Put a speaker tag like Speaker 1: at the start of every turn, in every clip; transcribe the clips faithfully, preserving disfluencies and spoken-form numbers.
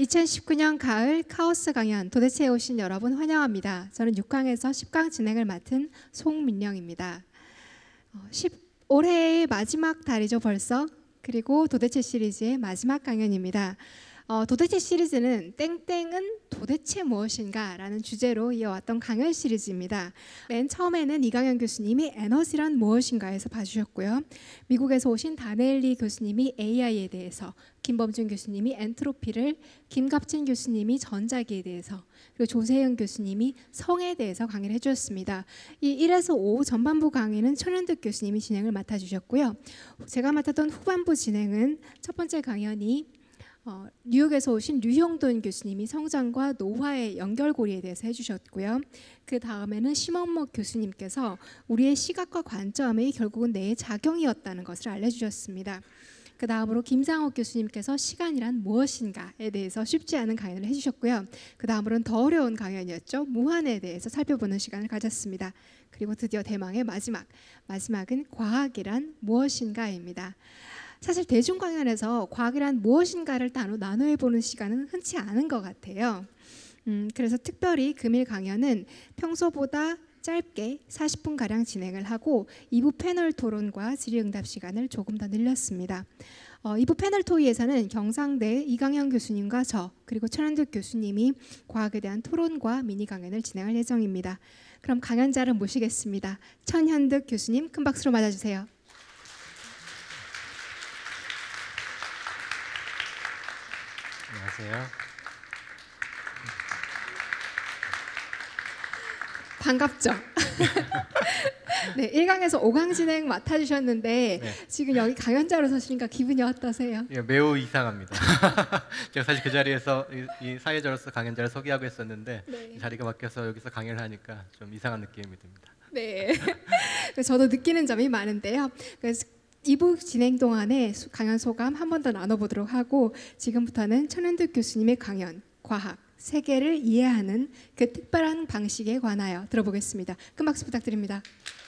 Speaker 1: 이천십구 년 가을 카오스 강연 도대체에 오신 여러분 환영합니다. 저는 육 강에서 십 강 진행을 맡은 송민영입니다. 어, 십, 올해의 마지막 달이죠 벌써. 그리고 도대체 시리즈의 마지막 강연입니다. 어, 도대체 시리즈는 땡땡은 도대체 무엇인가 라는 주제로 이어왔던 강연 시리즈입니다. 맨 처음에는 이강현 교수님이 에너지란 무엇인가에서 봐주셨고요. 미국에서 오신 다네일리 교수님이 에이아이에 대해서, 김범준 교수님이 엔트로피를, 김갑진 교수님이 전자기에 대해서, 그리고 조세영 교수님이 성에 대해서 강의를 해주셨습니다. 이 일에서 오 전반부 강의는 천연득 교수님이 진행을 맡아주셨고요. 제가 맡았던 후반부 진행은 첫 번째 강연이 어, 뉴욕에서 오신 류형돈 교수님이 성장과 노화의 연결고리에 대해서 해주셨고요. 그 다음에는 심원목 교수님께서 우리의 시각과 관점이 결국은 뇌의 작용이었다는 것을 알려주셨습니다. 그 다음으로 김상옥 교수님께서 시간이란 무엇인가에 대해서 쉽지 않은 강연을 해주셨고요. 그 다음으로는 더 어려운 강연이었죠. 무한에 대해서 살펴보는 시간을 가졌습니다. 그리고 드디어 대망의 마지막, 마지막은 과학이란 무엇인가입니다. 사실 대중 강연에서 과학이란 무엇인가를 단어 나누어보는 시간은 흔치 않은 것 같아요. 음, 그래서 특별히 금일 강연은 평소보다 짧게 사십 분가량 진행을 하고 이 부 패널 토론과 질의응답 시간을 조금 더 늘렸습니다. 어, 이 부 패널 토의에서는 경상대 이강현 교수님과 저 그리고 천연득 교수님이 과학에 대한 토론과 미니 강연을 진행할 예정입니다. 그럼 강연자를 모시겠습니다. 천현득 교수님 큰 박수로 맞아주세요.
Speaker 2: 안녕하세요.
Speaker 1: 반갑죠? 네, 일 강에서 오 강 진행 맡아주셨는데 네. 지금 여기 강연자로 서시니까 기분이 어떠세요?
Speaker 2: 예, 매우 이상합니다. 제가 사실 그 자리에서 이, 이 사회자로서 강연자를 소개하고 있었는데 네. 자리가 바뀌어서 여기서 강연을 하니까 좀 이상한 느낌이 듭니다.
Speaker 1: 네, 저도 느끼는 점이 많은데요. 그래서 이 부 진행 동안에 강연 소감 한 번 더 나눠보도록 하고 지금부터는 천연득 교수님의 강연, 과학, 세계를 이해하는 그 특별한 방식에 관하여 들어보겠습니다. 큰 박수 부탁드립니다.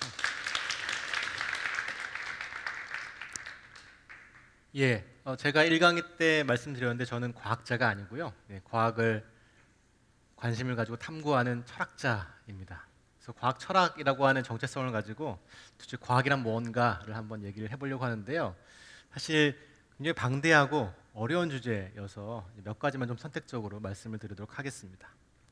Speaker 2: 예, 어, 제가 일 강의 때 말씀드렸는데 저는 과학자가 아니고요. 네, 과학을 관심을 가지고 탐구하는 철학자입니다. 그래서 과학 철학이라고 하는 정체성을 가지고 도대체 과학이란 뭔가를 한번 얘기를 해보려고 하는데요. 사실 굉장히 방대하고 어려운 주제여서 몇 가지만 좀 선택적으로 말씀을 드리도록 하겠습니다.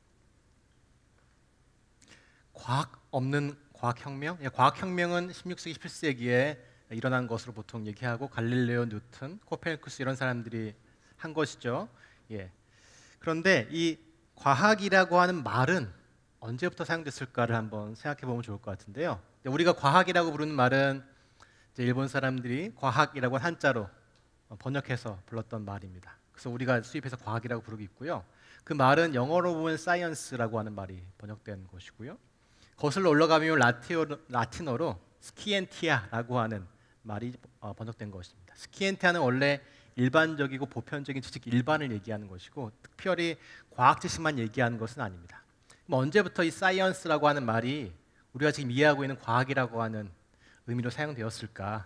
Speaker 2: 과학 없는 과학혁명? 예, 과학혁명은 십육 세기, 십칠 세기에 일어난 것으로 보통 얘기하고 갈릴레오, 뉴턴, 코페르니쿠스 이런 사람들이 한 것이죠. 예. 그런데 이 과학이라고 하는 말은 언제부터 사용됐을까를 한번 생각해 보면 좋을 것 같은데요. 우리가 과학이라고 부르는 말은 이제 일본 사람들이 과학이라고 한자로 번역해서 불렀던 말입니다. 그래서 우리가 수입해서 과학이라고 부르고 있고요. 그 말은 영어로 보면 science라고 하는 말이 번역된 것이고요. 거슬러 올라가면 라틴어로, 라틴어로 스키엔티아라고 하는 말이 번역된 것입니다. 스키엔티아는 원래 일반적이고 보편적인 지식 일반을 얘기하는 것이고 특별히 과학 지식만 얘기하는 것은 아닙니다. 언제부터 이 사이언스라고 하는 말이 우리가 지금 이해하고 있는 과학이라고 하는 의미로 사용되었을까?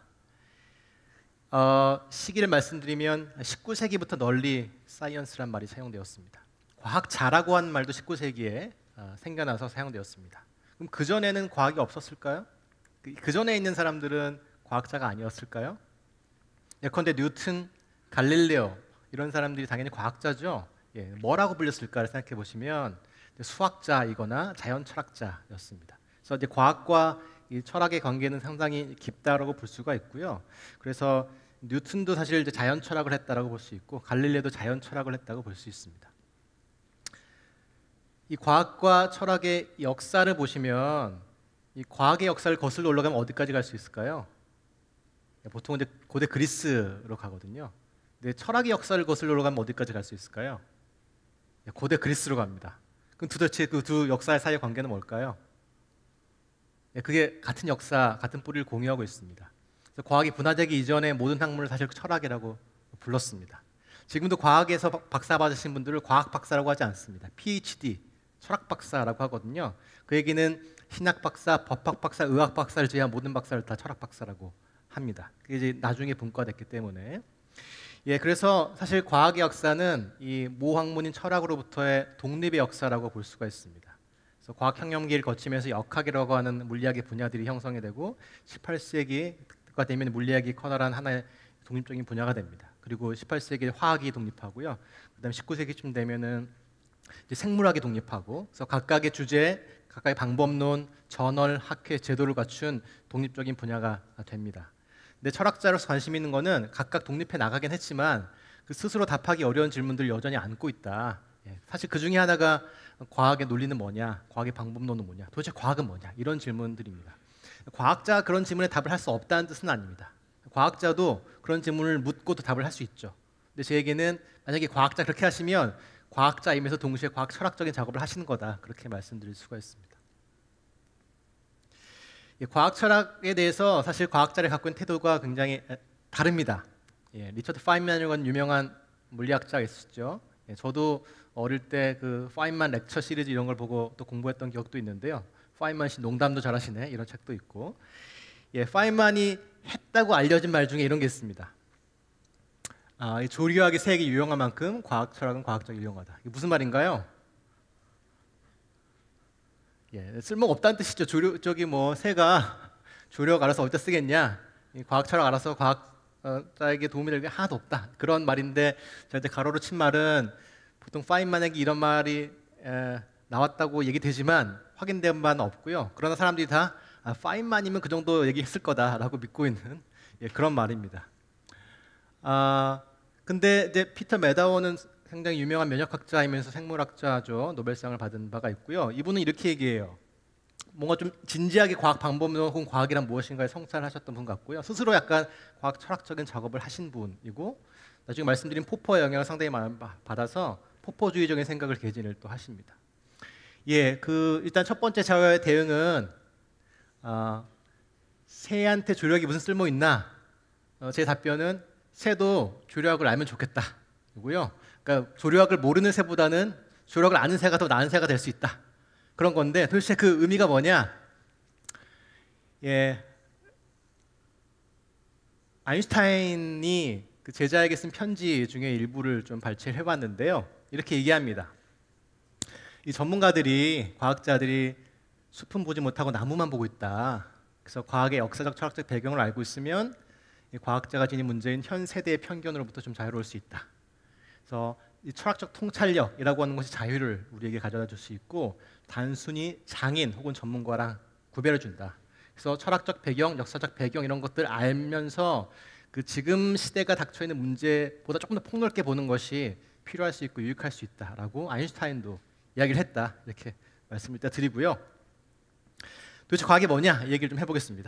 Speaker 2: 어, 시기를 말씀드리면 십구 세기부터 널리 사이언스란 말이 사용되었습니다. 과학자라고 하는 말도 십구 세기에 어, 생겨나서 사용되었습니다. 그럼 그 전에는 과학이 없었을까요? 그 전에 있는 사람들은 과학자가 아니었을까요? 예컨대 뉴턴, 갈릴레오 이런 사람들이 당연히 과학자죠. 예, 뭐라고 불렸을까를 생각해 보시면 수학자이거나 자연 철학자였습니다. 그래서 이제 과학과 이 철학의 관계는 상당히 깊다라고 볼 수가 있고요. 그래서 뉴턴도 사실 이제 자연 철학을 했다라고 볼 수 있고 갈릴레오도 자연 철학을 했다고 볼 수 있습니다. 이 과학과 철학의 역사를 보시면 이 과학의 역사를 거슬러 올라가면 어디까지 갈 수 있을까요? 보통 이제 고대 그리스로 가거든요. 근데 철학의 역사를 거슬러 올라가면 어디까지 갈 수 있을까요? 고대 그리스로 갑니다. 그럼 도대체 그 두 역사의 사이의 관계는 뭘까요? 그게 같은 역사, 같은 뿌리를 공유하고 있습니다. 그래서 과학이 분화되기 이전의 모든 학문을 사실 철학이라고 불렀습니다. 지금도 과학에서 박사 받으신 분들을 과학 박사라고 하지 않습니다. 피에이치디, 철학 박사라고 하거든요. 그 얘기는 신학 박사, 법학 박사, 의학 박사를 제외한 모든 박사를 다 철학 박사라고 합니다. 그게 이제 나중에 분과됐기 때문에 예, 그래서 사실 과학의 역사는 이 모학문인 철학으로부터의 독립의 역사라고 볼 수가 있습니다. 그래서 과학혁명기를 거치면서 역학이라고 하는 물리학의 분야들이 형성이 되고 십팔 세기가 되면 물리학이 커다란 하나의 독립적인 분야가 됩니다. 그리고 십팔 세기에 화학이 독립하고요. 그다음에 십구 세기쯤 되면은 이제 생물학이 독립하고, 그래서 각각의 주제, 각각의 방법론, 저널, 학회, 제도를 갖춘 독립적인 분야가 됩니다. 근데 철학자로서 관심 있는 거는 각각 독립해 나가긴 했지만 그 스스로 답하기 어려운 질문들을 여전히 안고 있다. 예, 사실 그 중에 하나가 과학의 논리는 뭐냐, 과학의 방법론은 뭐냐, 도대체 과학은 뭐냐, 이런 질문들입니다. 과학자가 그런 질문에 답을 할 수 없다는 뜻은 아닙니다. 과학자도 그런 질문을 묻고도 답을 할 수 있죠. 근데 제 얘기는 만약에 과학자 그렇게 하시면 과학자이면서 동시에 과학 철학적인 작업을 하시는 거다, 그렇게 말씀드릴 수가 있습니다. 예, 과학 철학에 대해서 사실 과학자를 갖고 있는 태도가 굉장히 다릅니다. 예, 리처드 파인만이라는 유명한 물리학자가 있었죠. 예, 저도 어릴 때 그 파인만 렉처 시리즈 이런 걸 보고 또 공부했던 기억도 있는데요. 파인만 씨 농담도 잘하시네, 이런 책도 있고. 예, 파인만이 했다고 알려진 말 중에 이런 게 있습니다. 아, 이 조류학이 세계 유용한 만큼 과학 철학은 과학적 유용하다. 이게 무슨 말인가요? 예, 쓸모가 없다는 뜻이죠. 조류, 저기 뭐 새가 조류학 알아서 어디다 쓰겠냐? 이 과학 철학 알아서 과학자에게 도움이 될 게 하나도 없다, 그런 말인데, 제가 이제 가로로 친 말은 보통 파인만에게 이런 말이 에, 나왔다고 얘기되지만 확인된 바는 없고요. 그러나 사람들이 다 아, 파인만이면 그 정도 얘기했을 거다라고 믿고 있는, 예, 그런 말입니다. 아, 근데 이제 피터 메다워는 굉장히 유명한 면역학자이면서 생물학자죠. 노벨상을 받은 바가 있고요. 이분은 이렇게 얘기해요. 뭔가 좀 진지하게 과학 방법론 혹은 과학이란 무엇인가에 성찰을 하셨던 분 같고요. 스스로 약간 과학 철학적인 작업을 하신 분이고, 나중에 말씀드린 포퍼의 영향을 상당히 많이 받아서 포퍼주의적인 생각을 개진을 또 하십니다. 예, 그 일단 첫 번째 저의 대응은 어, 새한테 조류학이 무슨 쓸모 있나? 어, 제 답변은 새도 조류학을 알면 좋겠다 이고요. 그러니까 조류학을 모르는 새보다는 조류학을 아는 새가 더 나은 새가 될 수 있다, 그런 건데, 도대체 그 의미가 뭐냐? 예, 아인슈타인이 그 제자에게 쓴 편지 중에 일부를 좀 발췌를 해봤는데요. 이렇게 얘기합니다. 이 전문가들이, 과학자들이 숲은 보지 못하고 나무만 보고 있다. 그래서 과학의 역사적 철학적 배경을 알고 있으면 이 과학자가 지닌 문제인 현 세대의 편견으로부터 좀 자유로울 수 있다. 그래서 이 철학적 통찰력이라고 하는 것이 자유를 우리에게 가져다 줄 수 있고, 단순히 장인 혹은 전문가랑 구별해 준다. 그래서 철학적 배경, 역사적 배경 이런 것들 알면서 그 지금 시대가 닥쳐 있는 문제보다 조금 더 폭넓게 보는 것이 필요할 수 있고 유익할 수 있다라고 아인슈타인도 이야기를 했다, 이렇게 말씀을 일단 드리고요. 도대체 과학이 뭐냐, 이 얘기를 좀 해보겠습니다.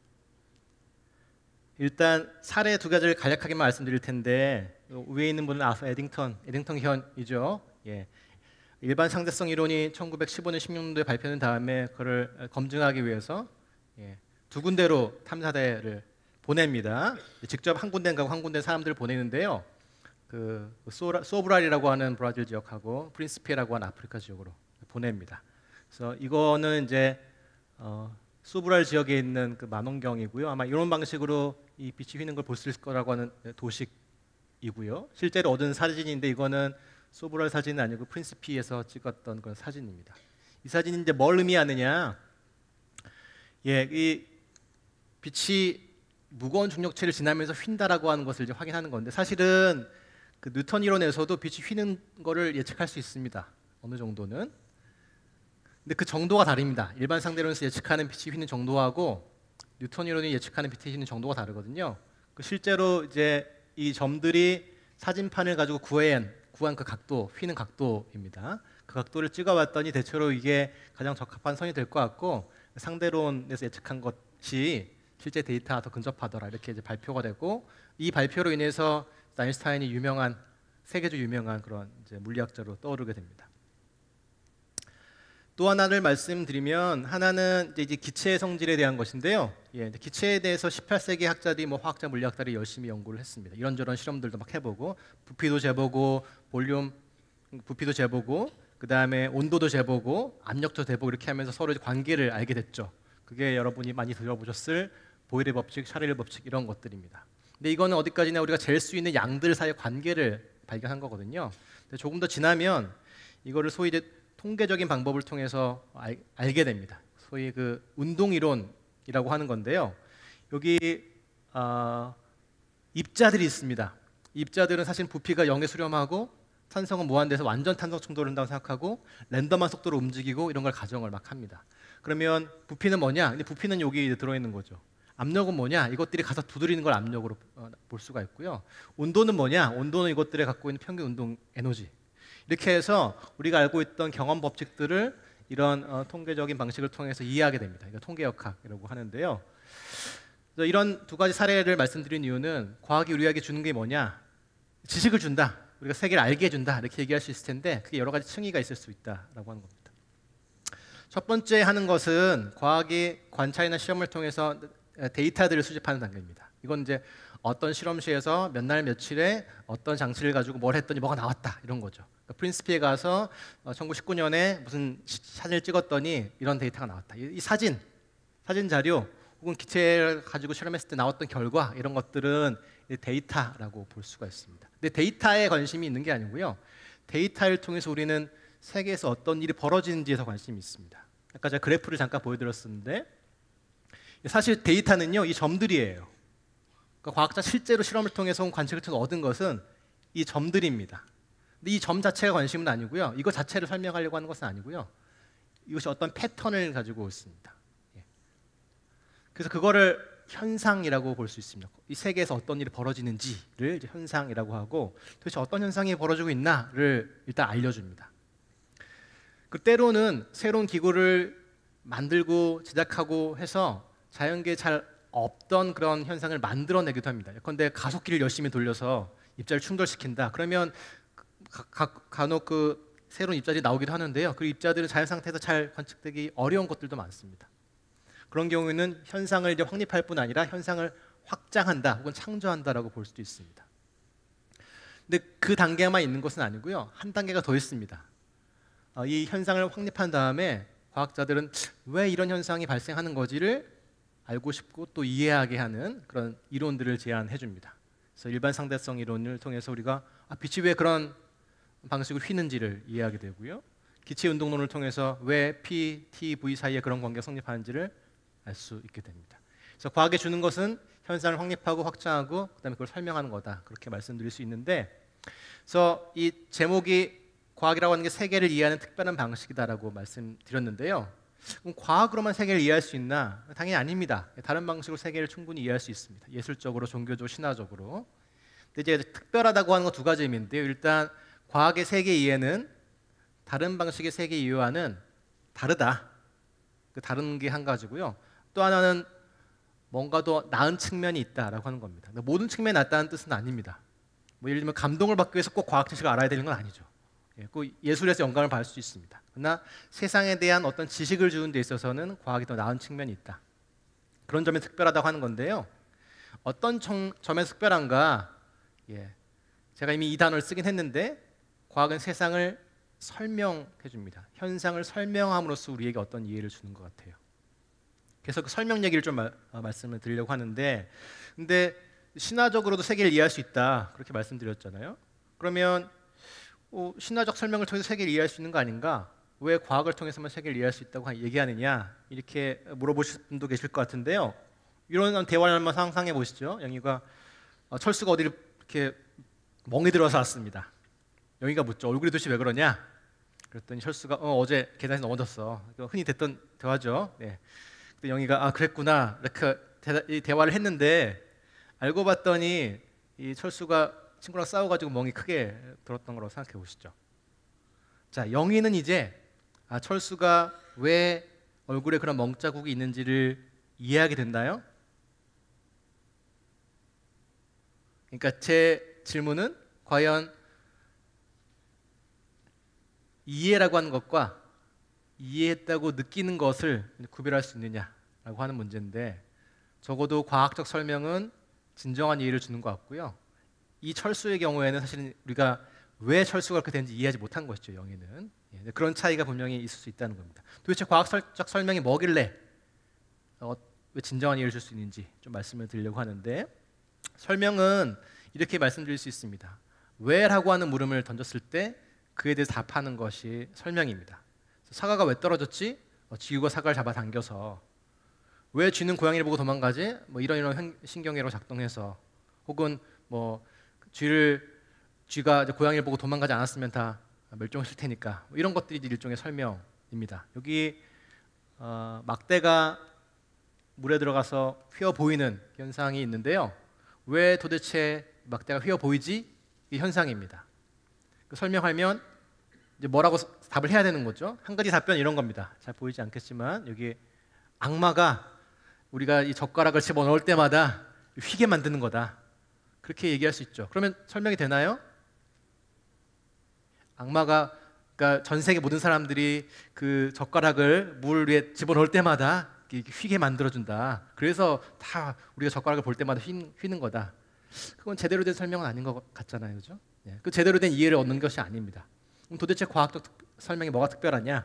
Speaker 2: 일단 사례 두 가지를 간략하게만 말씀드릴 텐데, 위에 있는 분은 아서 에딩턴, 에딩턴 현이죠. 예. 일반 상대성 이론이 천구백십오 년 십육 년도에 발표된 다음에 그걸 검증하기 위해서 예, 두 군데로 탐사대를 보냅니다. 직접 한 군데 가고 한 군데 사람들을 보내는데요. 그 소브랄이라고 하는 브라질 지역하고 프린시피라고 하는 아프리카 지역으로 보냅니다. 그래서 이거는 이제 어, 소브랄 지역에 있는 그 만원경이고요. 아마 이런 방식으로 이 빛이 휘는 걸 볼 수 있을 거라고 하는 도식이고요. 실제로 얻은 사진인데 이거는 소브랄 사진은 아니고 프린시피에서 찍었던 그런 사진입니다. 이 사진이 이제 뭘 의미하느냐? 예, 이 빛이 무거운 중력체를 지나면서 휜다라고 하는 것을 이제 확인하는 건데, 사실은 그 뉴턴 이론에서도 빛이 휘는 거를 예측할 수 있습니다. 어느 정도는. 근데 그 정도가 다릅니다. 일반 상대론에서 예측하는 빛이 휘는 정도하고 뉴턴 이론이 예측하는 빛이 휘는 정도가 다르거든요. 그 실제로 이제 이 점들이 사진판을 가지고 구한 구한 그 각도, 휘는 각도입니다. 그 각도를 찍어봤더니 대체로 이게 가장 적합한 선이 될 것 같고, 상대론에서 예측한 것이 실제 데이터와 더 근접하더라, 이렇게 이제 발표가 되고, 이 발표로 인해서 아인슈타인이 유명한, 세계적 유명한 그런 이제 물리학자로 떠오르게 됩니다. 또 하나를 말씀드리면, 하나는 이제 기체의 성질에 대한 것인데요. 예, 기체에 대해서 십팔 세기 학자들이, 뭐 화학자, 물리학자들이 열심히 연구를 했습니다. 이런저런 실험들도 막 해보고, 부피도 재보고, 볼륨, 부피도 재보고, 그 다음에 온도도 재보고, 압력도 재보고, 이렇게 하면서 서로 관계를 알게 됐죠. 그게 여러분이 많이 들어보셨을 보일의 법칙, 샤를의 법칙, 이런 것들입니다. 근데 이거는 어디까지나 우리가 잴 수 있는 양들 사이의 관계를 발견한 거거든요. 근데 조금 더 지나면 이거를 소위 이제 통계적인 방법을 통해서 알, 알게 됩니다. 소위 그 운동 이론이라고 하는 건데요. 여기 어, 입자들이 있습니다. 입자들은 사실 부피가 영에 수렴하고 탄성은 무한대에서 완전 탄성 충돌을 한다고 생각하고 랜덤한 속도로 움직이고 이런 걸 가정을 막 합니다. 그러면 부피는 뭐냐? 근데 부피는 여기 이제 들어있는 거죠. 압력은 뭐냐? 이것들이 가서 두드리는 걸 압력으로 어, 볼 수가 있고요. 온도는 뭐냐? 온도는 이것들이 갖고 있는 평균 운동 에너지. 이렇게 해서 우리가 알고 있던 경험 법칙들을 이런 어, 통계적인 방식을 통해서 이해하게 됩니다. 이거 통계역학이라고 하는데요. 그래서 이런 두 가지 사례를 말씀드린 이유는 과학이 우리에게 주는 게 뭐냐? 지식을 준다. 우리가 세계를 알게 해준다. 이렇게 얘기할 수 있을 텐데 그게 여러 가지 층위가 있을 수 있다라고 하는 겁니다. 첫 번째 하는 것은 과학이 관찰이나 시험을 통해서 데이터들을 수집하는 단계입니다. 이건 이제 어떤 실험실에서 몇 날 며칠에 어떤 장치를 가지고 뭘 했더니 뭐가 나왔다 이런 거죠. 그러니까 프린스피에 가서 천구백십구 년에 무슨 사진을 찍었더니 이런 데이터가 나왔다. 이 사진, 사진 자료 혹은 기체를 가지고 실험했을 때 나왔던 결과 이런 것들은 데이터라고 볼 수가 있습니다. 근데 데이터에 관심이 있는 게 아니고요. 데이터를 통해서 우리는 세계에서 어떤 일이 벌어지는지에서 관심이 있습니다. 아까 제가 그래프를 잠깐 보여드렸었는데 사실 데이터는요, 이 점들이에요. 그러니까 과학자 실제로 실험을 통해서 온 관측을 통해서 얻은 것은 이 점들입니다. 근데 이 점 자체가 관심은 아니고요. 이거 자체를 설명하려고 하는 것은 아니고요. 이것이 어떤 패턴을 가지고 있습니다. 예. 그래서 그거를 현상이라고 볼 수 있습니다. 이 세계에서 어떤 일이 벌어지는지를 이제 현상이라고 하고 도대체 어떤 현상이 벌어지고 있나를 일단 알려줍니다. 그 때로는 새로운 기구를 만들고 제작하고 해서 자연계에 잘 없던 그런 현상을 만들어내기도 합니다. 예컨대 가속기를 열심히 돌려서 입자를 충돌시킨다. 그러면 가, 가, 간혹 그 새로운 입자들이 나오기도 하는데요. 그 입자들은 자연 상태에서 잘 관측되기 어려운 것들도 많습니다. 그런 경우에는 현상을 이제 확립할 뿐 아니라 현상을 확장한다 혹은 창조한다라고 볼 수도 있습니다. 근데 그 단계만 있는 것은 아니고요. 한 단계가 더 있습니다. 어, 이 현상을 확립한 다음에 과학자들은 왜 이런 현상이 발생하는 거지를 알고 싶고 또 이해하게 하는 그런 이론들을 제안해 줍니다. 그래서 일반 상대성 이론을 통해서 우리가 아, 빛이 왜 그런 방식으로 휘는지를 이해하게 되고요. 기체 운동론을 통해서 왜 P, T, V 사이에 그런 관계가 성립하는지를 알 수 있게 됩니다. 그래서 과학에 주는 것은 현상을 확립하고 확장하고 그다음에 그걸 설명하는 거다. 그렇게 말씀드릴 수 있는데, 그래서 이 제목이 과학이라고 하는 게 세계를 이해하는 특별한 방식이다라고 말씀드렸는데요. 그럼 과학으로만 세계를 이해할 수 있나? 당연히 아닙니다. 다른 방식으로 세계를 충분히 이해할 수 있습니다. 예술적으로, 종교적으로, 신화적으로. 근데 이제 특별하다고 하는 거 두 가지 의미인데요. 일단 과학의 세계 이해는 다른 방식의 세계 이해와는 다르다. 그 다른 게 한 가지고요. 또 하나는 뭔가 더 나은 측면이 있다라고 하는 겁니다. 모든 측면이 낫다는 뜻은 아닙니다. 뭐 예를 들면 감동을 받기 위해서 꼭 과학 지식을 알아야 되는 건 아니죠. 예, 꼭 예술에서 영감을 받을 수 있습니다. 그러나 세상에 대한 어떤 지식을 주는 데 있어서는 과학이 더 나은 측면이 있다. 그런 점이 특별하다고 하는 건데요. 어떤 점, 점에서 특별한가? 예, 제가 이미 이 단어를 쓰긴 했는데 과학은 세상을 설명해 줍니다. 현상을 설명함으로써 우리에게 어떤 이해를 주는 것 같아요. 그래서 그 설명 얘기를 좀 마, 어, 말씀을 드리려고 하는데, 근데 신화적으로도 세계를 이해할 수 있다 그렇게 말씀드렸잖아요. 그러면 어, 신화적 설명을 통해서 세계를 이해할 수 있는 거 아닌가? 왜 과학을 통해서만 세계를 이해할 수 있다고 얘기하느냐? 이렇게 물어보실 분도 계실 것 같은데요. 이런 대화를 한번 상상해 보시죠. 영희가 어, 철수가 어디를 이렇게 멍이 들어서 왔습니다. 영희가 묻죠. 얼굴이 도대체 왜 그러냐? 그랬더니 철수가 어, 어제 계단에서 넘어졌어. 흔히 됐던 대화죠. 네. 근데 영희가 아 그랬구나 이렇게 대, 이 대화를 했는데 알고 봤더니 이 철수가 친구랑 싸워가지고 멍이 크게 들었던 거라고 생각해 보시죠. 자, 영희는 이제 아, 철수가 왜 얼굴에 그런 멍 자국이 있는지를 이해하게 됐나요? 그러니까 제 질문은 과연 이해라고 하는 것과 이해했다고 느끼는 것을 구별할 수 있느냐라고 하는 문제인데, 적어도 과학적 설명은 진정한 이해를 주는 것 같고요. 이 철수의 경우에는 사실은 우리가 왜 철수가 그렇게 되는지 이해하지 못한 것이죠. 영희는. 예, 그런 차이가 분명히 있을 수 있다는 겁니다. 도대체 과학적 설명이 뭐길래 어, 왜 진정한 이해를 줄 수 있는지 좀 말씀을 드리려고 하는데, 설명은 이렇게 말씀드릴 수 있습니다. 왜라고 하는 물음을 던졌을 때 그에 대해서 답하는 것이 설명입니다. 사과가 왜 떨어졌지? 어, 쥐가 사과를 잡아당겨서. 왜 쥐는 고양이를 보고 도망가지? 뭐 이런 이런 신경회로 작동해서. 혹은 뭐 쥐를 쥐가 이제 고양이를 보고 도망가지 않았으면 다 멸종했을 테니까. 뭐 이런 것들이 일종의 설명입니다. 여기 어, 막대가 물에 들어가서 휘어 보이는 현상이 있는데요. 왜 도대체 막대가 휘어 보이지? 이 현상입니다. 그 설명하면 이제 뭐라고 답을 해야 되는 거죠? 한 가지 답변 이런 겁니다. 잘 보이지 않겠지만 여기 악마가 우리가 이 젓가락을 집어넣을 때마다 휘게 만드는 거다. 그렇게 얘기할 수 있죠. 그러면 설명이 되나요? 악마가 그러니까 전 세계 모든 사람들이 그 젓가락을 물 위에 집어넣을 때마다 휘게 만들어준다. 그래서 다 우리가 젓가락을 볼 때마다 휘, 휘는 거다. 그건 제대로 된 설명은 아닌 것 같잖아요, 그죠? 예, 그 제대로 된 이해를 얻는 것이 아닙니다. 그럼 도대체 과학적 특, 설명이 뭐가 특별하냐?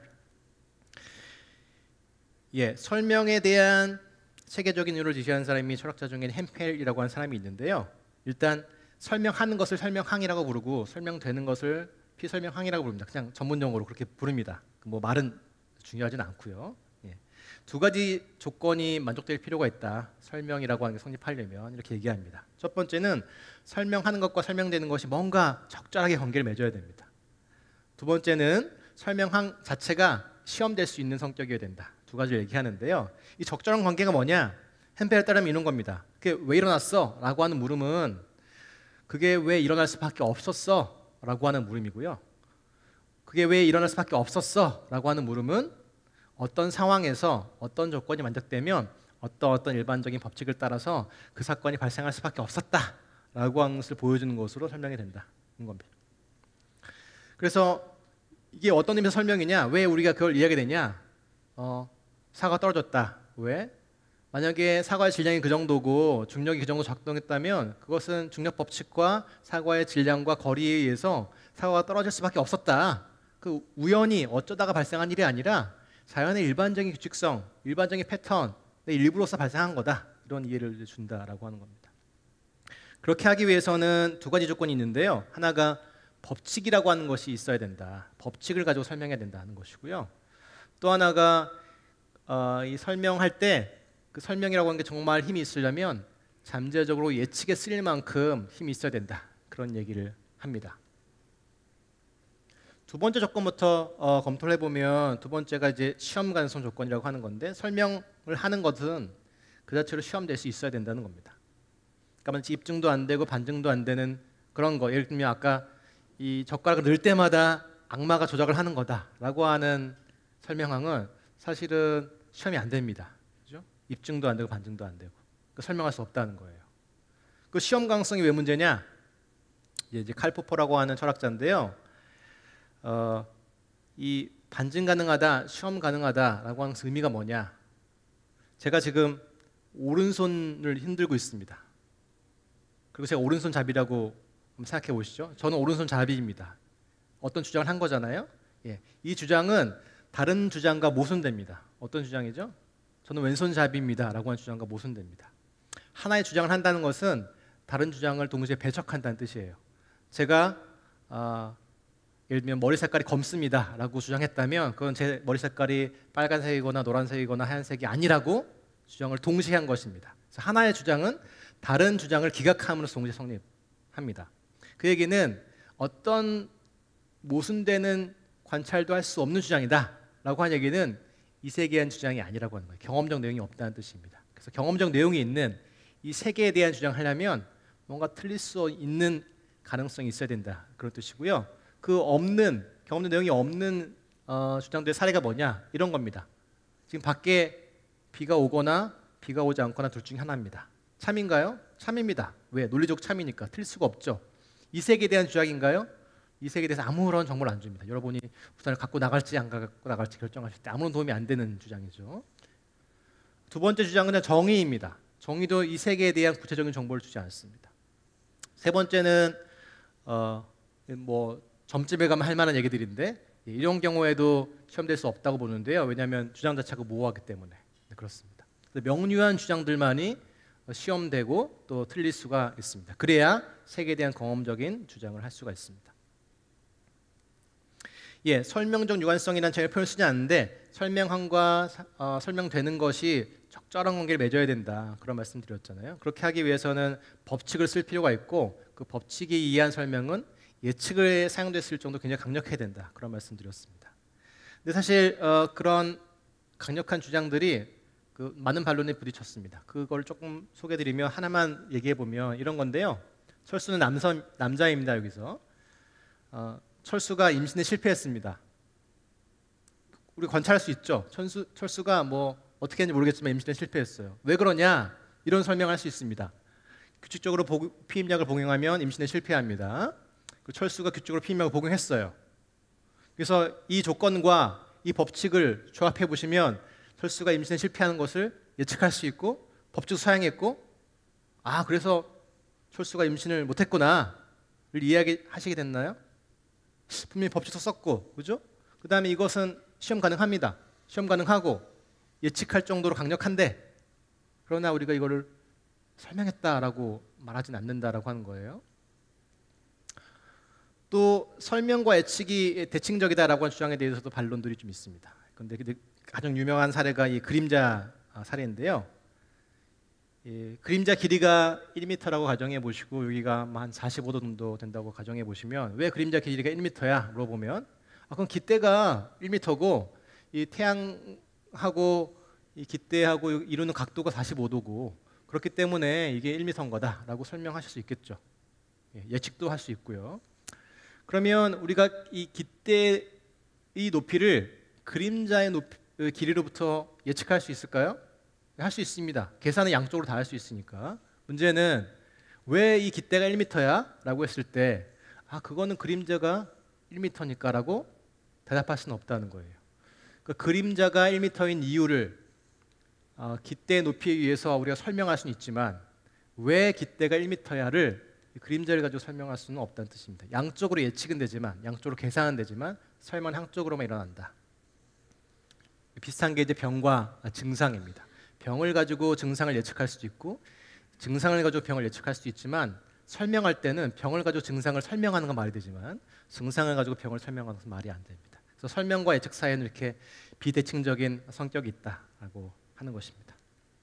Speaker 2: 예, 설명에 대한 세계적인 이유를 제시한 사람이 철학자 중에는 햄펠이라고 하는 사람이 있는데요. 일단 설명하는 것을 설명항이라고 부르고 설명되는 것을 피설명항이라고 부릅니다. 그냥 전문용어로 그렇게 부릅니다. 뭐 말은 중요하진 않고요. 예. 두 가지 조건이 만족될 필요가 있다. 설명이라고 하는 게 성립하려면 이렇게 얘기합니다. 첫 번째는 설명하는 것과 설명되는 것이 뭔가 적절하게 관계를 맺어야 됩니다. 두 번째는 설명항 자체가 시험될 수 있는 성격이어야 된다. 두 가지를 얘기하는데요. 이 적절한 관계가 뭐냐? 햄펠에 따르면 이런 겁니다. 그게 왜 일어났어? 라고 하는 물음은 그게 왜 일어날 수밖에 없었어? 라고 하는 물음이고요. 그게 왜 일어날 수밖에 없었어? 라고 하는 물음은 어떤 상황에서 어떤 조건이 만족되면 어떤 어떤 일반적인 법칙을 따라서 그 사건이 발생할 수밖에 없었다 라고 하는 것을 보여주는 것으로 설명이 된다는 겁니다. 그래서 이게 어떤 의미에서 설명이냐? 왜 우리가 그걸 이해하게 되냐? 어, 사과가 떨어졌다. 왜? 만약에 사과의 질량이 그 정도고 중력이 그 정도 작동했다면 그것은 중력 법칙과 사과의 질량과 거리에 의해서 사과가 떨어질 수밖에 없었다. 그 우연히 어쩌다가 발생한 일이 아니라 자연의 일반적인 규칙성, 일반적인 패턴의 일부로서 발생한 거다. 이런 이해를 준다라고 하는 겁니다. 그렇게 하기 위해서는 두 가지 조건이 있는데요. 하나가 법칙이라고 하는 것이 있어야 된다. 법칙을 가지고 설명해야 된다는 것이고요. 또 하나가 어, 이 설명할 때 그 설명이라고 하는 게 정말 힘이 있으려면 잠재적으로 예측에 쓰일 만큼 힘이 있어야 된다. 그런 얘기를 합니다. 두 번째 조건부터 어, 검토를 해보면 두 번째가 이제 시험 가능성 조건이라고 하는 건데 설명을 하는 것은 그 자체로 시험될 수 있어야 된다는 겁니다. 그러니까 입증도 안 되고 반증도 안 되는 그런 거. 예를 들면 아까 이 젓가락을 넣을 때마다 악마가 조작을 하는 거다라고 하는 설명항은 사실은 시험이 안 됩니다. 그죠? 입증도 안 되고 반증도 안 되고 그 설명할 수 없다는 거예요. 그 시험 가능성이 왜 문제냐? 이제 칼 포퍼라고 하는 철학자인데요. 어, 이 반증 가능하다, 시험 가능하다라고 하는 의미가 뭐냐? 제가 지금 오른손을 흔들고 있습니다. 그리고 제가 오른손잡이라고 한번 생각해 보시죠. 저는 오른손잡이입니다. 어떤 주장을 한 거잖아요. 예, 이 주장은 다른 주장과 모순됩니다. 어떤 주장이죠? 저는 왼손잡이입니다라고 하는 주장과 모순됩니다. 하나의 주장을 한다는 것은 다른 주장을 동시에 배척한다는 뜻이에요. 제가 어, 예를 들면 머리 색깔이 검습니다라고 주장했다면 그건 제 머리 색깔이 빨간색이거나 노란색이거나 하얀색이 아니라고 주장을 동시에 한 것입니다. 그래서 하나의 주장은 다른 주장을 기각함으로써 동시에 성립합니다. 그 얘기는 어떤 모순되는 관찰도 할 수 없는 주장이다라고 하는 얘기는 이 세계에 대한 주장이 아니라고 하는 거예요. 경험적 내용이 없다는 뜻입니다. 그래서 경험적 내용이 있는 이 세계에 대한 주장을 하려면 뭔가 틀릴 수 있는 가능성이 있어야 된다. 그런 뜻이고요. 그 없는 경험적 내용이 없는 어, 주장들의 사례가 뭐냐? 이런 겁니다. 지금 밖에 비가 오거나 비가 오지 않거나 둘 중에 하나입니다. 참인가요? 참입니다. 왜? 논리적 참이니까 틀릴 수가 없죠. 이 세계에 대한 주장인가요? 이 세계에 대해서 아무런 정보를 안 줍니다. 여러분이 우산을 갖고 나갈지 안 갖고 나갈지 결정하실 때 아무런 도움이 안 되는 주장이죠. 두 번째 주장은 정의입니다. 정의도 이 세계에 대한 구체적인 정보를 주지 않습니다. 세 번째는 어, 뭐 점집에 가면 할 만한 얘기들인데 이런 경우에도 시험될 수 없다고 보는데요. 왜냐하면 주장 자체가 모호하기 때문에. 네, 그렇습니다. 명료한 주장들만이 시험되고 또 틀릴 수가 있습니다. 그래야 세계에 대한 경험적인 주장을 할 수가 있습니다. 예, 설명적 유관성이라는 제가 표현을 쓰지 않는데 설명함과 어, 설명되는 것이 적절한 관계를 맺어야 된다, 그런 말씀 드렸잖아요. 그렇게 하기 위해서는 법칙을 쓸 필요가 있고 그 법칙에 의한 설명은 예측을 사용됐을 정도 굉장히 강력해야 된다, 그런 말씀 드렸습니다. 근데 사실 어, 그런 강력한 주장들이 그 많은 반론에 부딪혔습니다. 그걸 조금 소개드리며 하나만 얘기해 보면 이런 건데요. 철수는 남서, 남자입니다. 여기서 어, 철수가 임신에 실패했습니다. 우리 관찰할 수 있죠. 철수, 철수가 뭐 어떻게 했는지 모르겠지만 임신에 실패했어요. 왜 그러냐? 이런 설명을 할 수 있습니다. 규칙적으로 복, 피임약을 복용하면 임신에 실패합니다. 그 철수가 규칙적으로 피임약을 복용했어요. 그래서 이 조건과 이 법칙을 조합해 보시면 철수가 임신에 실패하는 것을 예측할 수 있고 법칙 사용했고, 아 그래서 철수가 임신을 못했구나를 이야기하시게 됐나요? 분명히 법칙도 썼고, 그죠? 그 다음에 이것은 시험 가능합니다. 시험 가능하고 예측할 정도로 강력한데, 그러나 우리가 이거를 설명했다라고 말하진 않는다라고 하는 거예요. 또 설명과 예측이 대칭적이다라고 하는 주장에 대해서도 반론들이 좀 있습니다. 그런데 가장 유명한 사례가 이 그림자 사례인데요. 이 그림자 길이가 일 미터라고 가정해 보시고 여기가 한 사십오 도 정도 된다고 가정해 보시면 왜 그림자 길이가 일 미터야? 물어보면 아, 그럼 깃대가 일 미터고 이 태양하고 이 깃대하고 이루는 각도가 사십오 도고 그렇기 때문에 이게 일 미터인 거다라고 설명하실 수 있겠죠. 예측도 할 수 있고요. 그러면 우리가 이 깃대의 높이를 그림자의 높이, 길이로부터 예측할 수 있을까요? 할 수 있습니다. 계산은 양쪽으로 다 할 수 있으니까. 문제는 왜 이 깃대가 일 미터야? 라고 했을 때 아 그거는 그림자가 일 미터니까 라고 대답할 수는 없다는 거예요. 그러니까 그림자가 일 미터인 이유를 어, 깃대의 높이에 의해서 우리가 설명할 수는 있지만 왜 깃대가 일 미터야를 그림자를 가지고 설명할 수는 없다는 뜻입니다. 양쪽으로 예측은 되지만, 양쪽으로 계산은 되지만 설명은 한쪽으로만 일어난다. 비슷한 게 이제 병과 증상입니다. 병을 가지고 증상을 예측할 수도 있고 증상을 가지고 병을 예측할 수도 있지만 설명할 때는 병을 가지고 증상을 설명하는 건 말이 되지만 증상을 가지고 병을 설명하는 것은 말이 안 됩니다. 그래서 설명과 예측 사이에는 이렇게 비대칭적인 성격이 있다라고 하는 것입니다.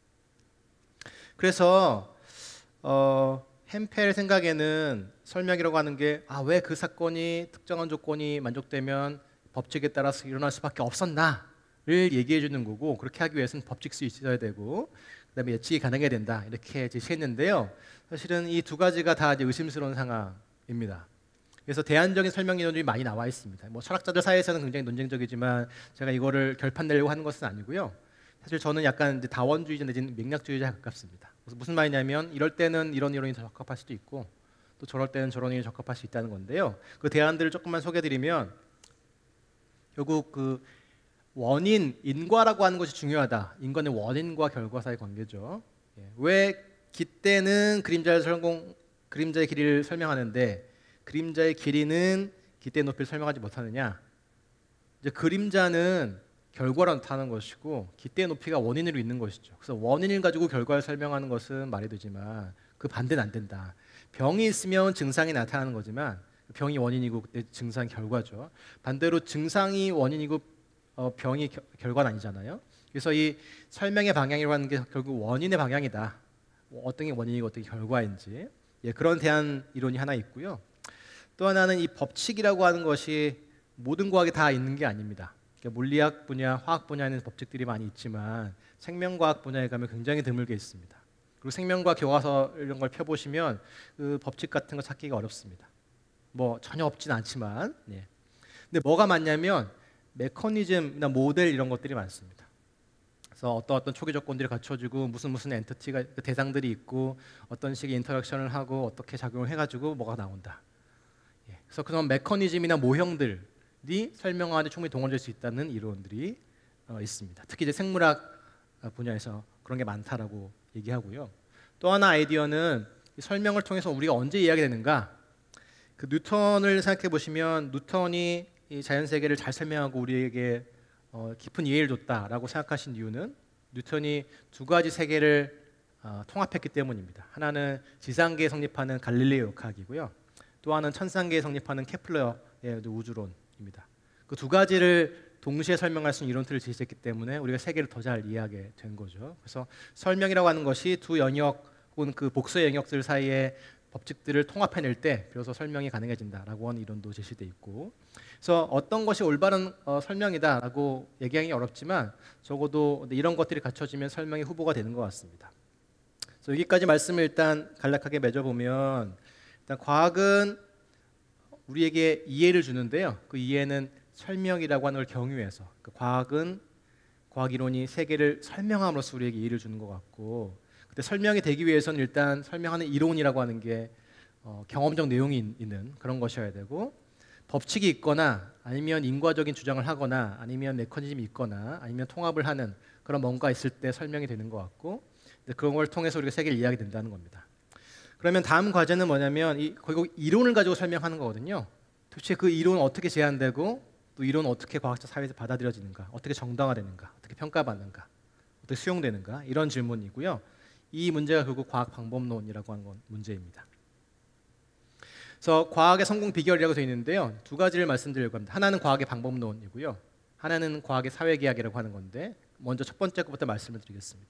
Speaker 2: 그래서 어, 햄펠 생각에는 설명이라고 하는 게 아, 왜 그 사건이 특정한 조건이 만족되면 법칙에 따라서 일어날 수밖에 없었나를 얘기해 주는 거고, 그렇게 하기 위해서는 법칙수 있어야 되고 그다음에 예측이 가능해야 된다 이렇게 제시했는데요. 사실은 이 두 가지가 다 이제 의심스러운 상황입니다. 그래서 대안적인 설명 이론들이 많이 나와 있습니다. 뭐 철학자들 사이에서는 굉장히 논쟁적이지만 제가 이거를 결판 내려고 하는 것은 아니고요. 사실 저는 약간 이제 다원주의자 내지는 맥락주의자에 가깝습니다. 그래서 무슨 말이냐면 이럴 때는 이런 이론이 더 적합할 수도 있고 또 저럴 때는 저런 이론이 적합할 수 있다는 건데요. 그 대안들을 조금만 소개해드리면 결국 그 원인, 인과라고 하는 것이 중요하다. 인과는 원인과 결과 사이의 관계죠. 예. 왜 깃대는 그림자를 설명, 그림자의 길이를 설명하는데 그림자의 길이는 깃대의 높이를 설명하지 못하느냐? 이제 그림자는 결과로 나타나는 것이고 깃대의 높이가 원인으로 있는 것이죠. 그래서 원인을 가지고 결과를 설명하는 것은 말이 되지만 그 반대는 안 된다. 병이 있으면 증상이 나타나는 거지만 병이 원인이고 증상이 결과죠. 반대로 증상이 원인이고 어, 병이 겨, 결과는 아니잖아요. 그래서 이 설명의 방향이라고 하는 게 결국 원인의 방향이다. 뭐 어떤 게 원인이고 어떤 게 결과인지, 예, 그런 대안 이론이 하나 있고요. 또 하나는 이 법칙이라고 하는 것이 모든 과학에 다 있는 게 아닙니다. 그러니까 물리학 분야, 화학 분야에는 법칙들이 많이 있지만 생명과학 분야에 가면 굉장히 드물게 있습니다. 그리고 생명과학 교과서 이런 걸 펴보시면 그 법칙 같은 거 찾기가 어렵습니다. 뭐 전혀 없진 않지만, 예. 근데 뭐가 많냐면 메커니즘이나 모델 이런 것들이 많습니다. 그래서 어떤 어떤 초기 조건들이 갖춰지고 무슨 무슨 엔티티가 대상들이 있고 어떤 식의 인터랙션을 하고 어떻게 작용을 해가지고 뭐가 나온다. 예. 그래서 그런 메커니즘이나 모형들이 설명하는데 충분히 동원될 수 있다는 이론들이 어, 있습니다. 특히 이제 생물학 분야에서 그런 게 많다라고 얘기하고요. 또 하나 아이디어는 설명을 통해서 우리가 언제 이해하게 되는가? 그 뉴턴을 생각해 보시면 뉴턴이 이 자연 세계를 잘 설명하고 우리에게 어, 깊은 이해를 줬다라고 생각하신 이유는 뉴턴이 두 가지 세계를 어, 통합했기 때문입니다. 하나는 지상계에 성립하는 갈릴레오 역학이고요. 또 하나는 천상계에 성립하는 케플러의 우주론입니다. 그 두 가지를 동시에 설명할 수 있는 이론틀을 제시했기 때문에 우리가 세계를 더 잘 이해하게 된 거죠. 그래서 설명이라고 하는 것이 두 영역 혹은 그 복수의 영역들 사이에 법칙들을 통합해낼 때 비로소 설명이 가능해진다라고 하는 이론도 제시돼 있고, 그래서 어떤 것이 올바른 어, 설명이다라고 얘기하기 어렵지만 적어도 이런 것들이 갖춰지면 설명의 후보가 되는 것 같습니다. 그래서 여기까지 말씀을 일단 간략하게 맺어보면, 일단 과학은 우리에게 이해를 주는데요. 그 이해는 설명이라고 하는 걸 경유해서, 그 과학은 과학 이론이 세계를 설명함으로써 우리에게 이해를 주는 것 같고, 근데 설명이 되기 위해서는 일단 설명하는 이론이라고 하는 게 어, 경험적 내용이 있는 그런 것이어야 되고, 법칙이 있거나 아니면 인과적인 주장을 하거나 아니면 메커니즘이 있거나 아니면 통합을 하는 그런 뭔가 있을 때 설명이 되는 것 같고, 그런 걸 통해서 우리가 세계를 이해하게 된다는 겁니다. 그러면 다음 과제는 뭐냐면 이, 결국 이론을 가지고 설명하는 거거든요. 도대체 그 이론은 어떻게 제안되고 또 이론은 어떻게 과학자 사회에서 받아들여지는가, 어떻게 정당화되는가, 어떻게 평가받는가, 어떻게 수용되는가, 이런 질문이고요. 이 문제가 결국 과학 방법론이라고 하는 건 문제입니다. 그래서 과학의 성공 비결이라고 되어 있는데요. 두 가지를 말씀드리려고 합니다. 하나는 과학의 방법론이고요. 하나는 과학의 사회계약이라고 하는 건데, 먼저 첫 번째 것부터 말씀을 드리겠습니다.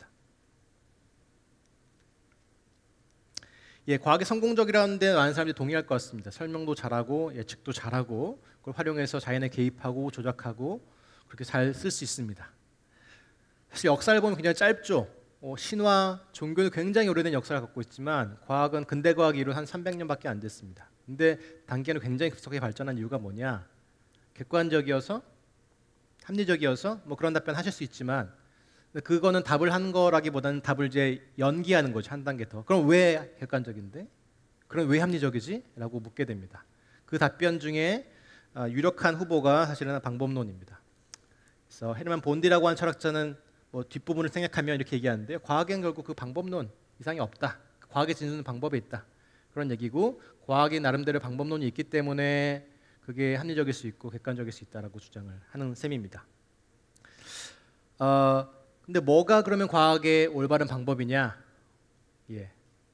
Speaker 2: 예, 과학이 성공적이라는데 많은 사람들이 동의할 것 같습니다. 설명도 잘하고 예측도 잘하고 그걸 활용해서 자연에 개입하고 조작하고 그렇게 잘 쓸 수 있습니다. 사실 역사를 보면 굉장히 짧죠. 어, 신화, 종교는 굉장히 오래된 역사를 갖고 있지만 과학은 근대 과학 이론 한 삼백 년밖에 안 됐습니다. 근데 단계는 굉장히 급속하게 발전한 이유가 뭐냐? 객관적이어서, 합리적이어서 뭐 그런 답변 하실 수 있지만 그거는 답을 한 거라기보다는 답을 이제 연기하는 거죠. 한 단계 더. 그럼 왜 객관적인데? 그럼 왜 합리적이지? 라고 묻게 됩니다. 그 답변 중에 유력한 후보가 사실은 방법론입니다. 그래서 헤르만 본디라고 하는 철학자는 뭐 뒷부분을 생각하면 이렇게 얘기하는데요. 과학엔 결국 그 방법론 이상이 없다. 과학의 진수는 방법에 있다. 그런 얘기고, 과학이 나름대로 방법론이 있기 때문에 그게 합리적일 수 있고 객관적일 수 있다라고 주장을 하는 셈입니다. 어, 근데 뭐가 그러면 과학의 올바른 방법이냐? 예.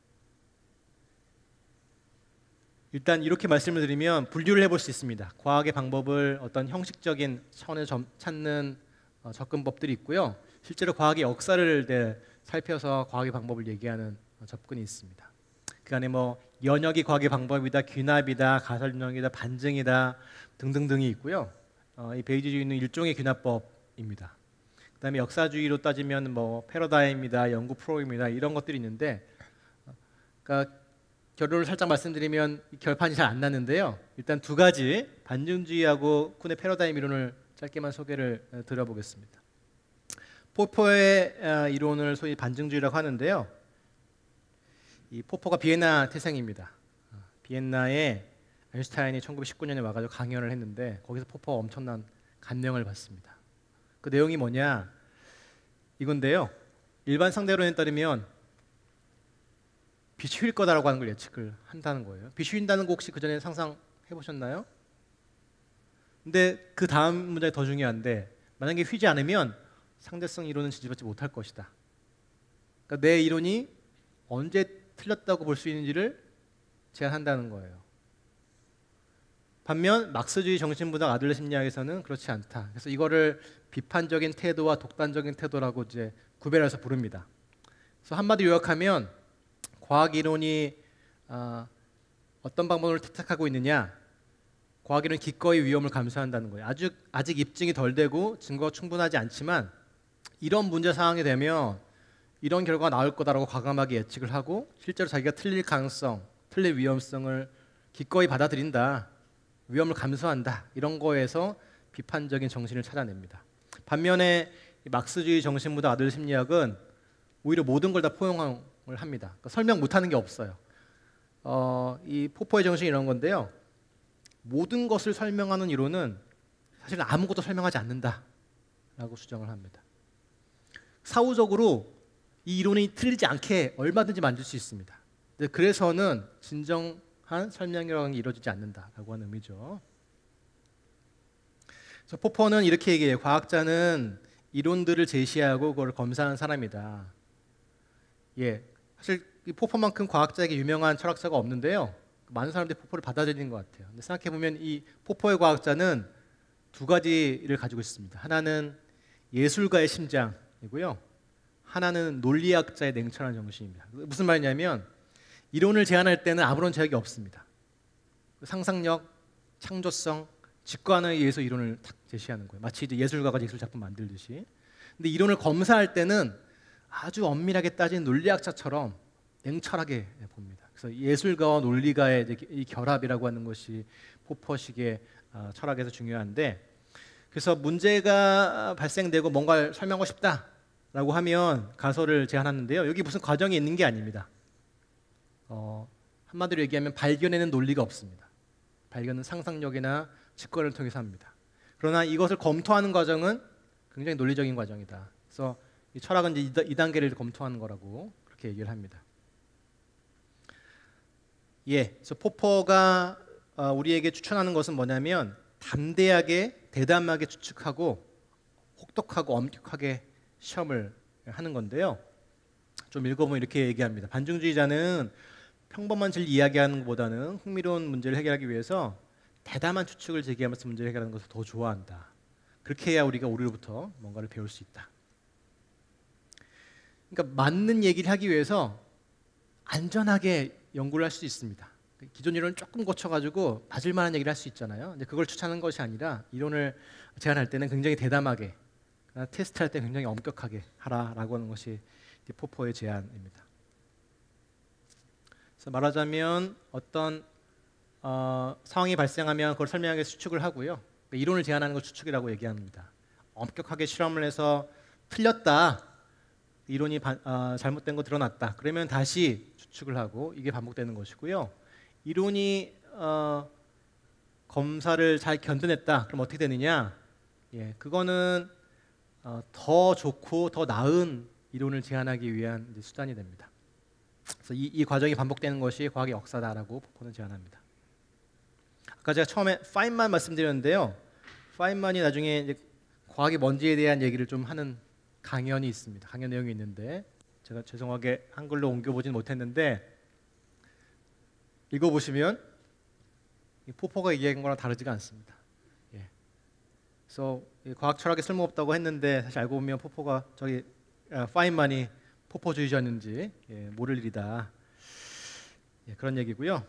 Speaker 2: 일단 이렇게 말씀을 드리면 분류를 해볼 수 있습니다. 과학의 방법을 어떤 형식적인 차원에서 찾는 어, 접근법들이 있고요. 실제로 과학의 역사를 네, 살펴서 과학의 방법을 얘기하는 어, 접근이 있습니다. 그 안에 뭐 연역이 과학의 방법이다, 귀납이다, 가설론이다, 반증이다 등등등이 있고요. 어, 이 베이지주의는 일종의 귀납법입니다. 그다음에 역사주의로 따지면 뭐 패러다임이다, 연구 프로그램이다 이런 것들이 있는데, 그러니까 결론을 살짝 말씀드리면 결판이 잘 안 나는데요. 일단 두 가지 반증주의하고 쿤의 패러다임 이론을 짧게만 소개를 드려보겠습니다. 포퍼의 이론을 소위 반증주의라고 하는데요. 이 포퍼가 비엔나 태생입니다. 비엔나에 아인슈타인이 천구백십구 년에 와가지고 강연을 했는데 거기서 포퍼가 엄청난 감명을 받습니다. 그 내용이 뭐냐? 이건데요. 일반 상대론에 따르면 빛이 휠 거다라고 하는 걸 예측을 한다는 거예요. 빛이 휜다는 거 혹시 그 전에 상상해 보셨나요? 근데 그 다음 문제가 더 중요한데, 만약에 휘지 않으면 상대성 이론은 지지받지 못할 것이다. 그러니까 내 이론이 언제 틀렸다고 볼 수 있는지를 제안한다는 거예요. 반면 막스주의 정신분석 아들러 심리학에서는 그렇지 않다. 그래서 이거를 비판적인 태도와 독단적인 태도라고 이제 구별해서 부릅니다. 그래서 한마디로 요약하면 과학 이론이 어, 어떤 방법을 택하고 있느냐? 과학 이론은 기꺼이 위험을 감수한다는 거예요. 아직 아직 입증이 덜 되고 증거가 충분하지 않지만 이런 문제 상황이 되면 이런 결과가 나올 거다라고 과감하게 예측을 하고 실제로 자기가 틀릴 가능성, 틀릴 위험성을 기꺼이 받아들인다. 위험을 감수한다. 이런 거에서 비판적인 정신을 찾아냅니다. 반면에 막스주의 정신보다 아들 심리학은 오히려 모든 걸 다 포용을 합니다. 그러니까 설명 못하는 게 없어요. 어, 이 포퍼의 정신이 이런 건데요. 모든 것을 설명하는 이론은 사실 아무것도 설명하지 않는다라고 주장을 합니다. 사후적으로 이 이론이 틀리지 않게 얼마든지 만들 수 있습니다. 그래서는 진정한 설명이라는 게 이루어지지 않는다라고 하는 의미죠. 그래서 포퍼는 이렇게 얘기해요. 과학자는 이론들을 제시하고 그걸 검사하는 사람이다. 예, 사실 이 포포만큼 과학자에게 유명한 철학자가 없는데요. 많은 사람들이 포포를 받아들이는 것 같아요. 근데 생각해 보면 이 포포의 과학자는 두 가지를 가지고 있습니다. 하나는 예술가의 심장이고요. 하나는 논리학자의 냉철한 정신입니다. 무슨 말이냐면 이론을 제안할 때는 아무런 제약이 없습니다. 상상력, 창조성, 직관에 의해서 이론을 탁 제시하는 거예요. 마치 이제 예술가가 예술 작품 만들듯이. 근데 이론을 검사할 때는 아주 엄밀하게 따진 논리학자처럼 냉철하게 봅니다. 그래서 예술가와 논리가의 이제 이 결합이라고 하는 것이 포퍼식의 철학에서 중요한데, 그래서 문제가 발생되고 뭔가를 설명하고 싶다라고 하면 가설을 제안하는데요. 여기 무슨 과정이 있는 게 아닙니다. 어, 한마디로 얘기하면 발견에는 논리가 없습니다. 발견은 상상력이나 직관을 통해서 합니다. 그러나 이것을 검토하는 과정은 굉장히 논리적인 과정이다. 그래서 이 철학은 이제 이 단계를 검토하는 거라고 그렇게 얘기를 합니다. 예, 그래서 포퍼가 우리에게 추천하는 것은 뭐냐면 담대하게 대담하게 추측하고 혹독하고 엄격하게 시험을 하는 건데요. 좀 읽어보면 이렇게 얘기합니다. 반중주의자는 평범한 진리 이야기하는 것보다는 흥미로운 문제를 해결하기 위해서 대담한 추측을 제기하면서 문제를 해결하는 것을 더 좋아한다. 그렇게 해야 우리가 우리로부터 뭔가를 배울 수 있다. 그러니까 맞는 얘기를 하기 위해서 안전하게 연구를 할 수 있습니다. 기존 이론을 조금 고쳐가지고 맞을 만한 얘기를 할 수 있잖아요. 근데 그걸 추천하는 것이 아니라 이론을 제안할 때는 굉장히 대담하게, 테스트할 때 굉장히 엄격하게 하라라고 하는 것이 포퍼의 제안입니다. 그래서 말하자면 어떤 어, 상황이 발생하면 그걸 설명하기 위해서 추측을 하고요. 이론을 제안하는 걸 추측이라고 얘기합니다. 엄격하게 실험을 해서 틀렸다, 이론이 바, 어, 잘못된 거 드러났다, 그러면 다시 추측을 하고 이게 반복되는 것이고요. 이론이 어, 검사를 잘 견뎌냈다, 그럼 어떻게 되느냐? 예, 그거는 어, 더 좋고 더 나은 이론을 제안하기 위한 이제 수단이 됩니다. 그래서 이, 이 과정이 반복되는 것이 과학의 역사다라고 포퍼는 제안합니다. 아까 제가 처음에 파인만 말씀드렸는데요. 파인만이 나중에 이제 과학이 뭔지에 대한 얘기를 좀 하는 강연이 있습니다. 강연 내용이 있는데 제가 죄송하게 한글로 옮겨보진 못했는데 읽어보시면 이 포퍼가 얘기한 거랑 다르지가 않습니다. 예. 그래서 과학 철학에 쓸모없다고 했는데 사실 알고 보면 포퍼가 저기 아, 파인만이 포퍼주의자였는지 예, 모를 일이다. 예, 그런 얘기고요.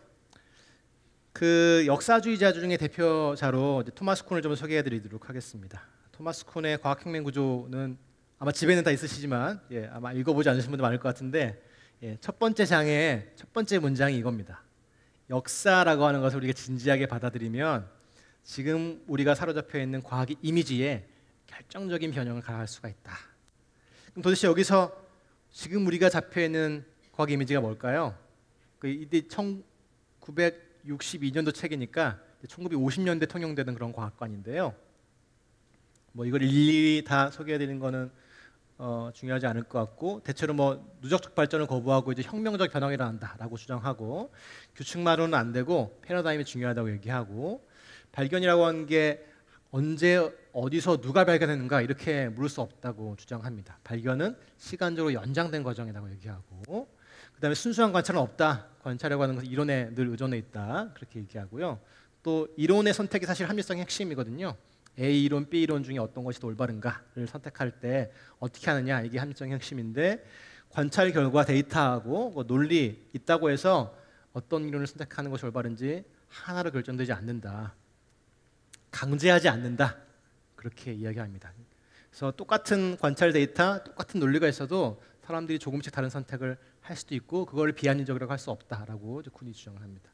Speaker 2: 그 역사주의자 중에 대표자로 이제 토마스 쿤을 좀 소개해드리도록 하겠습니다. 토마스 쿤의 과학혁명 구조는 아마 집에는 다 있으시지만 예, 아마 읽어보지 않으신 분도 많을 것 같은데 예, 첫 번째 장의 첫 번째 문장이 이겁니다. 역사라고 하는 것을 우리가 진지하게 받아들이면 지금 우리가 사로잡혀 있는 과학의 이미지에 결정적인 변형을 가할 수가 있다. 그럼 도대체 여기서 지금 우리가 잡혀 있는 과학 이미지가 뭘까요? 그 이때 천구백육십이 년도 책이니까 천구백오십 년대 통용되는 그런 과학관인데요. 뭐 이걸 일일이 다 소개해드리는 거는 어, 중요하지 않을 것 같고, 대체로 뭐 누적적 발전을 거부하고 이제 혁명적 변화가 일어난다라고 주장하고, 규칙만으로는 안 되고 패러다임이 중요하다고 얘기하고, 발견이라고 하는 게 언제 어디서 누가 발견했는가 이렇게 물을 수 없다고 주장합니다. 발견은 시간적으로 연장된 과정이라고 얘기하고, 그 다음에 순수한 관찰은 없다. 관찰이라고 하는 것은 이론에 늘 의존해 있다. 그렇게 얘기하고요. 또 이론의 선택이 사실 합리성의 핵심이거든요. A 이론, B 이론 중에 어떤 것이 더 올바른가를 선택할 때 어떻게 하느냐, 이게 합리성의 핵심인데, 관찰 결과 데이터하고 뭐 논리 있다고 해서 어떤 이론을 선택하는 것이 올바른지 하나로 결정되지 않는다. 강제하지 않는다. 그렇게 이야기합니다. 그래서 똑같은 관찰 데이터, 똑같은 논리가 있어도 사람들이 조금씩 다른 선택을 할 수도 있고 그걸 비합리적이라고 할 수 없다라고 쿤이 주장을 합니다.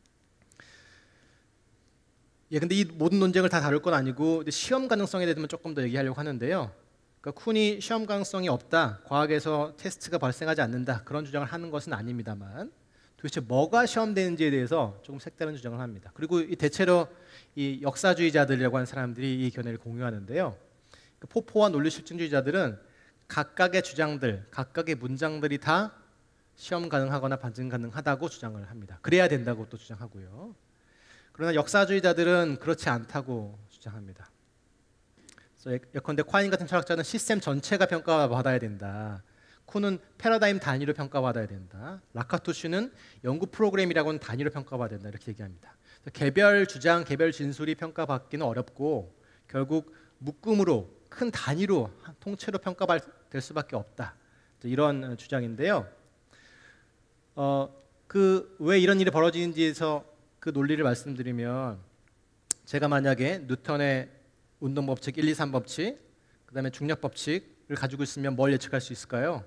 Speaker 2: 예, 근데 이 모든 논쟁을 다 다룰 건 아니고 시험 가능성에 대해서만 조금 더 얘기하려고 하는데요. 그러니까 쿤이 시험 가능성이 없다, 과학에서 테스트가 발생하지 않는다, 그런 주장을 하는 것은 아닙니다만, 도대체 뭐가 시험되는지에 대해서 조금 색다른 주장을 합니다. 그리고 이 대체로 이 역사주의자들이라고 하는 사람들이 이 견해를 공유하는데요. 포포와 논리 실증주의자들은 각각의 주장들, 각각의 문장들이 다 시험 가능하거나 반증 가능하다고 주장을 합니다. 그래야 된다고 또 주장하고요. 그러나 역사주의자들은 그렇지 않다고 주장합니다. 그래서 예컨대 콰인 같은 철학자는 시스템 전체가 평가받아야 된다. 쿠는 패러다임 단위로 평가받아야 된다. 라카토슈는 연구 프로그램이라고는 단위로 평가받아야 된다. 이렇게 얘기합니다. 개별 주장, 개별 진술이 평가받기는 어렵고 결국 묶음으로 큰 단위로 통째로 평가될 수밖에 없다. 이런 주장인데요. 어, 그 왜 이런 일이 벌어지는지에서 그 논리를 말씀드리면 제가 만약에 뉴턴의 운동 법칙 일, 이, 삼 법칙, 그다음에 중력 법칙을 가지고 있으면 뭘 예측할 수 있을까요?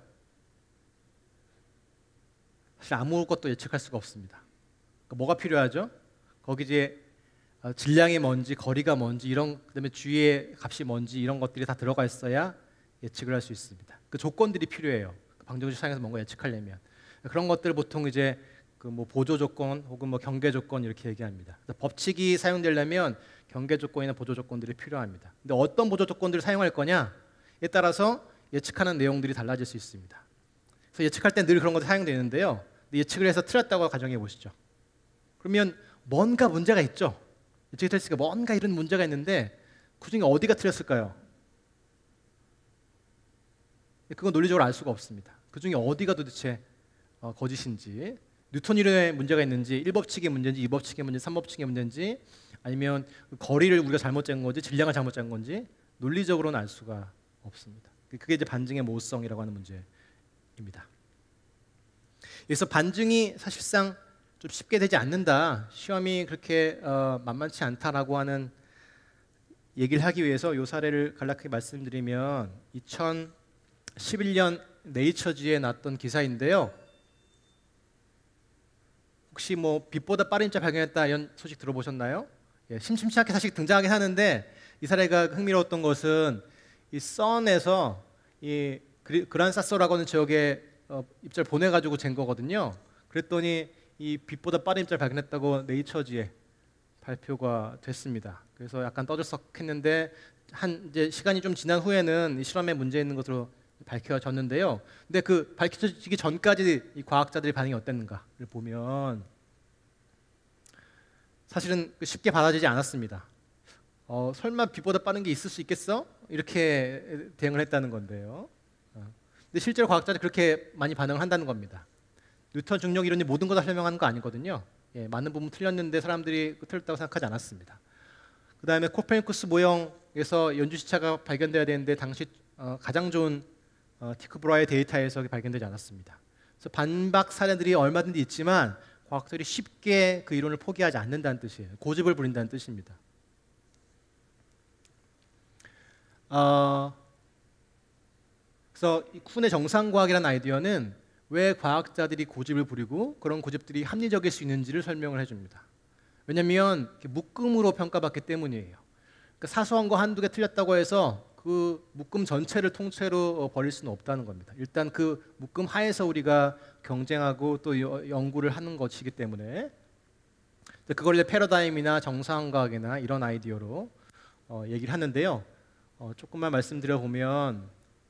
Speaker 2: 사실 아무것도 예측할 수가 없습니다. 그러니까 뭐가 필요하죠? 거기 이제 질량이 뭔지, 거리가 뭔지, 이런 그다음에 주위의 값이 뭔지 이런 것들이 다 들어가 있어야 예측을 할 수 있습니다. 그 조건들이 필요해요. 방정식 사용해서 뭔가 예측하려면 그런 것들 보통 이제 그 뭐 보조 조건 혹은 뭐 경계 조건 이렇게 얘기합니다. 그래서 법칙이 사용되려면 경계 조건이나 보조 조건들이 필요합니다. 근데 어떤 보조 조건들을 사용할 거냐에 따라서 예측하는 내용들이 달라질 수 있습니다. 그래서 예측할 때 늘 그런 것들이 사용되는데요. 근데 예측을 해서 틀렸다고 가정해 보시죠. 그러면 뭔가 문제가 있죠. 예측이 틀렸으니까 뭔가 이런 문제가 있는데 그중에 어디가 틀렸을까요? 그건 논리적으로 알 수가 없습니다. 그중에 어디가 도대체 어, 거짓인지, 뉴턴 이론에 문제가 있는지, 일 법칙의 문제인지, 이 법칙의 문제인지, 삼 법칙의 문제인지, 아니면 거리를 우리가 잘못 잰 건지, 질량을 잘못 잰 건지 논리적으로는 알 수가 없습니다. 그게 이제 반증의 모호성이라고 하는 문제입니다. 그래서 반증이 사실상 좀 쉽게 되지 않는다, 시험이 그렇게 어, 만만치 않다라고 하는 얘기를 하기 위해서 이 사례를 간략하게 말씀드리면 이천십일 년 네이처지에 났던 기사인데요. 혹시 뭐 빛보다 빠른 입자 발견했다 이런 소식 들어보셨나요? 예, 심심치 않게 사실 등장하긴 하는데 이 사례가 흥미로웠던 것은 이 선에서 이 그란사소라고 하는 지역에 어, 입자를 보내가지고 잰 거거든요. 그랬더니 이 빛보다 빠른 입자를 발견했다고 네이처지에 발표가 됐습니다. 그래서 약간 떠들썩했는데 한 이제 시간이 좀 지난 후에는 이 실험에 문제 있는 것으로 밝혀졌는데요. 근데 그 밝혀지기 전까지 이 과학자들의 반응이 어땠는가를 보면 사실은 쉽게 받아들이지 않았습니다. 어, 설마 빛보다 빠른 게 있을 수 있겠어? 이렇게 대응을 했다는 건데요. 어. 근데 실제로 과학자들이 그렇게 많이 반응을 한다는 겁니다. 뉴턴 중력 이론이 모든 걸 다 설명하는 거 아니거든요. 예, 많은 부분 틀렸는데 사람들이 틀렸다고 생각하지 않았습니다. 그 다음에 코페르니쿠스 모형에서 연주 시차가 발견돼야 되는데 당시 어, 가장 좋은 어, 티크 브라의 데이터에서 발견되지 않았습니다. 그래서 반박 사례들이 얼마든지 있지만 과학자들이 쉽게 그 이론을 포기하지 않는다는 뜻이에요. 고집을 부린다는 뜻입니다. 어, 그래서 이 쿤의 정상과학이라는 아이디어는 왜 과학자들이 고집을 부리고 그런 고집들이 합리적일 수 있는지를 설명을 해줍니다. 왜냐하면 묶음으로 평가받기 때문이에요. 그러니까 사소한 거 한두 개 틀렸다고 해서 그 묶음 전체를 통째로 버릴 수는 없다는 겁니다. 일단 그 묶음 하에서 우리가 경쟁하고 또 연구를 하는 것이기 때문에 그걸 이제 패러다임이나 정상과학이나 이런 아이디어로 어, 얘기를 하는데요. 어, 조금만 말씀드려 보면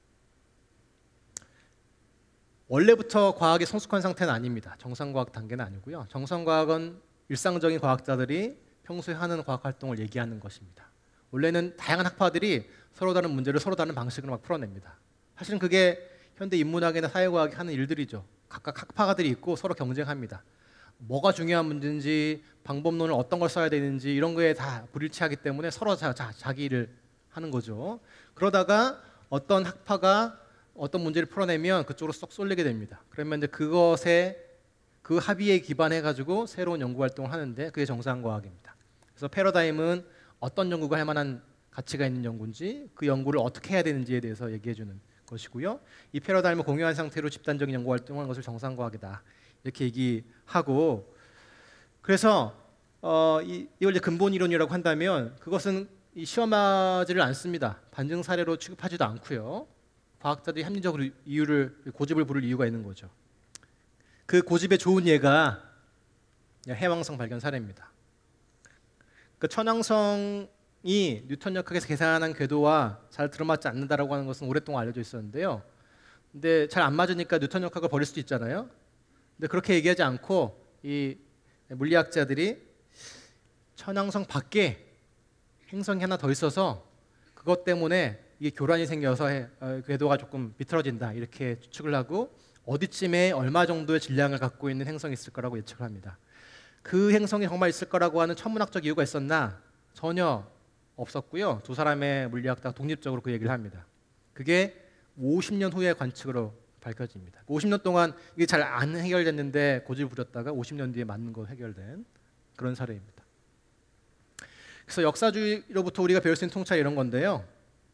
Speaker 2: 원래부터 과학이 성숙한 상태는 아닙니다. 정상과학 단계는 아니고요. 정상과학은 일상적인 과학자들이 평소에 하는 과학 활동을 얘기하는 것입니다. 원래는 다양한 학파들이 서로 다른 문제를 서로 다른 방식으로 막 풀어냅니다. 사실은 그게 현대 인문학이나 사회과학이 하는 일들이죠. 각각 학파가들이 있고 서로 경쟁합니다. 뭐가 중요한 문제인지, 방법론을 어떤 걸 써야 되는지 이런 거에 다 불일치하기 때문에 서로 자, 자, 자기 일을 하는 거죠. 그러다가 어떤 학파가 어떤 문제를 풀어내면 그쪽으로 쏙 쏠리게 됩니다. 그러면 이제 그것에 그 합의에 기반해 가지고 새로운 연구 활동을 하는데 그게 정상과학입니다. 그래서 패러다임은 어떤 연구가 할 만한 가치가 있는 연구인지, 그 연구를 어떻게 해야 되는지에 대해서 얘기해 주는 것이고요. 이 패러다임을 공유한 상태로 집단적인 연구 활동을 하는 것을 정상과학이다 이렇게 얘기하고, 그래서 어, 이, 이걸 이제 근본 이론이라고 한다면 그것은 이 시험하지를 않습니다. 반증 사례로 취급하지도 않고요. 과학자들이 합리적으로 이유를 고집을 부를 이유가 있는 거죠. 그 고집의 좋은 예가 해왕성 발견 사례입니다. 그 천왕성이 뉴턴 역학에서 계산한 궤도와 잘 들어맞지 않는다라고 하는 것은 오랫동안 알려져 있었는데요. 근데 잘 안 맞으니까 뉴턴 역학을 버릴 수도 있잖아요. 근데 그렇게 얘기하지 않고 이 물리학자들이 천왕성 밖에 행성이 하나 더 있어서 그것 때문에 이게 교란이 생겨서 해, 어, 궤도가 조금 비틀어진다 이렇게 추측을 하고 어디쯤에 얼마 정도의 질량을 갖고 있는 행성이 있을 거라고 예측을 합니다. 그 행성이 정말 있을 거라고 하는 천문학적 이유가 있었나? 전혀 없었고요. 두 사람의 물리학자가 독립적으로 그 얘기를 합니다. 그게 오십 년 후의 관측으로 밝혀집니다. 오십 년 동안 이게 잘 안 해결됐는데 고집을 부렸다가 오십 년 뒤에 맞는 거 해결된 그런 사례입니다. 그래서 역사주의로부터 우리가 배울 수 있는 통찰 이런 건데요.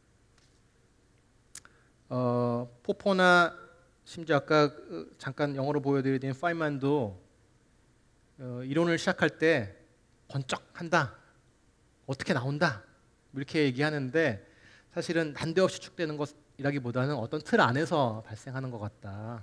Speaker 2: 어, 포퍼나 심지어 아까 잠깐 영어로 보여드린 파이만도 어, 이론을 시작할 때 번쩍한다, 어떻게 나온다 이렇게 얘기하는데 사실은 난데없이 축되는 것이라기보다는 어떤 틀 안에서 발생하는 것 같다.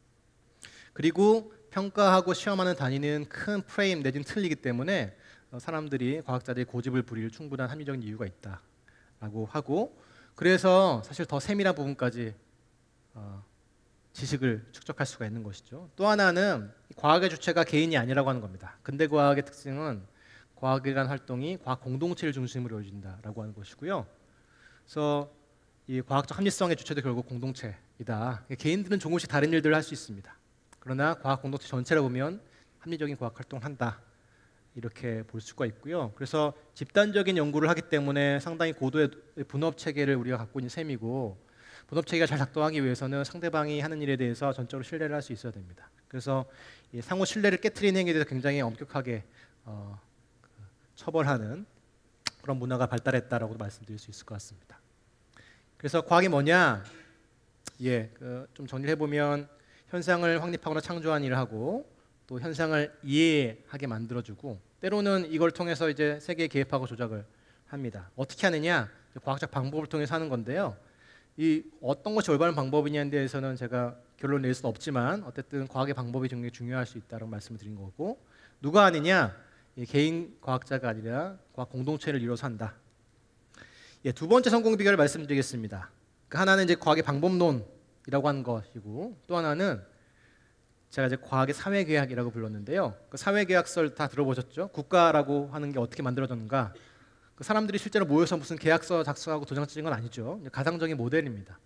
Speaker 2: 그리고 평가하고 시험하는 단위는 큰 프레임 내지는 틀이기 때문에 사람들이 과학자들이 고집을 부릴 충분한 합리적인 이유가 있다라고 하고, 그래서 사실 더 세밀한 부분까지 어, 지식을 축적할 수가 있는 것이죠. 또 하나는 과학의 주체가 개인이 아니라고 하는 겁니다. 근대 과학의 특징은 과학에 대한 활동이 과학 공동체를 중심으로 이루어진다라고 하는 것이고요. 그래서 이 과학적 합리성의 주체도 결국 공동체이다. 개인들은 조금씩 다른 일들을 할 수 있습니다. 그러나 과학 공동체 전체를 보면 합리적인 과학 활동을 한다. 이렇게 볼 수가 있고요. 그래서 집단적인 연구를 하기 때문에 상당히 고도의 분업 체계를 우리가 갖고 있는 셈이고, 분업 체계가 잘 작동하기 위해서는 상대방이 하는 일에 대해서 전적으로 신뢰를 할 수 있어야 됩니다. 그래서 이 상호 신뢰를 깨트리는 행위에 대해서 굉장히 엄격하게 어, 그 처벌하는 그런 문화가 발달했다라고 말씀드릴 수 있을 것 같습니다. 그래서 과학이 뭐냐? 예, 그 좀 정리를 해보면 현상을 확립하거나 창조한 일을 하고, 또 현상을 이해하게 만들어주고, 때로는 이걸 통해서 이제 세계에 개입하고 조작을 합니다. 어떻게 하느냐? 과학적 방법을 통해서 하는 건데요. 이 어떤 것이 올바른 방법이냐에 대해서는 제가 결론 낼 수는 없지만 어쨌든 과학의 방법이 굉장히 중요할 수 있다고 말씀을 드린 거고, 누가 하느냐? 이 개인 과학자가 아니라 과학 공동체를 이뤄서 한다. 예, 두 번째 성공 비결을 말씀드리겠습니다. 그 하나는 이제 과학의 방법론이라고 하는 것이고, 또 하나는 제가 이제 과학의 사회계약이라고 불렀는데요. 그 사회계약서를 다 들어보셨죠? 국가라고 하는 게 어떻게 만들어졌는가? 그 사람들이 실제로 모여서 무슨 계약서 작성하고 도장 찍은 건 아니죠. 가상적인 모델입니다.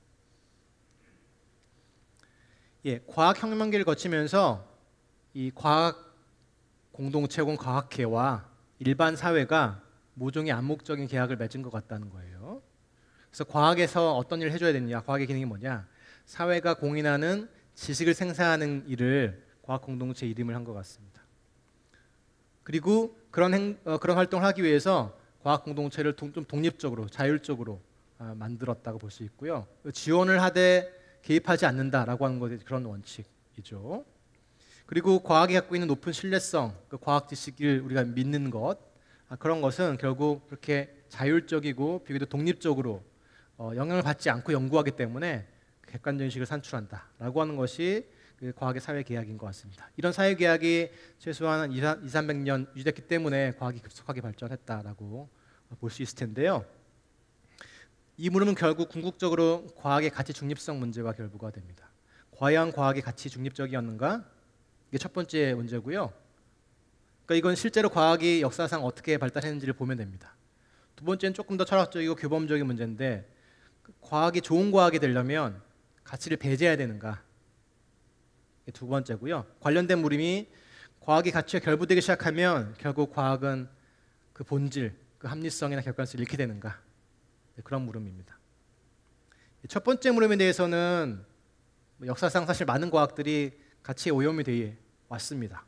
Speaker 2: 예, 과학 혁명기를 거치면서 이 과학 공동체 혹은 과학계와 일반 사회가 모종의 암묵적인 계약을 맺은 것 같다는 거예요. 그래서 과학에서 어떤 일을 해줘야 되느냐? 과학의 기능이 뭐냐? 사회가 공인하는 지식을 생산하는 일을 과학 공동체 이름을 한 것 같습니다. 그리고 그런 행, 어, 그런 활동을 하기 위해서 과학 공동체를 좀 독립적으로, 자율적으로 어, 만들었다고 볼 수 있고요. 지원을 하되 개입하지 않는다라고 하는 것이 그런 원칙이죠. 그리고 과학이 갖고 있는 높은 신뢰성, 그 과학 지식을 우리가 믿는 것, 아, 그런 것은 결국 그렇게 자율적이고 비교적 독립적으로 어, 영향을 받지 않고 연구하기 때문에 객관적인 지식을 산출한다라고 하는 것이 그 과학의 사회계약인 것 같습니다. 이런 사회계약이 최소한 이삼백 년 유지됐기 때문에 과학이 급속하게 발전했다라고 볼 수 있을 텐데요. 이 물음은 결국 궁극적으로 과학의 가치 중립성 문제와 결부가 됩니다. 과연 과학의 가치 중립적이었는가? 이게 첫 번째 문제고요. 그러니까 이건 실제로 과학이 역사상 어떻게 발달했는지를 보면 됩니다. 두 번째는 조금 더 철학적이고 규범적인 문제인데, 과학이 좋은 과학이 되려면 가치를 배제해야 되는가? 이게 두 번째고요. 관련된 물음이 과학이 가치가 결부되기 시작하면 결국 과학은 그 본질, 그 합리성이나 객관성을 잃게 되는가? 그런 물음입니다. 첫 번째 물음에 대해서는 역사상 사실 많은 과학들이 가치에 오염이 되어 왔습니다.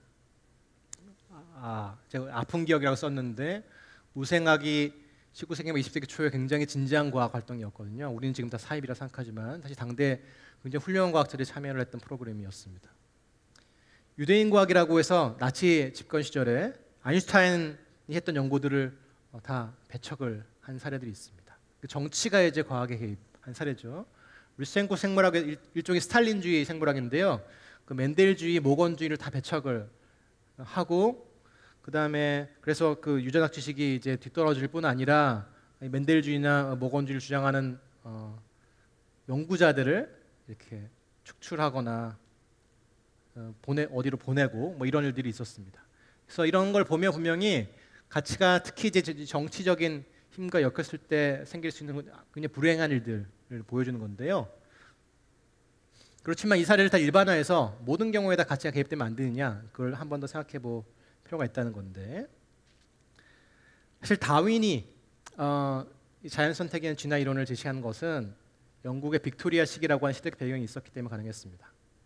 Speaker 2: 아, 제가 아픈 기억이라고 썼는데 우생학이 십구 세기, 이십 세기 초에 굉장히 진지한 과학 활동이었거든요. 우리는 지금 다 사입이라 생각하지만 사실 당대 굉장히 훌륭한 과학자들이 참여를 했던 프로그램이었습니다. 유대인 과학이라고 해서 나치 집권 시절에 아인슈타인이 했던 연구들을 다 배척을 한 사례들이 있습니다. 정치가 이제 과학에 개입한 사례죠. 루센코 생물학의 일종의 스탈린주의 생물학인데요. 그 멘델주의, 모건주의를 다 배척을 하고, 그 다음에 그래서 그 유전학 지식이 이제 뒤떨어질 뿐 아니라 멘델주의나 모건주의를 주장하는 어, 연구자들을 이렇게 축출하거나 어, 보내 어디로 보내고 뭐 이런 일들이 있었습니다. 그래서 이런 걸 보면 분명히 가치가 특히 이제 정치적인 힘과 엮였을 때 생길 수 있는 굉장히 불행한 일들을 보여주는 건데요. 그렇지만 이 사례를 다 일반화해서 모든 경우에 다 가치가 개입되면 안 되느냐, 그걸 한 번 더 생각해 볼 필요가 있다는 건데, 사실 다윈이 어, 자연 선택에 대한 진화 이론을 제시한 것은 영국의 빅토리아 시기라고 하는 시대적 배경이 있었기 때문에 가능했습니다.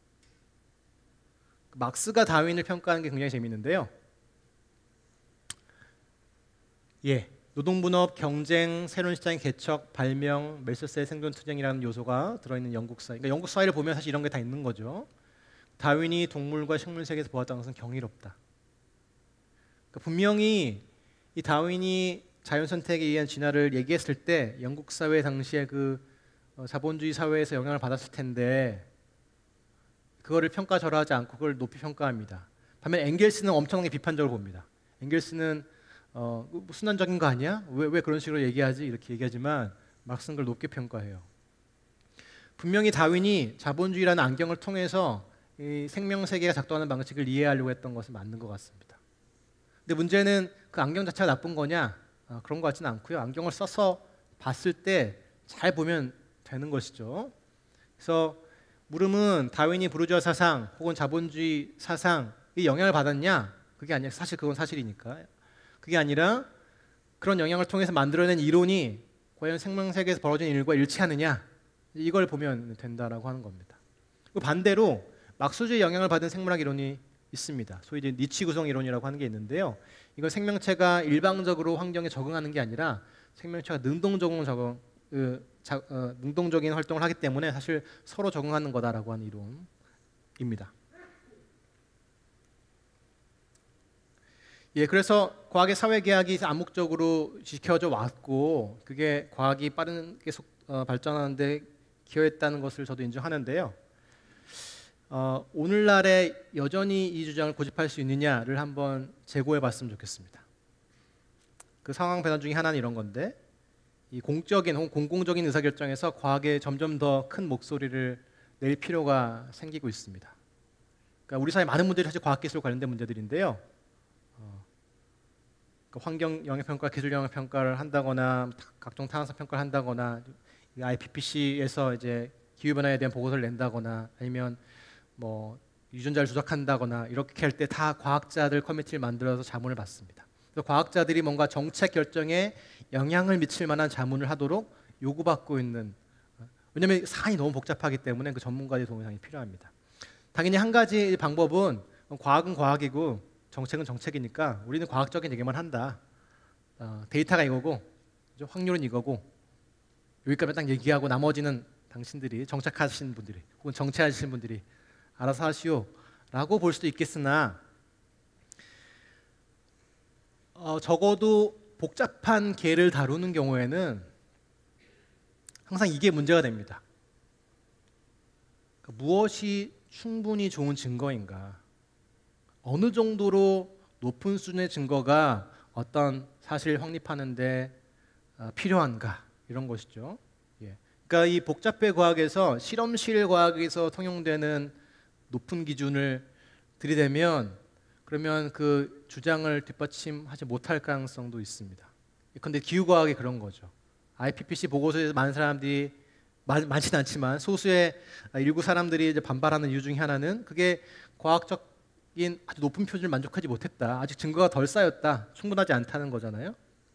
Speaker 2: 막스가 다윈을 평가하는 게 굉장히 재미있는데요. 예, 노동분업, 경쟁, 새로운 시장의 개척, 발명, 멜서스의 생존 투쟁이라는 요소가 들어있는 영국 사회. 그러니까 영국 사회를 보면 사실 이런 게 다 있는 거죠. 다윈이 동물과 식물 세계에서 보았다는 것은 경이롭다. 그러니까 분명히 이 다윈이 자연 선택에 의한 진화를 얘기했을 때 영국 사회 당시에 그 어, 자본주의 사회에서 영향을 받았을 텐데 그거를 평가절하하지 않고 그걸 높이 평가합니다. 반면 엥겔스는 엄청나게 비판적으로 봅니다. 엥겔스는 어, 뭐 순환적인 거 아니야? 왜, 왜 그런 식으로 얘기하지? 이렇게 얘기하지만 막스는 그걸 높게 평가해요. 분명히 다윈이 자본주의라는 안경을 통해서 이 생명세계가 작동하는 방식을 이해하려고 했던 것은 맞는 것 같습니다. 근데 문제는 그 안경 자체가 나쁜 거냐? 아, 그런 것 같지는 않고요. 안경을 써서 봤을 때 잘 보면 되는 것이죠. 그래서 물음은 다윈이 부르주아 사상 혹은 자본주의 사상이 영향을 받았냐? 그게 아니라 사실 그건 사실이니까. 그게 아니라 그런 영향을 통해서 만들어낸 이론이 과연 생명세계에서 벌어진 일과 일치하느냐? 이걸 보면 된다라고 하는 겁니다. 반대로 막스주의 영향을 받은 생물학 이론이 있습니다. 소위 이제 니치 구성 이론이라고 하는 게 있는데요. 이건 생명체가 일방적으로 환경에 적응하는 게 아니라 생명체가 능동적으로 적응, 그, 자, 어, 능동적인 활동을 하기 때문에 사실 서로 적응하는 거다라고 하는 이론입니다. 예, 그래서 과학의 사회계약이 암묵적으로 지켜져 왔고 그게 과학이 빠르게 속, 어, 발전하는 데 기여했다는 것을 저도 인정하는데요. 어, 오늘날에 여전히 이 주장을 고집할 수 있느냐를 한번 재고해 봤으면 좋겠습니다. 그 상황 변화 중에 하나는 이런 건데 이 공적인 혹은 공공적인 의사결정에서 과학에 점점 더 큰 목소리를 낼 필요가 생기고 있습니다. 그러니까 우리 사회 많은 문제들이 사실 과학기술 관련된 문제들인데요. 어, 그러니까 환경 영향평가, 기술 영향평가를 한다거나 각종 타산성 평가를 한다거나 아이피피씨에서 이제 기후변화에 대한 보고서를 낸다거나 아니면 뭐 유전자를 조작한다거나 이렇게 할 때 다 과학자들 커뮤니티를 만들어서 자문을 받습니다. 그래서 과학자들이 뭔가 정책 결정에 영향을 미칠 만한 자문을 하도록 요구받고 있는, 왜냐하면 사안이 너무 복잡하기 때문에 그 전문가의 도움이 당연히 필요합니다. 당연히 한 가지 방법은 과학은 과학이고 정책은 정책이니까 우리는 과학적인 얘기만 한다. 어, 데이터가 이거고 확률은 이거고 여기까지 딱 얘기하고 나머지는 당신들이 정책하시는 분들이 혹은 정치하시는 분들이 알아서 하시오 라고 볼 수도 있겠으나 어, 적어도 복잡한 계를 다루는 경우에는 항상 이게 문제가 됩니다. 그러니까 무엇이 충분히 좋은 증거인가, 어느 정도로 높은 수준의 증거가 어떤 사실을 확립하는 데 어, 필요한가, 이런 것이죠. 예. 그러니까 이 복잡해 과학에서 실험실 과학에서 통용되는 높은 기준을 들이대면 그러면 그 주장을 뒷받침하지 못할 가능성도 있습니다. 그런데 기후과학이 그런 거죠. 아이피피씨 보고서에서 많은 사람들이 많, 많지는 않지만 소수의 일부 사람들이 이제 반발하는 이유 중에 하나는 그게 과학적인 아주 높은 표준을 만족하지 못했다. 아직 증거가 덜 쌓였다. 충분하지 않다는 거잖아요.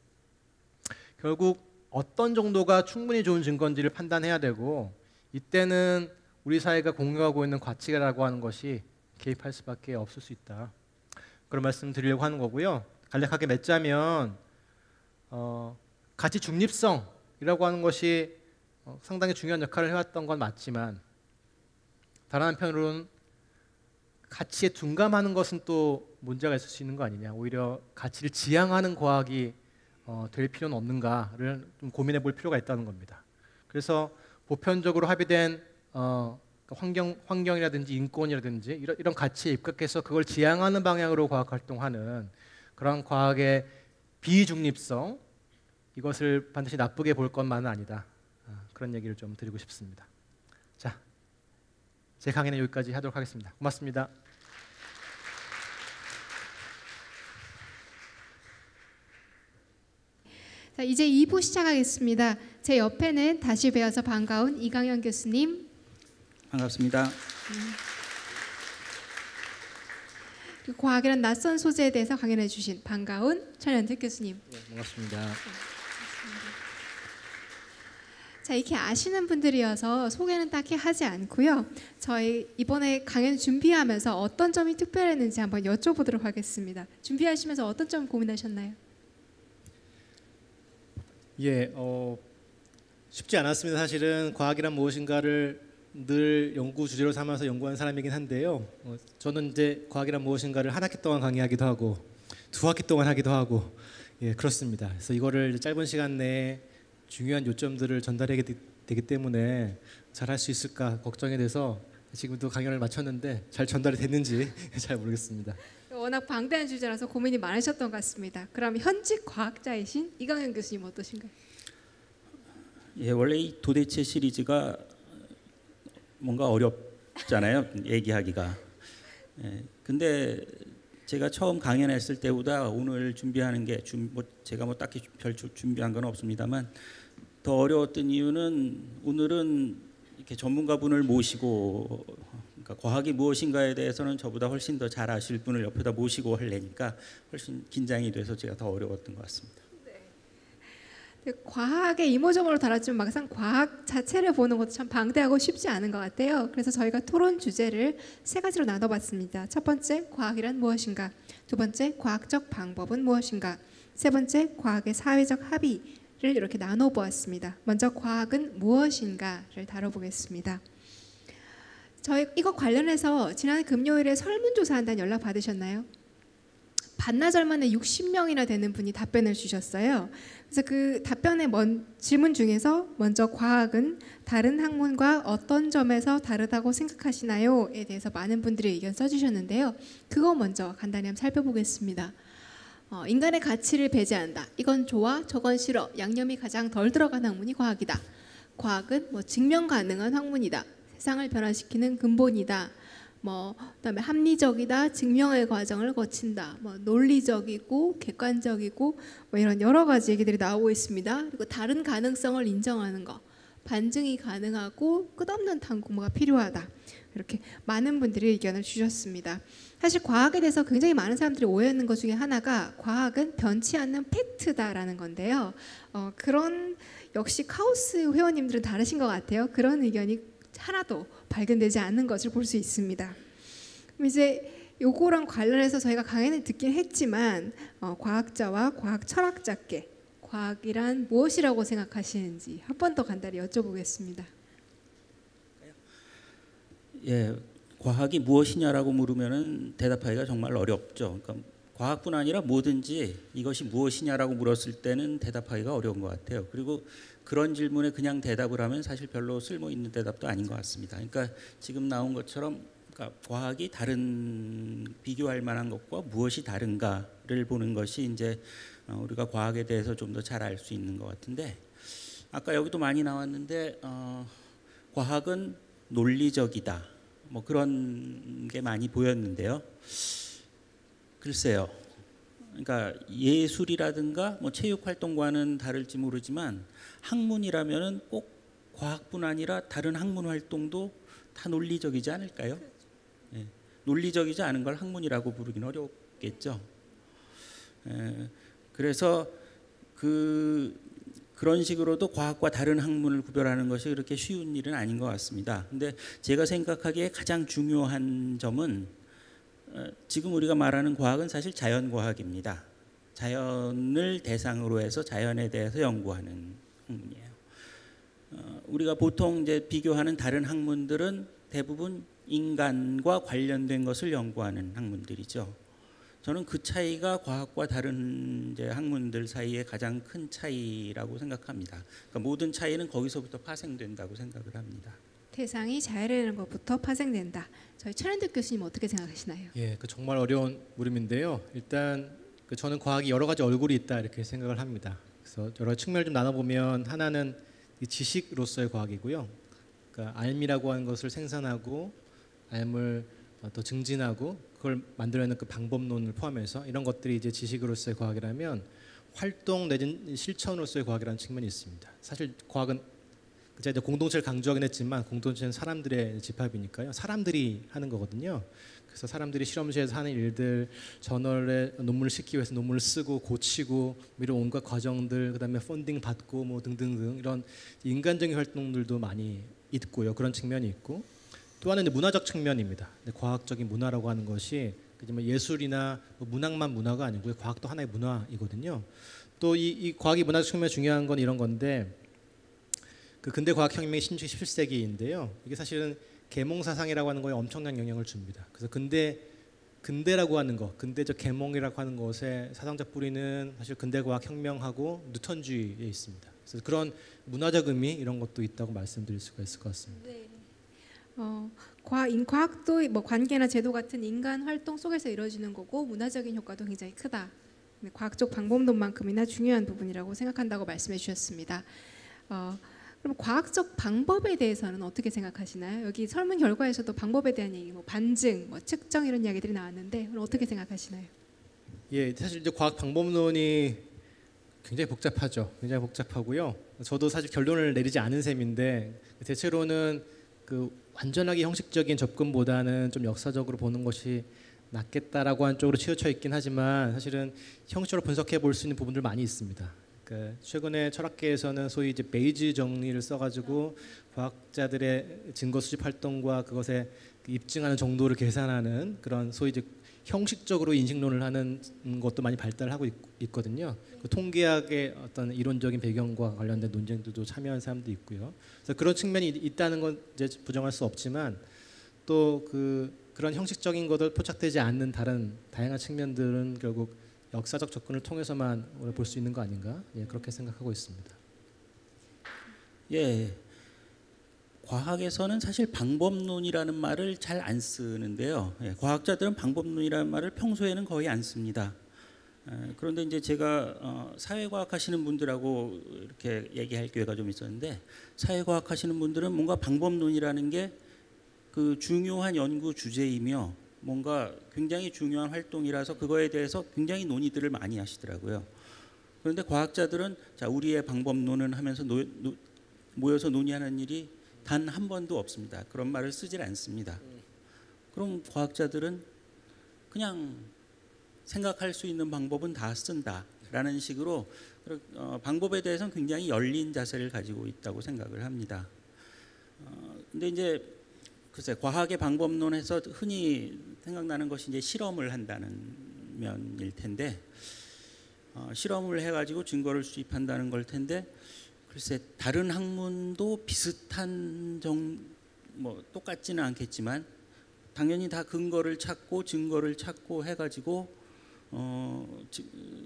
Speaker 2: 결국 어떤 정도가 충분히 좋은 증거인지를 판단해야 되고 이때는 우리 사회가 공유하고 있는 가치라고 하는 것이 개입할 수밖에 없을 수 있다. 그런 말씀 드리려고 하는 거고요. 간략하게 맺자면 어, 가치 중립성이라고 하는 것이 어, 상당히 중요한 역할을 해왔던 건 맞지만 다른 한편으로는 가치에 둔감하는 것은 또 문제가 있을 수 있는 거 아니냐. 오히려 가치를 지향하는 과학이 어, 될 필요는 없는가를 좀 고민해 볼 필요가 있다는 겁니다. 그래서 보편적으로 합의된 어, 환경, 환경이라든지 인권이라든지 이런, 이런 가치에 입각해서 그걸 지향하는 방향으로 과학 활동하는 그런 과학의 비중립성, 이것을 반드시 나쁘게 볼 것만은 아니다. 아, 그런 얘기를 좀 드리고 싶습니다. 자, 제 강의는 여기까지 하도록 하겠습니다. 고맙습니다.
Speaker 1: 자, 이제 이 부 시작하겠습니다. 제 옆에는 다시 뵈어서 반가운 이강현 교수님.
Speaker 3: 반갑습니다.
Speaker 1: 그리고 과학이란 낯선 소재에 대해서 강연해 주신 반가운 천연택 교수님.
Speaker 2: 네, 반갑습니다.
Speaker 1: 자, 이렇게 아시는 분들이어서 소개는 딱히 하지 않고요. 저희 이번에 강연 준비하면서 어떤 점이 특별했는지 한번 여쭤보도록 하겠습니다. 준비하시면서 어떤 점 고민하셨나요?
Speaker 2: 예, 어, 쉽지 않았습니다. 사실은 과학이란 무엇인가를 늘 연구 주제로 삼아서 연구한 사람이긴 한데요. 어, 저는 이제 과학이란 무엇인가를 한 학기 동안 강의하기도 하고 두 학기 동안 하기도 하고 예, 그렇습니다. 그래서 이거를 짧은 시간 내에 중요한 요점들을 전달하게 되기 때문에 잘 할 수 있을까 걱정이 돼서 지금도 강연을 마쳤는데 잘 전달이 됐는지 잘 모르겠습니다.
Speaker 1: 워낙 방대한 주제라서 고민이 많으셨던 것 같습니다. 그럼 현직 과학자이신 이강현 교수님 어떠신가요?
Speaker 3: 예, 원래 이 도대체 시리즈가 뭔가 어렵잖아요. 얘기하기가. 예, 근데 제가 처음 강연했을 때보다 오늘 준비하는 게 준, 뭐 제가 뭐 딱히 별 준비한 건 없습니다만 더 어려웠던 이유는 오늘은 이렇게 전문가분을 모시고 그러니까 과학이 무엇인가에 대해서는 저보다 훨씬 더 잘 아실 분을 옆에다 모시고 하려니까 훨씬 긴장이 돼서 제가 더 어려웠던 것 같습니다.
Speaker 1: 네. 과학에 이모저모로 달았지만 막상 과학 자체를 보는 것도 참 방대하고 쉽지 않은 것 같아요. 그래서 저희가 토론 주제를 세 가지로 나눠봤습니다. 첫 번째, 과학이란 무엇인가? 두 번째, 과학적 방법은 무엇인가? 세 번째, 과학의 사회적 합의를 이렇게 나눠보았습니다. 먼저 과학은 무엇인가를 다뤄보겠습니다. 저희 이거 관련해서 지난 금요일에 설문조사한다는 연락 받으셨나요? 반나절 만에 육십 명이나 되는 분이 답변을 주셨어요. 그래서 그 답변의 먼, 질문 중에서 먼저 과학은 다른 학문과 어떤 점에서 다르다고 생각하시나요?에 대해서 많은 분들이 의견 써주셨는데요. 그거 먼저 간단히 한번 살펴보겠습니다. 어, 인간의 가치를 배제한다. 이건 좋아, 저건 싫어. 양념이 가장 덜 들어간 학문이 과학이다. 과학은 뭐 증명 가능한 학문이다. 세상을 변화시키는 근본이다. 뭐 그다음에 합리적이다, 증명의 과정을 거친다, 뭐 논리적이고 객관적이고 뭐 이런 여러 가지 얘기들이 나오고 있습니다. 그리고 다른 가능성을 인정하는 거, 반증이 가능하고 끝없는 탐구가 필요하다. 이렇게 많은 분들이 의견을 주셨습니다. 사실 과학에 대해서 굉장히 많은 사람들이 오해하는 것 중에 하나가 과학은 변치 않는 팩트다라는 건데요. 어, 그런 역시 카오스 회원님들은 다르신 것 같아요. 그런 의견이 하나도 발견되지 않는 것을 볼 수 있습니다. 그럼 이제 요거랑 관련해서 저희가 강연을 듣긴 했지만 어, 과학자와 과학 철학자께 과학이란 무엇이라고 생각하시는지 한 번 더 간단히 여쭤보겠습니다.
Speaker 3: 예, 과학이 무엇이냐라고 물으면은 대답하기가 정말 어렵죠. 그러니까 과학뿐 아니라 뭐든지 이것이 무엇이냐라고 물었을 때는 대답하기가 어려운 것 같아요. 그리고 그런 질문에 그냥 대답을 하면 사실 별로 쓸모 있는 대답도 아닌 것 같습니다. 그러니까 지금 나온 것처럼 그러니까 과학이 다른 비교할 만한 것과 무엇이 다른가를 보는 것이 이제 우리가 과학에 대해서 좀 더 잘 알 수 있는 것 같은데 아까 여기도 많이 나왔는데 어, 과학은 논리적이다. 뭐 그런 게 많이 보였는데요. 글쎄요. 그러니까 예술이라든가 뭐 체육 활동과는 다를지 모르지만 학문이라면은 꼭 과학뿐 아니라 다른 학문 활동도 다 논리적이지 않을까요? 예, 논리적이지 않은 걸 학문이라고 부르긴 어렵겠죠. 예, 그래서 그 그런 식으로도 과학과 다른 학문을 구별하는 것이 그렇게 쉬운 일은 아닌 것 같습니다. 근데 제가 생각하기에 가장 중요한 점은 어, 지금 우리가 말하는 과학은 사실 자연과학입니다. 자연을 대상으로 해서 자연에 대해서 연구하는 학문이에요. 어, 우리가 보통 이제 비교하는 다른 학문들은 대부분 인간과 관련된 것을 연구하는 학문들이죠. 저는 그 차이가 과학과 다른 이제 학문들 사이에 가장 큰 차이라고 생각합니다. 그러니까 모든 차이는 거기서부터 파생된다고 생각을 합니다.
Speaker 1: 대상이 자연이라는 것부터 파생된다. 저희 천연득 교수님 어떻게 생각하시나요?
Speaker 2: 예, 그 정말 어려운 물음인데요. 일단 그 저는 과학이 여러 가지 얼굴이 있다 이렇게 생각을 합니다. 그래서 여러 측면을 좀 나눠보면 하나는 이 지식으로서의 과학이고요. 그러니까 알미라고 하는 것을 생산하고 알을 더 증진하고 그걸 만들어내는 그 방법론을 포함해서 이런 것들이 이제 지식으로서의 과학이라면 활동 내진 실천으로서의 과학이라는 측면이 있습니다. 사실 과학은 제가 이제 공동체를 강조하긴 했지만 공동체는 사람들의 집합이니까요. 사람들이 하는 거거든요. 그래서 사람들이 실험실에서 하는 일들, 저널에 논문을 싣기 위해서 논문을 쓰고 고치고 이런 온갖 과정들, 그다음에 펀딩 받고 뭐 등등등 이런 인간적인 활동들도 많이 있고요. 그런 측면이 있고 또 하나는 문화적 측면입니다. 과학적인 문화라고 하는 것이 예술이나 문학만 문화가 아니고요. 과학도 하나의 문화이거든요. 또 이 이 과학이 문화적 측면이 중요한 건 이런 건데 그 근대 과학혁명이 십칠 세기인데요. 이게 사실은 계몽 사상이라고 하는 거에 엄청난 영향을 줍니다. 그래서 근대 근대라고 하는 것, 근대적 계몽이라고 하는 것의 사상적 뿌리는 사실 근대 과학혁명하고 뉴턴주의에 있습니다. 그래서 그런 문화적 의미 이런 것도 있다고 말씀드릴 수가 있을 것 같습니다.
Speaker 1: 네. 어, 과, 인, 과학도 뭐 관계나 제도 같은 인간 활동 속에서 이루어지는 거고 문화적인 효과도 굉장히 크다. 과학적 방법론만큼이나 중요한 부분이라고 생각한다고 말씀해 주셨습니다. 어, 그럼 과학적 방법에 대해서는 어떻게 생각하시나요? 여기 설문 결과에서도 방법에 대한 얘기, 뭐 반증, 뭐 측정 이런 이야기들이 나왔는데 그럼 어떻게 생각하시나요?
Speaker 2: 예, 사실 이제 과학 방법론이 굉장히 복잡하죠. 굉장히 복잡하고요. 저도 사실 결론을 내리지 않은 셈인데 대체로는 그 완전하게 형식적인 접근보다는 좀 역사적으로 보는 것이 낫겠다라고 하는 쪽으로 치우쳐 있긴 하지만 사실은 형식적으로 분석해 볼 수 있는 부분들 많이 있습니다. 그러니까 최근에 철학계에서는 소위 이제 베이지 정리를 써가지고 과학자들의 증거 수집 활동과 그것에 입증하는 정도를 계산하는 그런 소위 이제 형식적으로 인식론을 하는 것도 많이 발달하고 있, 있거든요. 그 통계학의 어떤 이론적인 배경과 관련된 논쟁들도 참여한 사람도 있고요. 그래서 그런 측면이 있다는 건 이제 부정할 수 없지만 또 그 그런 형식적인 것들 포착되지 않는 다른 다양한 측면들은 결국 역사적 접근을 통해서만 볼 수 있는 거 아닌가? 예, 그렇게 생각하고 있습니다.
Speaker 3: 예, 과학에서는 사실 방법론이라는 말을 잘 안 쓰는데요. 예, 과학자들은 방법론이라는 말을 평소에는 거의 안 씁니다. 에, 그런데 이제 제가 어, 사회과학 하시는 분들하고 이렇게 얘기할 기회가 좀 있었는데 사회과학 하시는 분들은 뭔가 방법론이라는 게 그 중요한 연구 주제이며 뭔가 굉장히 중요한 활동이라서 그거에 대해서 굉장히 논의들을 많이 하시더라고요. 그런데 과학자들은 자 우리의 방법론은 하면서 노, 노, 모여서 논의하는 일이 단 한 번도 없습니다. 그런 말을 쓰질 않습니다. 그럼 과학자들은 그냥 생각할 수 있는 방법은 다 쓴다라는 식으로 어, 방법에 대해서는 굉장히 열린 자세를 가지고 있다고 생각을 합니다. 어, 근데 이제 글쎄 과학의 방법론에서 흔히 생각나는 것이 이제 실험을 한다는 면일 텐데 어, 실험을 해가지고 증거를 수집한다는 걸 텐데 글쎄 다른 학문도 비슷한 정 뭐 똑같지는 않겠지만 당연히 다 근거를 찾고 증거를 찾고 해가지고 어, 지,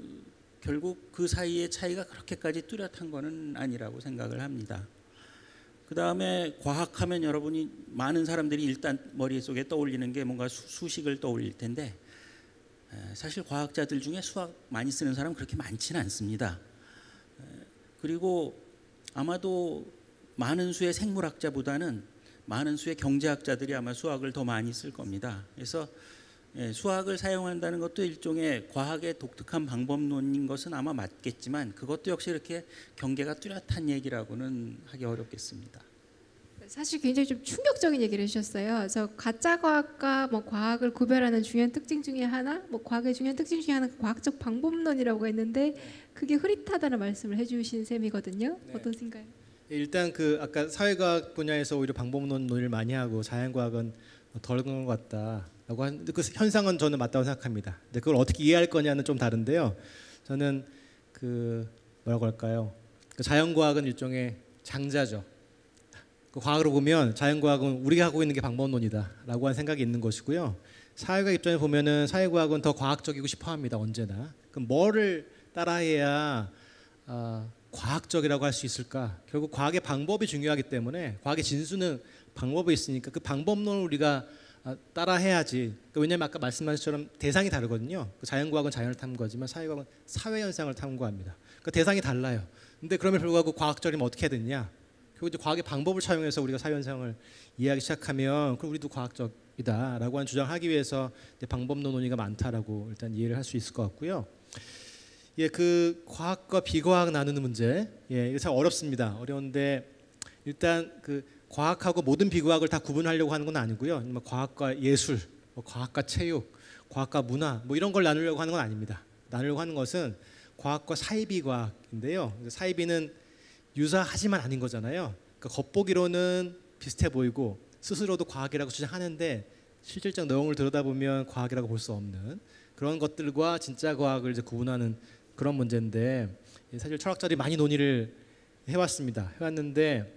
Speaker 3: 결국 그 사이의 차이가 그렇게까지 뚜렷한 것은 아니라고 생각을 합니다. 그 다음에 과학하면 여러분이 많은 사람들이 일단 머릿속에 떠올리는 게 뭔가 수, 수식을 떠올릴 텐데 에, 사실 과학자들 중에 수학 많이 쓰는 사람 그렇게 많지는 않습니다. 에, 그리고 아마도 많은 수의 생물학자보다는 많은 수의 경제학자들이 아마 수학을 더 많이 쓸 겁니다. 그래서 예, 수학을 사용한다는 것도 일종의 과학의 독특한 방법론인 것은 아마 맞겠지만 그것도 역시 이렇게 경계가 뚜렷한 얘기라고는 하기 어렵겠습니다.
Speaker 1: 사실 굉장히 좀 충격적인 얘기를 해주셨어요. 저 가짜 과학과 뭐 과학을 구별하는 중요한 특징 중에 하나, 뭐 과학의 중요한 특징 중에 하나가 과학적 방법론이라고 했는데 그게 흐릿하다는 말씀을 해주신 셈이거든요. 네. 어떠신가요?
Speaker 2: 일단 그 아까 사회과학 분야에서 오히려 방법론 논의를 많이 하고 자연과학은 덜 그런 것 같다. 라고 한 그 현상은 저는 맞다고 생각합니다. 근데 그걸 어떻게 이해할 거냐는 좀 다른데요. 저는 그 뭐라고 할까요? 그 자연과학은 일종의 장자죠. 그 과학으로 보면 자연과학은 우리가 하고 있는 게 방법론이다라고 하는 생각이 있는 것이고요. 사회과학 입장에 보면은 사회과학은 더 과학적이고 싶어합니다. 언제나. 그럼 뭐를 따라해야 어, 과학적이라고 할 수 있을까? 결국 과학의 방법이 중요하기 때문에 과학의 진수는 방법이 있으니까 그 방법론을 우리가 따라해야지. 왜냐하면 아까 말씀하신 것처럼 대상이 다르거든요. 자연과학은 자연을 탐구하지만 사회과학은 사회 현상을 탐구합니다. 그러니까 대상이 달라요. 근데 그럼에도 불구하고 과학적이면 어떻게 해야 되느냐? 결국 이제 과학의 방법을 차용해서 우리가 사회 현상을 이해하기 시작하면 그럼 우리도 과학적이다라고 하는 주장을 하기 위해서 방법론 논의가 많다라고 일단 이해를 할 수 있을 것 같고요.
Speaker 4: 예, 그 과학과 비과학 나누는 문제, 예, 이거 참 어렵습니다. 어려운데 일단 그 과학하고 모든 비과학을 다 구분하려고 하는 건 아니고요. 뭐 과학과 예술, 뭐 과학과 체육, 과학과 문화, 뭐 이런 걸 나누려고 하는 건 아닙니다. 나누려고 하는 것은 과학과 사이비과학인데요. 사이비는 유사하지만 아닌 거잖아요. 그러니까 겉보기로는 비슷해 보이고 스스로도 과학이라고 주장하는데 실질적 내용을 들여다보면 과학이라고 볼 수 없는 그런 것들과 진짜 과학을 이제 구분하는 그런 문제인데, 사실 철학자들이 많이 논의를 해왔습니다. 해왔는데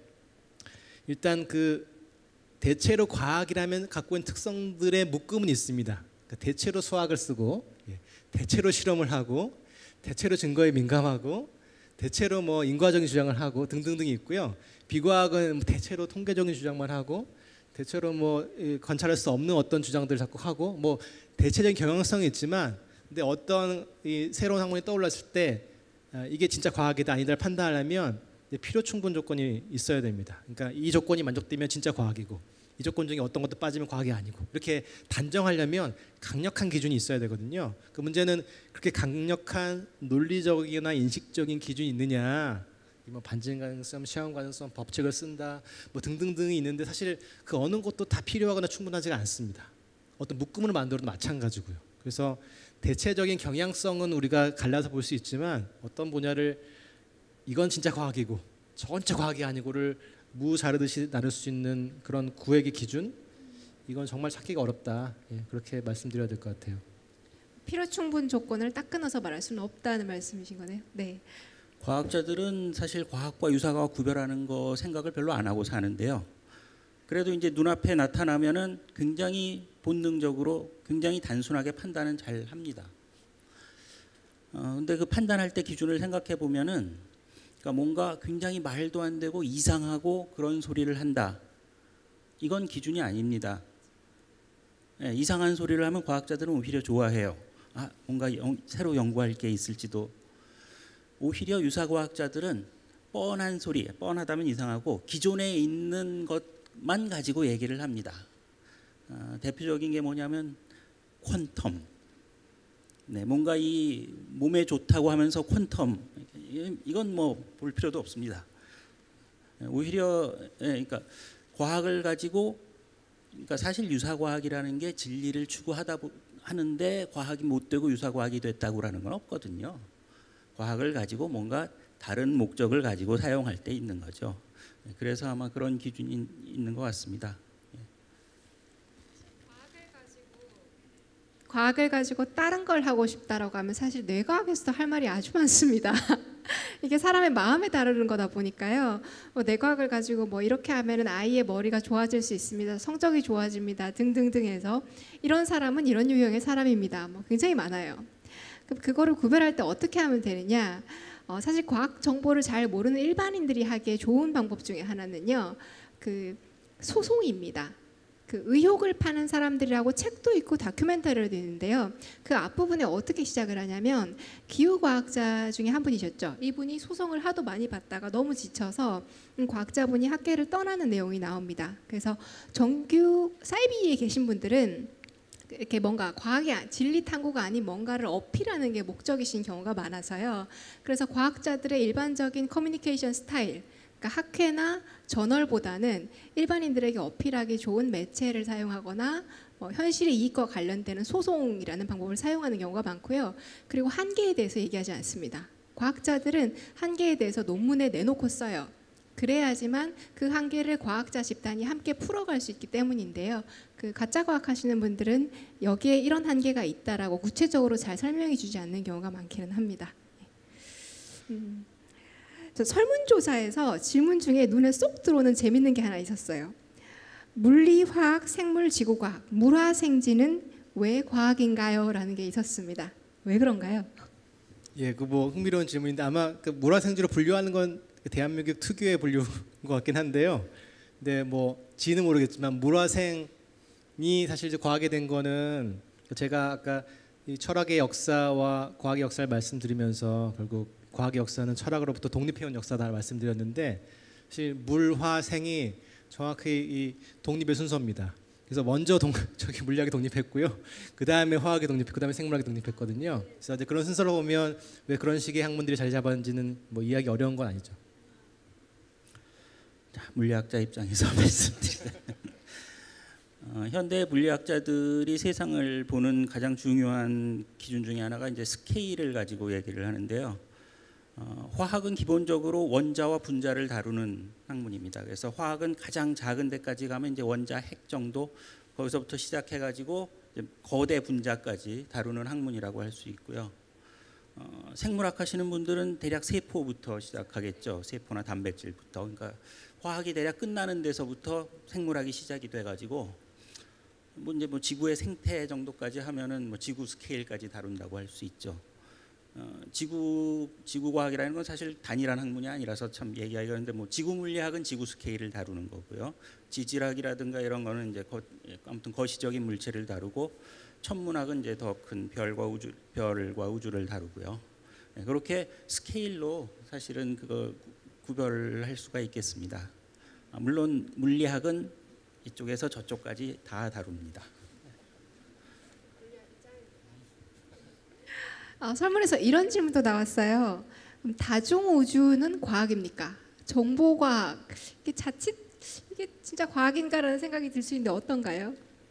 Speaker 4: 일단 그 대체로 과학이라면 갖고 있는 특성들의 묶음은 있습니다. 그러니까 대체로 수학을 쓰고, 대체로 실험을 하고, 대체로 증거에 민감하고, 대체로 뭐 인과적인 주장을 하고 등등등이 있고요. 비과학은 대체로 통계적인 주장만 하고, 대체로 뭐 관찰할 수 없는 어떤 주장들을 자꾸 하고, 뭐 대체적인 경향성이 있지만, 근데 어떤 이 새로운 학문이 떠올랐을 때 이게 진짜 과학이다 아니다를 판단하려면 필요 충분 조건이 있어야 됩니다. 그러니까 이 조건이 만족되면 진짜 과학이고, 이 조건 중에 어떤 것도 빠지면 과학이 아니고, 이렇게 단정하려면 강력한 기준이 있어야 되거든요. 그 문제는 그렇게 강력한 논리적이나 인식적인 기준이 있느냐, 뭐 반증 가능성, 시험 가능성, 법칙을 쓴다, 뭐 등등등이 있는데 사실 그 어느 것도 다 필요하거나 충분하지가 않습니다. 어떤 묶음을 만들어도 마찬가지고요. 그래서 대체적인 경향성은 우리가 갈라서 볼 수 있지만 어떤 분야를 이건 진짜 과학이고 저건 진짜 과학이 아니고를 무 자르듯이 나눌 수 있는 그런 구획의 기준, 이건 정말 찾기가 어렵다. 예, 그렇게 말씀드려야 될 것 같아요.
Speaker 1: 필요 충분 조건을 딱 끊어서 말할 수는 없다는 말씀이신 거네요. 네.
Speaker 3: 과학자들은 사실 과학과 유사과학 구별하는 거 생각을 별로 안 하고 사는데요. 그래도 이제 눈앞에 나타나면은 굉장히 본능적으로 굉장히 단순하게 판단은 잘 합니다. 어, 근데 그 판단할 때 기준을 생각해 보면은, 그러니까 뭔가 굉장히 말도 안 되고 이상하고 그런 소리를 한다, 이건 기준이 아닙니다. 예, 이상한 소리를 하면 과학자들은 오히려 좋아해요. 아, 뭔가 영, 새로 연구할 게 있을지도. 오히려 유사과학자들은 뻔한 소리, 뻔하다면 이상하고 기존에 있는 것만 가지고 얘기를 합니다. 어, 대표적인 게 뭐냐면 퀀텀. 네, 뭔가 이 몸에 좋다고 하면서 퀀텀, 이건 뭐 볼 필요도 없습니다. 오히려 예, 그러니까 과학을 가지고, 그러니까 사실 유사과학이라는 게 진리를 추구하다 하는데 과학이 못 되고 유사과학이 됐다고라는 건 없거든요. 과학을 가지고 뭔가 다른 목적을 가지고 사용할 때 있는 거죠. 그래서 아마 그런 기준이 있는 것 같습니다.
Speaker 1: 과학을 가지고 다른 걸 하고 싶다라고 하면 사실 뇌과학에서도 할 말이 아주 많습니다. 이게 사람의 마음에 다루는 거다 보니까요. 뭐 뇌과학을 가지고 뭐 이렇게 하면은 아이의 머리가 좋아질 수 있습니다. 성적이 좋아집니다. 등등등 해서 이런 사람은 이런 유형의 사람입니다. 뭐 굉장히 많아요. 그럼 그거를 구별할 때 어떻게 하면 되느냐? 어, 사실 과학 정보를 잘 모르는 일반인들이 하기에 좋은 방법 중에 하나는요, 그 소송입니다. 그 의혹을 파는 사람들이라고 책도 있고 다큐멘터리도 있는데요. 그 앞부분에 어떻게 시작을 하냐면, 기후과학자 중에 한 분이셨죠. 이분이 소송을 하도 많이 받다가 너무 지쳐서 과학자분이 학계를 떠나는 내용이 나옵니다. 그래서 정규 사이비에 계신 분들은 이렇게 뭔가 과학의 진리 탐구가 아닌 뭔가를 어필하는 게 목적이신 경우가 많아서요. 그래서 과학자들의 일반적인 커뮤니케이션 스타일, 그러니까 학회나 저널보다는 일반인들에게 어필하기 좋은 매체를 사용하거나 뭐 현실의 이익과 관련되는 소송이라는 방법을 사용하는 경우가 많고요. 그리고 한계에 대해서 얘기하지 않습니다. 과학자들은 한계에 대해서 논문에 내놓고 써요. 그래야지만 그 한계를 과학자 집단이 함께 풀어갈 수 있기 때문인데요. 그 가짜 과학 하시는 분들은 여기에 이런 한계가 있다라고 구체적으로 잘 설명해 주지 않는 경우가 많기는 합니다. 음. 설문조사에서 질문 중에 눈에 쏙 들어오는 재밌는 게 하나 있었어요. 물리, 화학, 생물, 지구과학, 물화생지는 왜 과학인가요? 라는 게 있었습니다. 왜 그런가요?
Speaker 4: 예, 그 뭐 흥미로운 질문인데, 아마 그 물화생지로 분류하는 건 대한민국 특유의 분류인 것 같긴 한데요. 근데 뭐 지는 모르겠지만 물화생이 사실 이제 과학이 된 거는, 제가 아까 이 철학의 역사와 과학의 역사를 말씀드리면서 결국 과학의 역사는 철학으로부터 독립해온 역사다 말씀드렸는데, 사실 물, 화, 생이 정확히 이 독립의 순서입니다. 그래서 먼저 동, 저기 물리학이 독립했고요. 그 다음에 화학이 독립했고, 그 다음에 생물학이 독립했거든요. 그래서 이제 그런 순서로 보면 왜 그런 식의 학문들이 자리 잡았는지는 뭐 이해하기 어려운 건 아니죠.
Speaker 3: 자, 물리학자 입장에서 말씀드리면 어, 현대 물리학자들이 세상을 보는 가장 중요한 기준 중에 하나가 이제 스케일을 가지고 얘기를 하는데요. 어, 화학은 기본적으로 원자와 분자를 다루는 학문입니다. 그래서 화학은 가장 작은 데까지 가면 이제 원자, 핵 정도, 거기서부터 시작해가지고 이제 거대 분자까지 다루는 학문이라고 할 수 있고요. 어, 생물학 하시는 분들은 대략 세포부터 시작하겠죠. 세포나 단백질부터. 그러니까 화학이 대략 끝나는 데서부터 생물학이 시작이 돼가지고 뭐 이제 뭐 지구의 생태 정도까지 하면은 뭐 지구 스케일까지 다룬다고 할 수 있죠. 어, 지구 지구 과학이라는 건 사실 단일한 학문이 아니라서 참 얘기하기가 그런데 뭐 지구 물리학은 지구 스케일을 다루는 거고요. 지질학이라든가 이런 거는 이제 거, 아무튼 거시적인 물체를 다루고 천문학은 이제 더 큰 별과 우주 별과 우주를 다루고요. 네, 그렇게 스케일로 사실은 그거 구별할 수가 있겠습니다. 아, 물론 물리학은 이쪽에서 저쪽까지 다 다룹니다.
Speaker 1: 어, 설문에서 이런 질문도 나왔어요. 그럼 다중우주는 과학입니까? 정보과학 이게 자칫 이게 진짜 과학인가라는 생각이 들 수 있는데 어떤가요?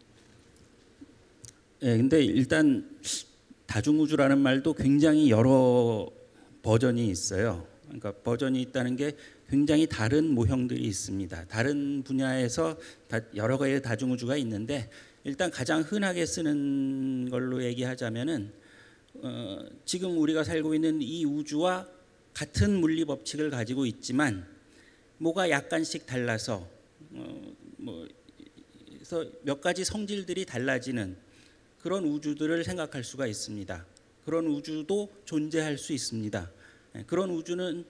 Speaker 3: 네, 근데 일단 다중우주라는 말도 굉장히 여러 버전이 있어요. 그러니까 버전이 있다는 게 굉장히 다른 모형들이 있습니다. 다른 분야에서 여러 개의 다중우주가 있는데 일단 가장 흔하게 쓰는 걸로 얘기하자면은 어, 지금 우리가 살고 있는 이 우주와 같은 물리 법칙을 가지고 있지만 뭐가 약간씩 달라서 어, 뭐 그래서 몇 가지 성질들이 달라지는 그런 우주들을 생각할 수가 있습니다. 그런 우주도 존재할 수 있습니다. 예, 그런 우주는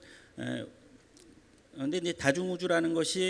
Speaker 3: 그런데 이제 다중우주라는 것이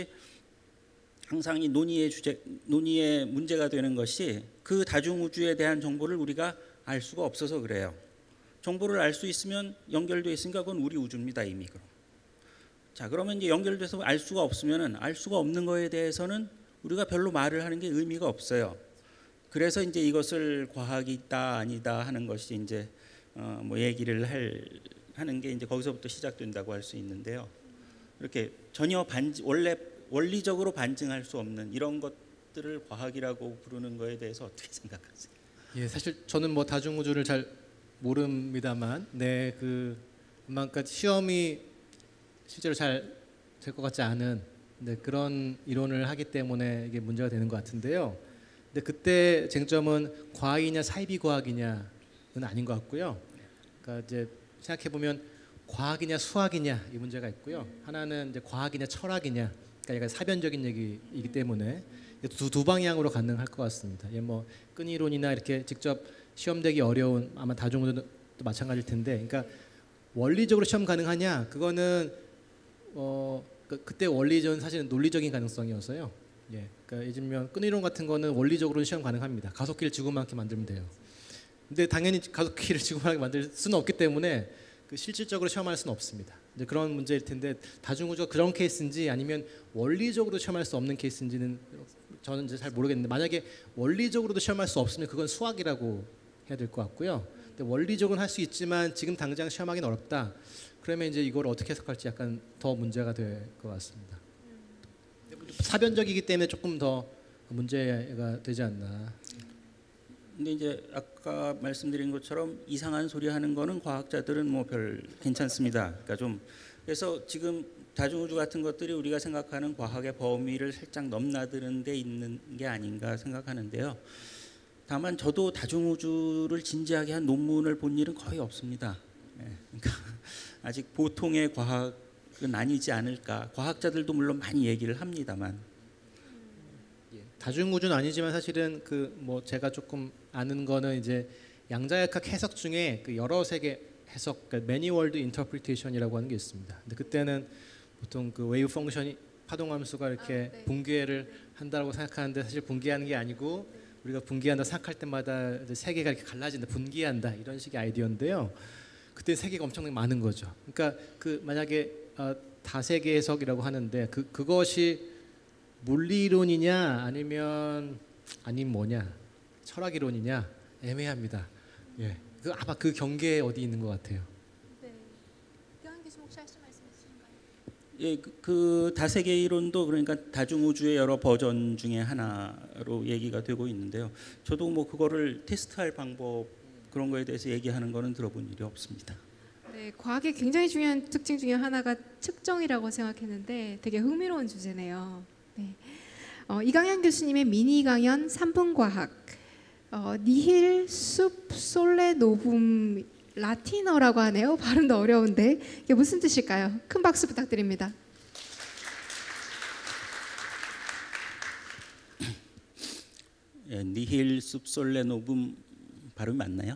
Speaker 3: 항상 이 논의의 주제, 논의의 문제가 되는 것이 그 다중우주에 대한 정보를 우리가 알 수가 없어서 그래요. 정보를 알 수 있으면 연결되어 있으니까 그건 우리 우주입니다 이미. 그럼. 자 그러면 이제 연결돼서 알 수가 없으면은 알 수가 없는 거에 대해서는 우리가 별로 말을 하는 게 의미가 없어요. 그래서 이제 이것을 과학이 있다 아니다 하는 것이 이제 어 뭐 얘기를 할 하는 게 이제 거기서부터 시작된다고 할 수 있는데요. 이렇게 전혀 반지 원래 원리적으로 반증할 수 없는 이런 것들을 과학이라고 부르는 거에 대해서 어떻게 생각하세요?
Speaker 4: 예, 사실 저는 뭐 다중우주를 잘 모릅니다만, 네, 그 아까 시험이 실제로 잘 될 것 같지 않은 네, 그런 이론을 하기 때문에 이게 문제가 되는 것 같은데요. 근데 그때 쟁점은 과학이냐 사이비 과학이냐는 아닌 것 같고요. 그러니까 이제 생각해 보면 과학이냐 수학이냐 이 문제가 있고요. 하나는 이제 과학이냐 철학이냐, 그러니까 약간 사변적인 얘기이기 때문에 두, 두 방향으로 가능할 것 같습니다. 예, 뭐 끈이론이나 이렇게 직접 시험되기 어려운 아마 다중우주도 마찬가지일 텐데, 그러니까 원리적으로 시험 가능하냐? 그거는 어 그, 그때 원리적은 사실은 논리적인 가능성이어서요. 예, 그러니까 예를 들면 끈이론 같은 거는 원리적으로 시험 가능합니다. 가속기를 지구만하게 만들면 돼요. 근데 당연히 가속기를 지구만하게 만들 수는 없기 때문에 그 실질적으로 시험할 수는 없습니다. 이제 그런 문제일 텐데 다중우주가 그런 케이스인지 아니면 원리적으로 시험할 수 없는 케이스인지는 저는 이제 잘 모르겠는데, 만약에 원리적으로도 시험할 수 없으면 그건 수학이라고 해야 될 것 같고요. 근데 원리적으로는 할 수 있지만 지금 당장 시험하기는 어렵다. 그러면 이제 이걸 어떻게 해석할지 약간 더 문제가 될 것 같습니다. 사변적이기 때문에 조금 더 문제가 되지 않나.
Speaker 3: 근데 이제 아까 말씀드린 것처럼 이상한 소리 하는 거는 과학자들은 뭐 별 괜찮습니다. 그러니까 좀 그래서 지금 다중우주 같은 것들이 우리가 생각하는 과학의 범위를 살짝 넘나드는 데 있는 게 아닌가 생각하는데요. 다만 저도 다중우주를 진지하게 한 논문을 본 일은 거의 없습니다. 네, 그러니까 아직 보통의 과학은 아니지 않을까. 과학자들도 물론 많이 얘기를 합니다만.
Speaker 4: 다중우주는 아니지만 사실은 그 뭐 제가 조금 아는 거는 이제 양자역학 해석 중에 그 여러 세계 해석, 그러니까 many world interpretation이라고 하는 게 있습니다. 근데 그때는 보통 그 웨이브 펑션이 파동 함수가 이렇게 아, 네. 분계를 한다고 생각하는데 사실 분계하는 게 아니고 네. 우리가 분계한다 생각할 때마다 이제 세계가 이렇게 갈라진다, 분계한다 이런 식의 아이디어인데요. 그때 세계가 엄청나게 많은 거죠. 그러니까 그 만약에 어, 다세계 해석이라고 하는데 그 그것이 물리론이냐 아니면 아니면 뭐냐 철학 이론이냐 애매합니다. 예, 그 아마 그 경계에 어디 있는 것 같아요.
Speaker 1: 네. 이강현 교수 혹시 하실 말씀 있으신가요?
Speaker 3: 예, 그, 그 다세계 이론도 그러니까 다중우주의 여러 버전 중에 하나로 얘기가 되고 있는데요. 저도 뭐 그거를 테스트할 방법 그런 거에 대해서 얘기하는 거는 들어본 일이 없습니다.
Speaker 1: 네, 과학의 굉장히 중요한 특징 중에 하나가 측정이라고 생각했는데 되게 흥미로운 주제네요. 네. 어, 이강현 교수님의 미니 강연 삼 분 과학 어, 니힐 숲 솔레 노붐 라틴어라고 하네요. 발음도 어려운데 이게 무슨 뜻일까요? 큰 박수 부탁드립니다.
Speaker 3: 예, 니힐 숲 솔레 노붐 발음이 맞나요?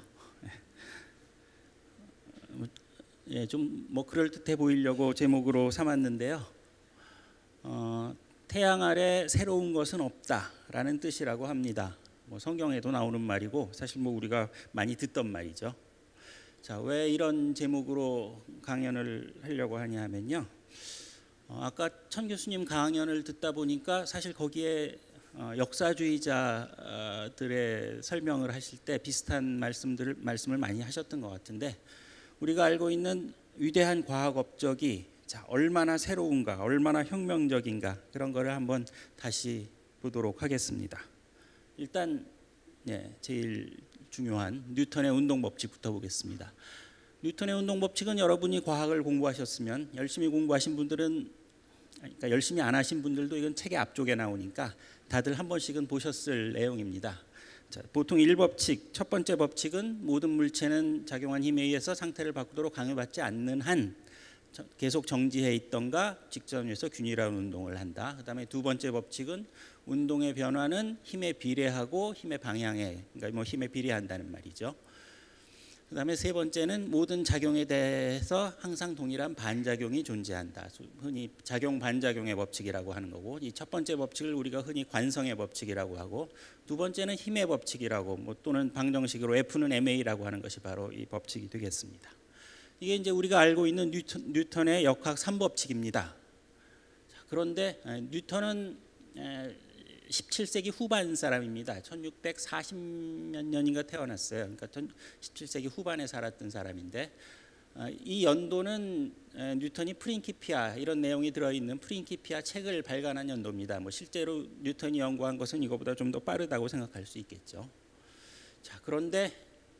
Speaker 3: 예, 좀 뭐 그럴 듯해 보이려고 제목으로 삼았는데요. 어, 태양 아래 새로운 것은 없다라는 뜻이라고 합니다. 뭐 성경에도 나오는 말이고 사실 뭐 우리가 많이 듣던 말이죠. 자, 왜 이런 제목으로 강연을 하려고 하냐면요. 어, 아까 천 교수님 강연을 듣다 보니까 사실 거기에 어, 역사주의자들의 설명을 하실 때 비슷한 말씀들을 말씀을 많이 하셨던 것 같은데 우리가 알고 있는 위대한 과학 업적이 자, 얼마나 새로운가, 얼마나 혁명적인가 그런 거를 한번 다시 보도록 하겠습니다. 일단 예, 제일 중요한 뉴턴의 운동 법칙부터 보겠습니다. 뉴턴의 운동 법칙은 여러분이 과학을 공부하셨으면 열심히 공부하신 분들은 그러니까 열심히 안 하신 분들도 이건 책의 앞쪽에 나오니까 다들 한 번씩은 보셨을 내용입니다. 자, 보통 일 법칙, 첫 번째 법칙은 모든 물체는 작용한 힘에 의해서 상태를 바꾸도록 강요받지 않는 한 계속 정지해 있던가 직전에서 균일한 운동을 한다. 그다음에 두 번째 법칙은 운동의 변화는 힘에 비례하고 힘의 방향에 그러니까 뭐 힘에 비례한다는 말이죠. 그다음에 세 번째는 모든 작용에 대해서 항상 동일한 반작용이 존재한다. 흔히 작용 반작용의 법칙이라고 하는 거고 이 첫 번째 법칙을 우리가 흔히 관성의 법칙이라고 하고 두 번째는 힘의 법칙이라고 뭐 또는 방정식으로 F는 엠에이라고 하는 것이 바로 이 법칙이 되겠습니다. 이게 이제 우리가 알고 있는 뉴턴, 뉴턴의 역학 삼 법칙입니다. 자, 그런데 뉴턴은 십칠 세기 후반 사람입니다. 천육백사십 몇 년인가 태어났어요. 그러니까 십칠 세기 후반에 살았던 사람인데 이 연도는 뉴턴이 프린키피아 이런 내용이 들어있는 프린키피아 책을 발간한 연도입니다. 뭐 실제로 뉴턴이 연구한 것은 이거보다 좀 더 빠르다고 생각할 수 있겠죠. 자, 그런데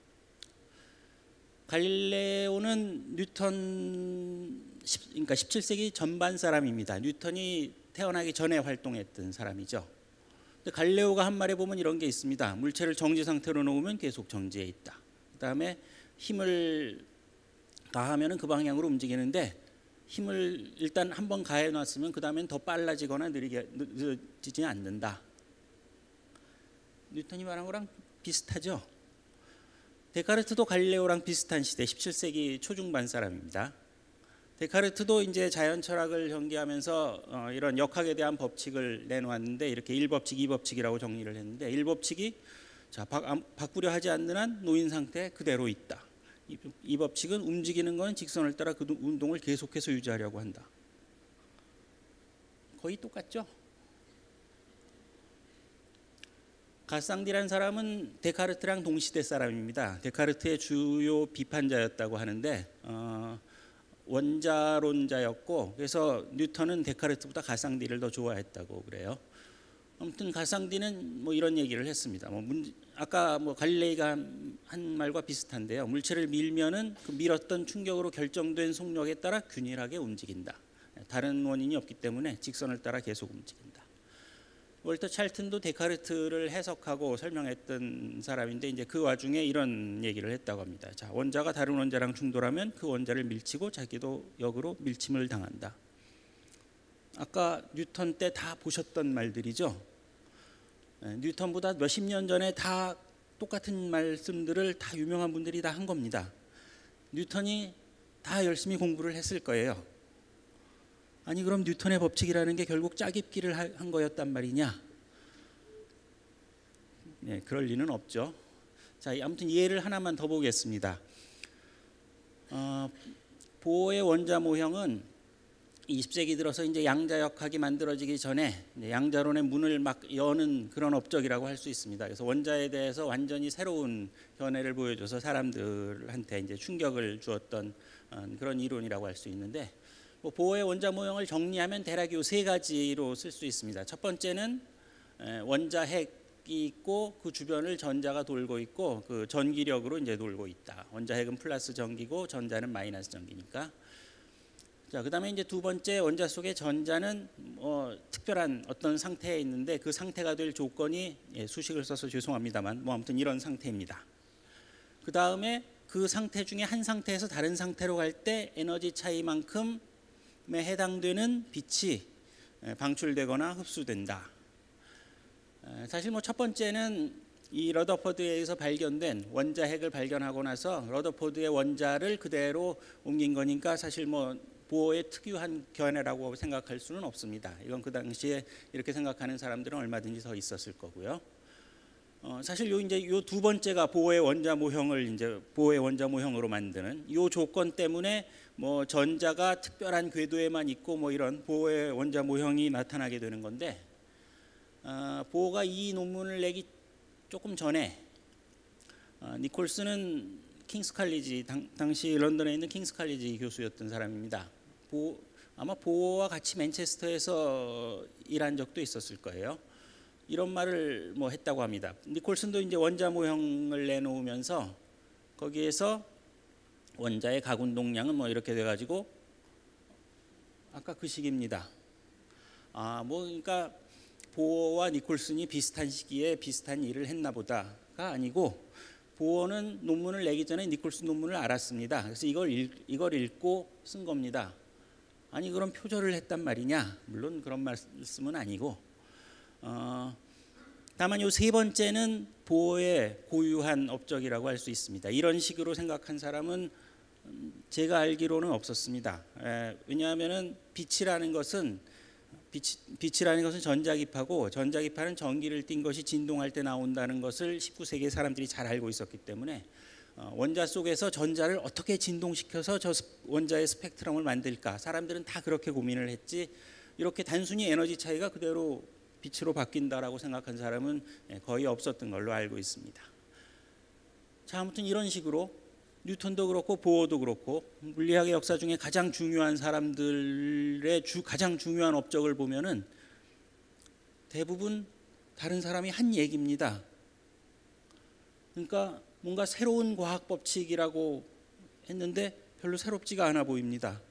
Speaker 3: 갈릴레오는 뉴턴 그러니까 십칠 세기 전반 사람입니다. 뉴턴이 태어나기 전에 활동했던 사람이죠. 근데 갈릴레오가 한 말에 보면 이런 게 있습니다. 물체를 정지 상태로 놓으면 계속 정지해 있다. 그다음에 힘을 가하면은 그 방향으로 움직이는데 힘을 일단 한번 가해 놨으면 그다음엔 더 빨라지거나 느리게 늦어지지 않는다. 뉴턴이 말한 거랑 비슷하죠. 데카르트도 갈릴레오랑 비슷한 시대 십칠 세기 초중반 사람입니다. 데카르트도 이제 자연 철학을 전개하면서 어, 이런 역학에 대한 법칙을 내놓았는데 이렇게 일 법칙, 이 법칙이라고 정리를 했는데 일 법칙이 자, 바, 바꾸려 하지 않는 한 놓인 상태 그대로 있다. 이, 이 법칙은 움직이는 건 직선을 따라 그 운동을 계속해서 유지하려고 한다. 거의 똑같죠? 가상디라는 사람은 데카르트랑 동시대 사람입니다. 데카르트의 주요 비판자였다고 하는데 어, 원자론자였고 그래서 뉴턴은 데카르트보다 가상디를 더 좋아했다고 그래요. 아무튼 가상디는 뭐 이런 얘기를 했습니다. 뭐 문, 아까 뭐 갈릴레이가 한, 한 말과 비슷한데요. 물체를 밀면은 그 밀었던 충격으로 결정된 속력에 따라 균일하게 움직인다. 다른 원인이 없기 때문에 직선을 따라 계속 움직인다. 월터 찰튼도 데카르트를 해석하고 설명했던 사람인데 이제 그 와중에 이런 얘기를 했다고 합니다. 자, 원자가 다른 원자랑 충돌하면 그 원자를 밀치고 자기도 역으로 밀침을 당한다. 아까 뉴턴 때 다 보셨던 말들이죠. 네, 뉴턴보다 몇십 년 전에 다 똑같은 말씀들을 다 유명한 분들이 다 한 겁니다. 뉴턴이 다 열심히 공부를 했을 거예요. 아니 그럼 뉴턴의 법칙이라는 게 결국 짜깁기를 한 거였단 말이냐? 네, 그럴 리는 없죠. 자, 아무튼 예를 하나만 더 보겠습니다. 어, 보어의 원자 모형은 이십 세기 들어서 이제 양자역학이 만들어지기 전에 양자론의 문을 막 여는 그런 업적이라고 할 수 있습니다. 그래서 원자에 대해서 완전히 새로운 견해를 보여줘서 사람들한테 이제 충격을 주었던 그런 이론이라고 할 수 있는데, 뭐 보어의 원자 모형을 정리하면 대략 요 세 가지로 쓸 수 있습니다. 첫 번째는 원자 핵이 있고 그 주변을 전자가 돌고 있고 그 전기력으로 이제 돌고 있다. 원자 핵은 플러스 전기고 전자는 마이너스 전기니까. 자, 그다음에 이제 두 번째, 원자 속의 전자는 어, 특별한 어떤 상태에 있는데 그 상태가 될 조건이, 예, 수식을 써서 죄송합니다만 뭐 아무튼 이런 상태입니다. 그 다음에 그 상태 중에 한 상태에서 다른 상태로 갈 때 에너지 차이만큼에 해당되는 빛이 방출되거나 흡수된다. 사실 뭐 첫 번째는 이 러더포드에 의해서 발견된 원자 핵을 발견하고 나서 러더포드의 원자를 그대로 옮긴 거니까 사실 뭐 보어의 특유한 견해라고 생각할 수는 없습니다. 이건 그 당시에 이렇게 생각하는 사람들은 얼마든지 더 있었을 거고요. 어, 사실 요 이제 요 두 번째가 보어의 원자 모형을 이제 보어의 원자 모형으로 만드는 요 조건 때문에 뭐 전자가 특별한 궤도에만 있고 뭐 이런 보어의 원자 모형이 나타나게 되는 건데, 어, 보어가 이 논문을 내기 조금 전에 어, 니콜슨은 킹스 칼리지 당, 당시 런던에 있는 킹스 칼리지 교수였던 사람입니다. 보, 아마 보어와 같이 맨체스터에서 일한 적도 있었을 거예요. 이런 말을 뭐 했다고 합니다. 니콜슨도 이제 원자 모형을 내놓으면서 거기에서 원자의 각운동량은 뭐 이렇게 돼가지고 아까 그 식입니다. 아, 뭐 그러니까 보어와 니콜슨이 비슷한 시기에 비슷한 일을 했나 보다가 아니고, 보어는 논문을 내기 전에 니콜슨 논문을 알았습니다. 그래서 이걸 읽, 이걸 읽고 쓴 겁니다. 아니 그럼 표절을 했단 말이냐? 물론 그런 말씀은 아니고, 어, 다만 요 세 번째는 보어의 고유한 업적이라고 할 수 있습니다. 이런 식으로 생각한 사람은 제가 알기로는 없었습니다. 에, 왜냐하면은 빛이라는 것은 빛, 빛이라는 것은 전자기파고, 전자기파는 전기를 띈 것이 진동할 때 나온다는 것을 십구 세기의 사람들이 잘 알고 있었기 때문에 어, 원자 속에서 전자를 어떻게 진동시켜서 저 원자의 스펙트럼을 만들까, 사람들은 다 그렇게 고민을 했지, 이렇게 단순히 에너지 차이가 그대로 빛으로 바뀐다라고 생각한 사람은 거의 없었던 걸로 알고 있습니다. 자, 아무튼 이런 식으로 뉴턴도 그렇고 보어도 그렇고 물리학의 역사 중에 가장 중요한 사람들의 주, 가장 중요한 업적을 보면은 대부분 다른 사람이 한 얘기입니다. 그러니까 뭔가 새로운 과학 법칙이라고 했는데 별로 새롭지가 않아 보입니다.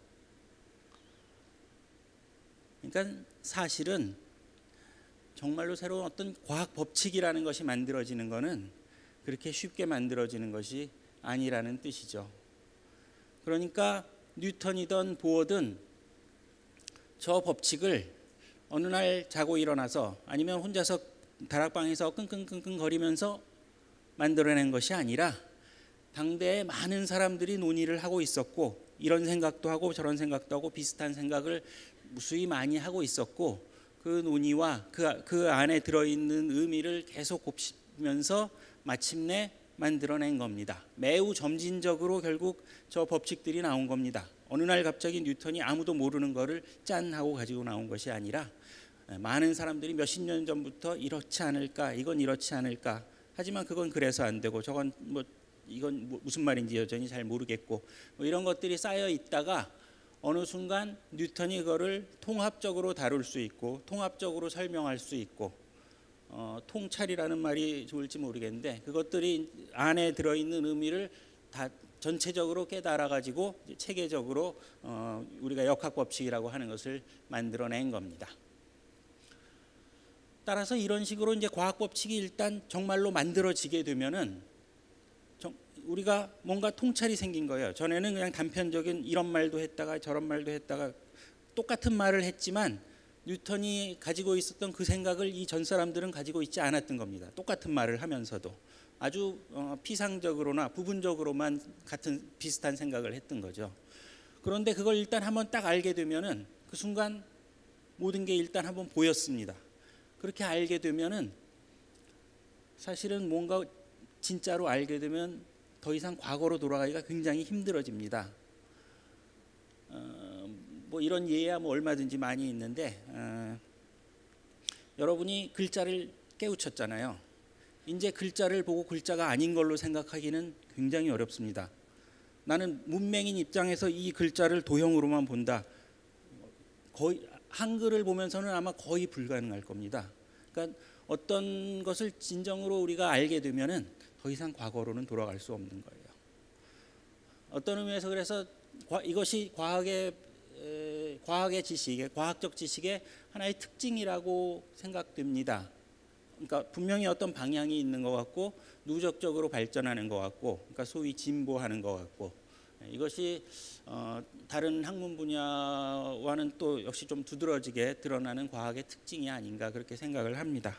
Speaker 3: 그러니까 사실은 정말로 새로운 어떤 과학 법칙이라는 것이 만들어지는 것은 그렇게 쉽게 만들어지는 것이 아니라는 뜻이죠. 그러니까 뉴턴이든 보어든 저 법칙을 어느 날 자고 일어나서 아니면 혼자서 다락방에서 끙끙끙끙 거리면서 만들어낸 것이 아니라 당대에 많은 사람들이 논의를 하고 있었고, 이런 생각도 하고 저런 생각도 하고 비슷한 생각을 무수히 많이 하고 있었고, 그 논의와 그, 그 안에 들어있는 의미를 계속 곱씹으면서 마침내 만들어낸 겁니다. 매우 점진적으로 결국 저 법칙들이 나온 겁니다. 어느 날 갑자기 뉴턴이 아무도 모르는 거를 짠 하고 가지고 나온 것이 아니라 많은 사람들이 몇십 년 전부터 이렇지 않을까, 이건 이렇지 않을까, 하지만 그건 그래서 안 되고 저건 뭐 이건 뭐 무슨 말인지 여전히 잘 모르겠고 뭐 이런 것들이 쌓여 있다가 어느 순간 뉴턴이 그거를 통합적으로 다룰 수 있고 통합적으로 설명할 수 있고, 어, 통찰이라는 말이 좋을지 모르겠는데 그것들이 안에 들어있는 의미를 다 전체적으로 깨달아 가지고 체계적으로 어, 우리가 역학법칙이라고 하는 것을 만들어낸 겁니다. 따라서 이런 식으로 이제 과학법칙이 일단 정말로 만들어지게 되면은 우리가 뭔가 통찰이 생긴 거예요. 전에는 그냥 단편적인 이런 말도 했다가 저런 말도 했다가 똑같은 말을 했지만 뉴턴이 가지고 있었던 그 생각을 이 전 사람들은 가지고 있지 않았던 겁니다. 똑같은 말을 하면서도 아주 어, 피상적으로나 부분적으로만 같은 비슷한 생각을 했던 거죠. 그런데 그걸 일단 한번 딱 알게 되면은 그 순간 모든 게 일단 한번 보였습니다. 그렇게 알게 되면은 사실은 뭔가 진짜로 알게 되면 더 이상 과거로 돌아가기가 굉장히 힘들어집니다. 어, 뭐 이런 예야 뭐 얼마든지 많이 있는데 어, 여러분이 글자를 깨우쳤잖아요. 이제 글자를 보고 글자가 아닌 걸로 생각하기는 굉장히 어렵습니다. 나는 문맹인 입장에서 이 글자를 도형으로만 본다. 거의 한글을 보면서는 아마 거의 불가능할 겁니다. 그러니까 어떤 것을 진정으로 우리가 알게 되면은 더 이상 과거로는 돌아갈 수 없는 거예요. 어떤 의미에서 그래서 이것이 과학의 에, 과학의 지식의 과학적 지식의 하나의 특징이라고 생각됩니다. 그러니까 분명히 어떤 방향이 있는 것 같고 누적적으로 발전하는 것 같고, 그러니까 소위 진보하는 것 같고, 이것이 어, 다른 학문 분야와는 또 역시 좀 두드러지게 드러나는 과학의 특징이 아닌가 그렇게 생각을 합니다.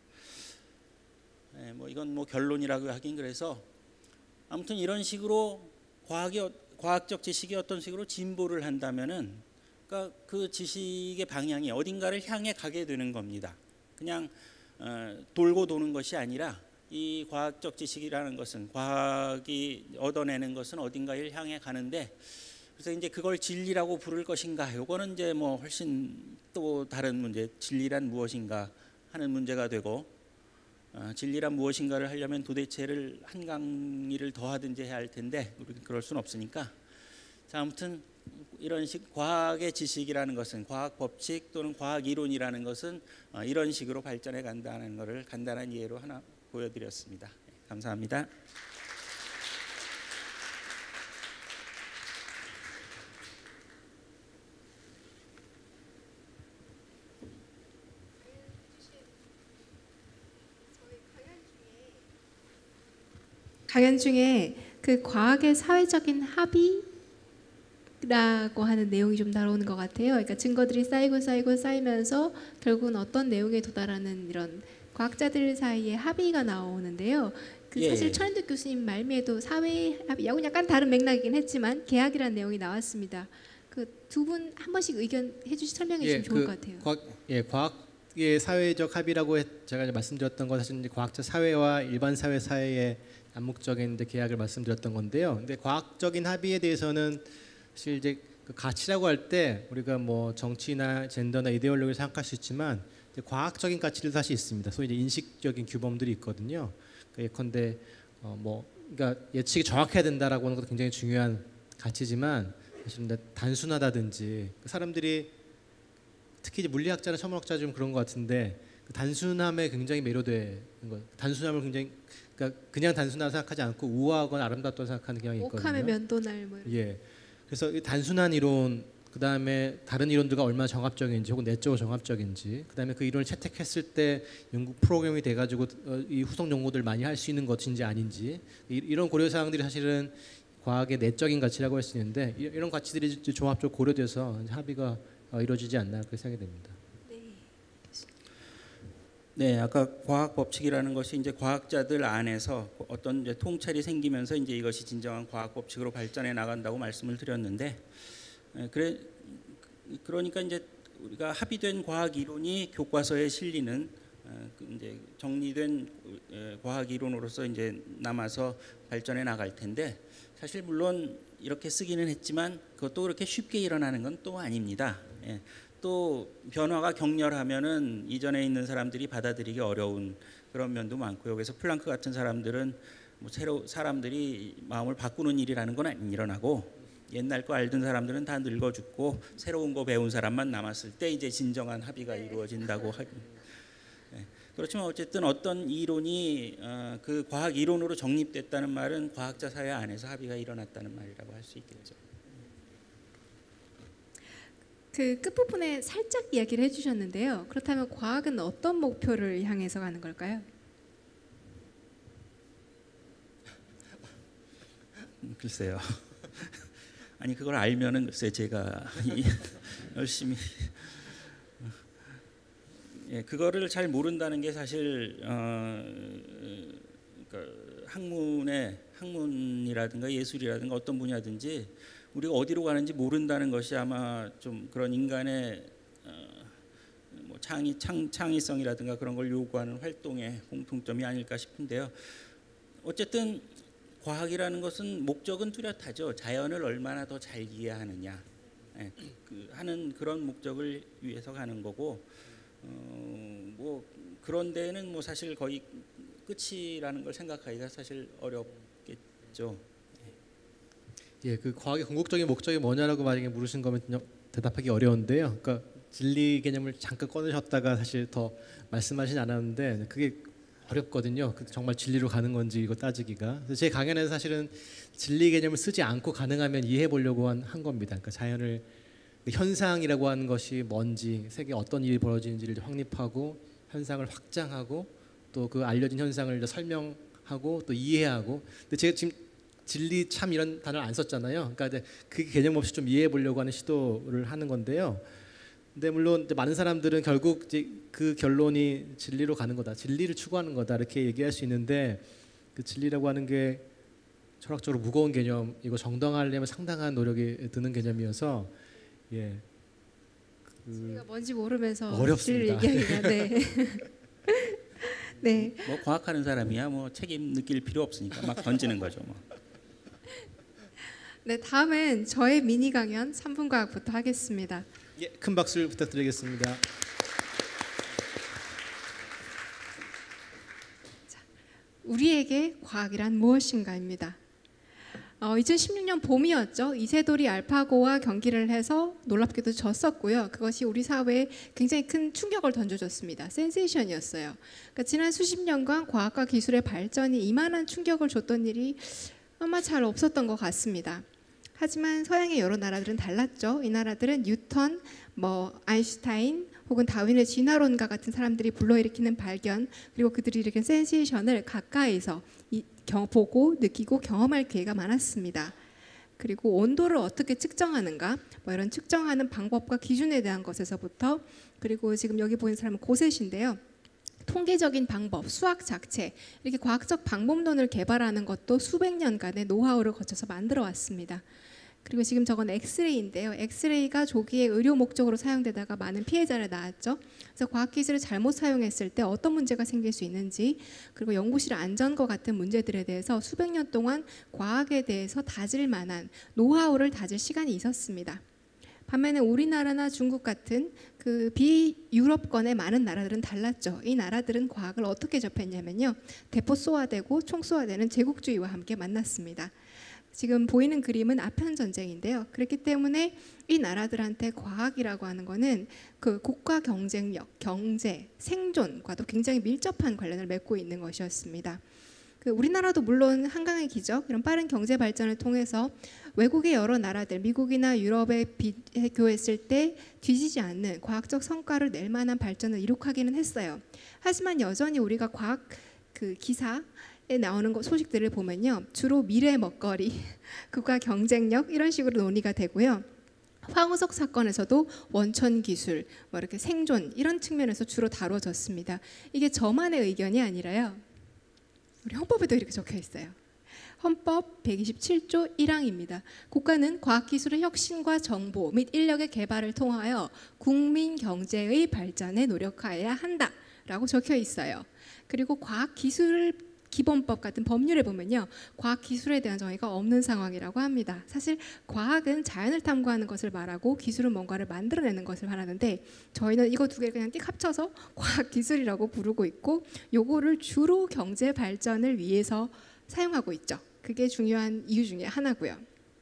Speaker 3: 네, 뭐 이건 뭐 결론이라고 하긴 그래서 아무튼 이런 식으로 과학이 과학적 지식이 어떤 식으로 진보를 한다면은, 그러니까 그 지식의 방향이 어딘가를 향해 가게 되는 겁니다. 그냥 어, 돌고 도는 것이 아니라 이 과학적 지식이라는 것은, 과학이 얻어내는 것은 어딘가를 향해 가는데, 그래서 이제 그걸 진리라고 부를 것인가, 요거는 이제 뭐 훨씬 또 다른 문제, 진리란 무엇인가 하는 문제가 되고, 어, 진리란 무엇인가를 하려면 도대체를 한 강의를 더 하든지 해야 할 텐데 우리는 그럴 수는 없으니까, 자 아무튼 이런 식 과학의 지식이라는 것은, 과학 법칙 또는 과학 이론이라는 것은 어, 이런 식으로 발전해 간다는 것을 간단한 예로 하나 보여드렸습니다. 네, 감사합니다.
Speaker 1: 강연 중에 그 과학의 사회적인 합의라고 하는 내용이 좀 나오는 것 같아요. 그러니까 증거들이 쌓이고 쌓이고 쌓이면서 결국은 어떤 내용에 도달하는 이런 과학자들 사이의 합의가 나오는데요. 그
Speaker 3: 예,
Speaker 1: 사실
Speaker 3: 예.
Speaker 1: 천인득 교수님 말미에도 사회 합의하고 약간 다른 맥락이긴 했지만 계약이라는 내용이 나왔습니다. 그 두 분 한 번씩 의견 해주시 설명해 주시면 좋을
Speaker 2: 그
Speaker 1: 것 같아요.
Speaker 2: 과학, 예, 과학의 사회적 합의라고 했, 제가 이제 말씀드렸던 건 사실 이제 과학자 사회와 일반 사회 사이의 암묵적인 이제 계약을 말씀드렸던 건데요. 근데 과학적인 합의에 대해서는 사실 이제 그 가치라고 할 때 우리가 뭐 정치나 젠더나 이데올로기를 생각할 수 있지만 이제 과학적인 가치도 사실 있습니다. 소위 이제 인식적인 규범들이 있거든요. 그러니까 예컨대 어 뭐 그러니까 예측이 정확해야 된다라고 하는 것도 굉장히 중요한 가치지만, 사실 단순하다든지 사람들이 특히 이제 물리학자나 천문학자 좀 그런 것 같은데 그 단순함에 굉장히 매료되는 것, 단순함을 굉장히 그러니까 그냥 단순하다 생각하지 않고 우아하거나 아름답다고 생각하는 경향이 있거든요.
Speaker 1: 옥함의 면도날 뭐 이런.
Speaker 2: 예. 그래서 이 단순한 이론, 그 다음에 다른 이론들과 얼마나 정합적인지 혹은 내적으로 정합적인지, 그 다음에 그 이론을 채택했을 때 연구 프로그램이 돼가지고 이 후속 연구들 많이 할 수 있는 것인지 아닌지, 이런 고려 사항들이 사실은 과학의 내적인 가치라고 할 수 있는데, 이런 가치들이 종합적으로 고려돼서 합의가 이루어지지 않나 그렇게 생각이 됩니다.
Speaker 3: 네, 아까 과학 법칙이라는 것이 이제 과학자들 안에서 어떤 이제 통찰이 생기면서 이제 이것이 진정한 과학 법칙으로 발전해 나간다고 말씀을 드렸는데, 그래 그러니까 이제 우리가 합의된 과학 이론이 교과서에 실리는 이제 정리된 과학 이론으로서 이제 남아서 발전해 나갈 텐데, 사실 물론 이렇게 쓰기는 했지만 그것도 그렇게 쉽게 일어나는 건 또 아닙니다. 예. 또 변화가 격렬하면은 이전에 있는 사람들이 받아들이기 어려운 그런 면도 많고요. 그래서 플랑크 같은 사람들은 뭐 새로 사람들이 마음을 바꾸는 일이라는 건 안 일어나고, 옛날 거 알던 사람들은 다 늙어 죽고 새로운 거 배운 사람만 남았을 때 이제 진정한 합의가 이루어진다고 하죠. 네. 그렇지만 어쨌든 어떤 이론이 어, 그 과학 이론으로 정립됐다는 말은 과학자 사회 안에서 합의가 일어났다는 말이라고 할 수 있겠죠.
Speaker 1: 그 끝부분에 살짝 이야기를 해주셨는데요. 그렇다면 과학은 어떤 목표를 향해서 가는 걸까요?
Speaker 3: 글쎄요. 아니 그걸 알면은 글쎄 제가 열심히 예, 그거를 잘 모른다는 게 사실 어, 그러니까 학문의 학문이라든가 예술이라든가 어떤 분야든지 우리가 어디로 가는지 모른다는 것이 아마 좀 그런 인간의 어, 뭐 창의 창, 창의성이라든가 그런 걸 요구하는 활동의 공통점이 아닐까 싶은데요. 어쨌든 과학이라는 것은 목적은 뚜렷하죠. 자연을 얼마나 더 잘 이해하느냐, 예, 그 하는 그런 목적을 위해서 가는 거고 어, 뭐 그런 데는 뭐 사실 거의 끝이라는 걸 생각하기가 사실 어렵겠죠.
Speaker 4: 예, 그 과학의 궁극적인 목적이 뭐냐라고 만약에 물으신 거면 대답하기 어려운데요. 그러니까 진리 개념을 잠깐 꺼내셨다가 사실 더 말씀하시지 않았는데 그게 어렵거든요. 정말 진리로 가는 건지 이거 따지기가. 그래서 제 강연에서 사실은 진리 개념을 쓰지 않고 가능하면 이해해 보려고 한, 한 겁니다. 그러니까 자연을 현상이라고 하는 것이 뭔지, 세계에 어떤 일이 벌어지는지를 확립하고 현상을 확장하고 또 그 알려진 현상을 설명하고 또 이해하고. 근데 제가 지금 진리 참 이런 단어를 안 썼잖아요. 그러니까 그 개념 없이 좀 이해해 보려고 하는 시도를 하는 건데요. 근데 물론 이제 많은 사람들은 결국 이제 그 결론이 진리로 가는 거다, 진리를 추구하는 거다 이렇게 얘기할 수 있는데 그 진리라고 하는 게 철학적으로 무거운 개념이고 정당화하려면 상당한 노력이 드는 개념이어서 예, 그
Speaker 1: 진리가 뭔지 모르면서
Speaker 4: 어렵습니다.
Speaker 1: 진리를 얘기하기가 네. 네.
Speaker 3: 뭐 과학하는 사람이야 뭐 책임 느낄 필요 없으니까 막 던지는 거죠. 뭐.
Speaker 1: 네, 다음은 저의 미니 강연 삼 분 과학부터 하겠습니다.
Speaker 4: 예, 큰 박수를 부탁드리겠습니다.
Speaker 1: 자, 우리에게 과학이란 무엇인가입니다. 어, 이천십육 년 봄이었죠. 이세돌이 알파고와 경기를 해서 놀랍게도 졌었고요. 그것이 우리 사회에 굉장히 큰 충격을 던져줬습니다. 센세이션이었어요. 그러니까 지난 수십 년간 과학과 기술의 발전이 이만한 충격을 줬던 일이 아마 잘 없었던 것 같습니다. 하지만 서양의 여러 나라들은 달랐죠. 이 나라들은 뉴턴, 뭐 아인슈타인 혹은 다윈의 진화론가 같은 사람들이 불러일으키는 발견 그리고 그들이 일으킨 센세이션을 가까이서 이, 경, 보고 느끼고 경험할 기회가 많았습니다. 그리고 온도를 어떻게 측정하는가 뭐 이런 측정하는 방법과 기준에 대한 것에서부터 그리고 지금 여기 보이는 사람은 고셋인데요. 통계적인 방법, 수학 자체 이렇게 과학적 방법론을 개발하는 것도 수백 년간의 노하우를 거쳐서 만들어 왔습니다. 그리고 지금 저건 엑스레이인데요. 엑스레이가 조기에 의료 목적으로 사용되다가 많은 피해자를 낳았죠. 그래서 과학기술을 잘못 사용했을 때 어떤 문제가 생길 수 있는지 그리고 연구실 안전과 같은 문제들에 대해서 수백 년 동안 과학에 대해서 다질 만한 노하우를 다질 시간이 있었습니다. 반면에 우리나라나 중국 같은 그 비유럽권의 많은 나라들은 달랐죠. 이 나라들은 과학을 어떻게 접했냐면요. 대포 쏘아대고 총 쏘아대는 제국주의와 함께 만났습니다. 지금 보이는 그림은 아편 전쟁인데요. 그렇기 때문에 이 나라들한테 과학이라고 하는 거는 그 국가 경쟁력, 경제, 생존과도 굉장히 밀접한 관련을 맺고 있는 것이었습니다. 그 우리나라도 물론 한강의 기적, 이런 빠른 경제 발전을 통해서 외국의 여러 나라들, 미국이나 유럽에 비교했을 때 뒤지지 않는 과학적 성과를 낼 만한 발전을 이룩하기는 했어요. 하지만 여전히 우리가 과학 그 기사 에 나오는 소식들을 보면요, 주로 미래 먹거리, 국가 경쟁력 이런 식으로 논의가 되고요. 황우석 사건에서도 원천 기술, 뭐 이렇게 생존 이런 측면에서 주로 다뤄졌습니다. 이게 저만의 의견이 아니라요. 우리 헌법에도 이렇게 적혀 있어요. 헌법 백이십칠 조 일 항입니다. 국가는 과학기술의 혁신과 정보 및 인력의 개발을 통하여 국민 경제의 발전에 노력하여야 한다라고 적혀 있어요. 그리고 과학기술을 기본법 같은 법률에 보면요, 과학기술에 대한 정의가 없는 상황이라고 합니다. 사실 과학은 자연을 탐구하는 것을 말하고 기술은 뭔가를 만들어내는 것을 말하는데 저희는 이거 두 개를 그냥 띡 합쳐서 과학기술이라고 부르고 있고 요거를 주로 경제 발전을 위해서 사용하고 있죠. 그게 중요한 이유 중에 하나고요.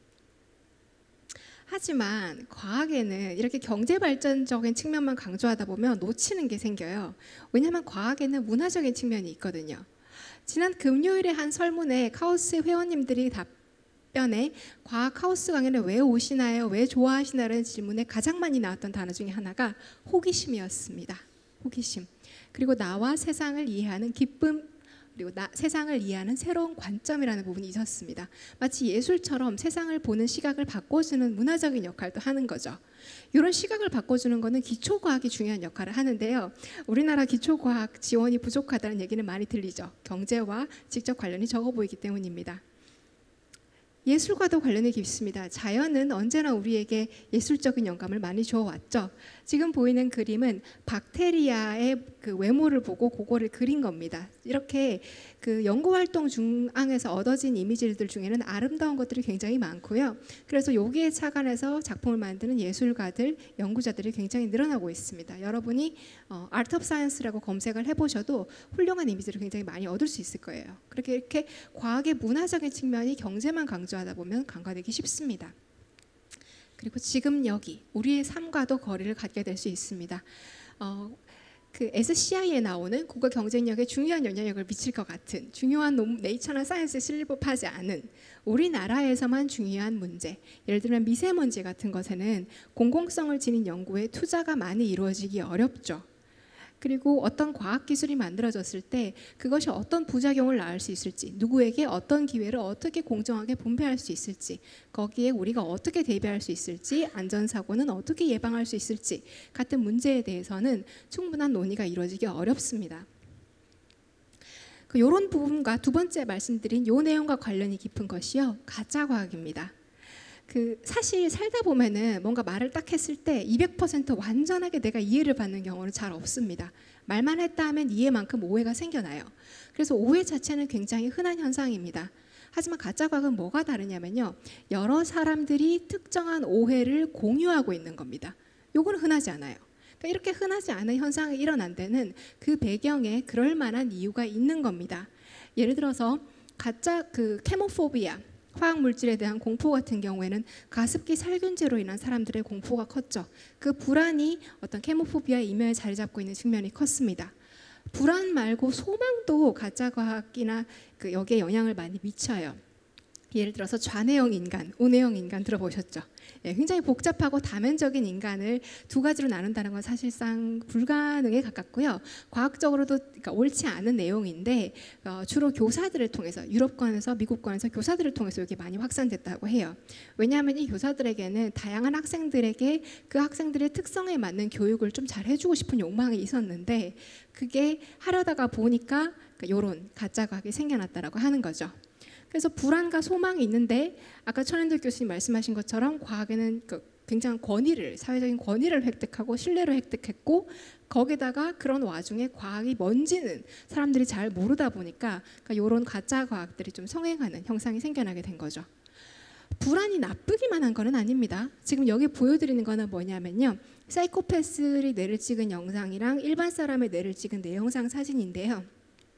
Speaker 1: 하지만 과학에는 이렇게 경제 발전적인 측면만 강조하다 보면 놓치는 게 생겨요. 왜냐하면 과학에는 문화적인 측면이 있거든요. 지난 금요일에 한 설문에 카오스 회원님들이 답변에 과학 카오스 강연에 왜 오시나요? 왜 좋아하시나요? 질문에 가장 많이 나왔던 단어 중에 하나가 호기심이었습니다. 호기심. 그리고 나와 세상을 이해하는 기쁨, 그리고 나, 세상을 이해하는 새로운 관점이라는 부분이 있었습니다. 마치 예술처럼 세상을 보는 시각을 바꿔주는 문화적인 역할도 하는 거죠. 이런 시각을 바꿔주는 것은 기초과학이 중요한 역할을 하는데요. 우리나라 기초과학 지원이 부족하다는 얘기는 많이 들리죠. 경제와 직접 관련이 적어 보이기 때문입니다. 예술과도 관련이 깊습니다. 자연은 언제나 우리에게 예술적인 영감을 많이 주어왔죠. 지금 보이는 그림은 박테리아의 그 외모를 보고 그거를 그린 겁니다. 이렇게 그 연구활동 중앙에서 얻어진 이미지들 중에는 아름다운 것들이 굉장히 많고요. 그래서 여기에 착안해서 작품을 만드는 예술가들, 연구자들이 굉장히 늘어나고 있습니다. 여러분이 어, 아트 오브 사이언스라고 검색을 해보셔도 훌륭한 이미지를 굉장히 많이 얻을 수 있을 거예요. 그렇게 이렇게 과학의 문화적인 측면이 경제만 강조하다 보면 간과되기 쉽습니다. 그리고 지금 여기 우리의 삶과도 거리를 갖게 될 수 있습니다. 어, 그 에스씨아이에 나오는 국가 경쟁력에 중요한 영향력을 미칠 것 같은 중요한 논, 네이처나 사이언스에 실립하지 않은 우리나라에서만 중요한 문제, 예를 들면 미세먼지 같은 것에는 공공성을 지닌 연구에 투자가 많이 이루어지기 어렵죠. 그리고 어떤 과학기술이 만들어졌을 때 그것이 어떤 부작용을 낳을 수 있을지, 누구에게 어떤 기회를 어떻게 공정하게 분배할 수 있을지, 거기에 우리가 어떻게 대비할 수 있을지, 안전사고는 어떻게 예방할 수 있을지 같은 문제에 대해서는 충분한 논의가 이루어지기 어렵습니다. 이런 부분과 두 번째 말씀드린 이 내용과 관련이 깊은 것이요, 가짜과학입니다. 그 사실 살다 보면은 뭔가 말을 딱 했을 때 이백 퍼센트 완전하게 내가 이해를 받는 경우는 잘 없습니다. 말만 했다 하면 이해만큼 오해가 생겨나요. 그래서 오해 자체는 굉장히 흔한 현상입니다. 하지만 가짜과학은 뭐가 다르냐면요, 여러 사람들이 특정한 오해를 공유하고 있는 겁니다. 요거는 흔하지 않아요. 그러니까 이렇게 흔하지 않은 현상이 일어난 데는 그 배경에 그럴 만한 이유가 있는 겁니다. 예를 들어서 가짜 그 케모포비아, 화학 물질에 대한 공포 같은 경우에는 가습기 살균제로 인한 사람들의 공포가 컸죠. 그 불안이 어떤 케모포비아의 이면에 자리 잡고 있는 측면이 컸습니다. 불안 말고 소망도 가짜 과학이나 그 여기에 영향을 많이 미쳐요. 예를 들어서 좌뇌형 인간, 우뇌형 인간 들어보셨죠? 예, 굉장히 복잡하고 다면적인 인간을 두 가지로 나눈다는 건 사실상 불가능에 가깝고요. 과학적으로도 그러니까 옳지 않은 내용인데 어, 주로 교사들을 통해서, 유럽권에서 미국권에서 교사들을 통해서 이게 많이 확산됐다고 해요. 왜냐하면 이 교사들에게는 다양한 학생들에게 그 학생들의 특성에 맞는 교육을 좀 잘 해주고 싶은 욕망이 있었는데 그게 하려다가 보니까 이런 가짜 과학이 생겨났다라고 하는 거죠. 그래서 불안과 소망이 있는데 아까 천현들 교수님 말씀하신 것처럼 과학에는 굉장한 권위를, 사회적인 권위를 획득하고 신뢰를 획득했고 거기다가 그런 와중에 과학이 뭔지는 사람들이 잘 모르다 보니까 그러니까 이런 가짜 과학들이 좀 성행하는 형상이 생겨나게 된 거죠. 불안이 나쁘기만 한 건 아닙니다. 지금 여기 보여드리는 거는 뭐냐면요, 사이코패스들이 뇌를 찍은 영상이랑 일반 사람의 뇌를 찍은 뇌 영상 사진인데요.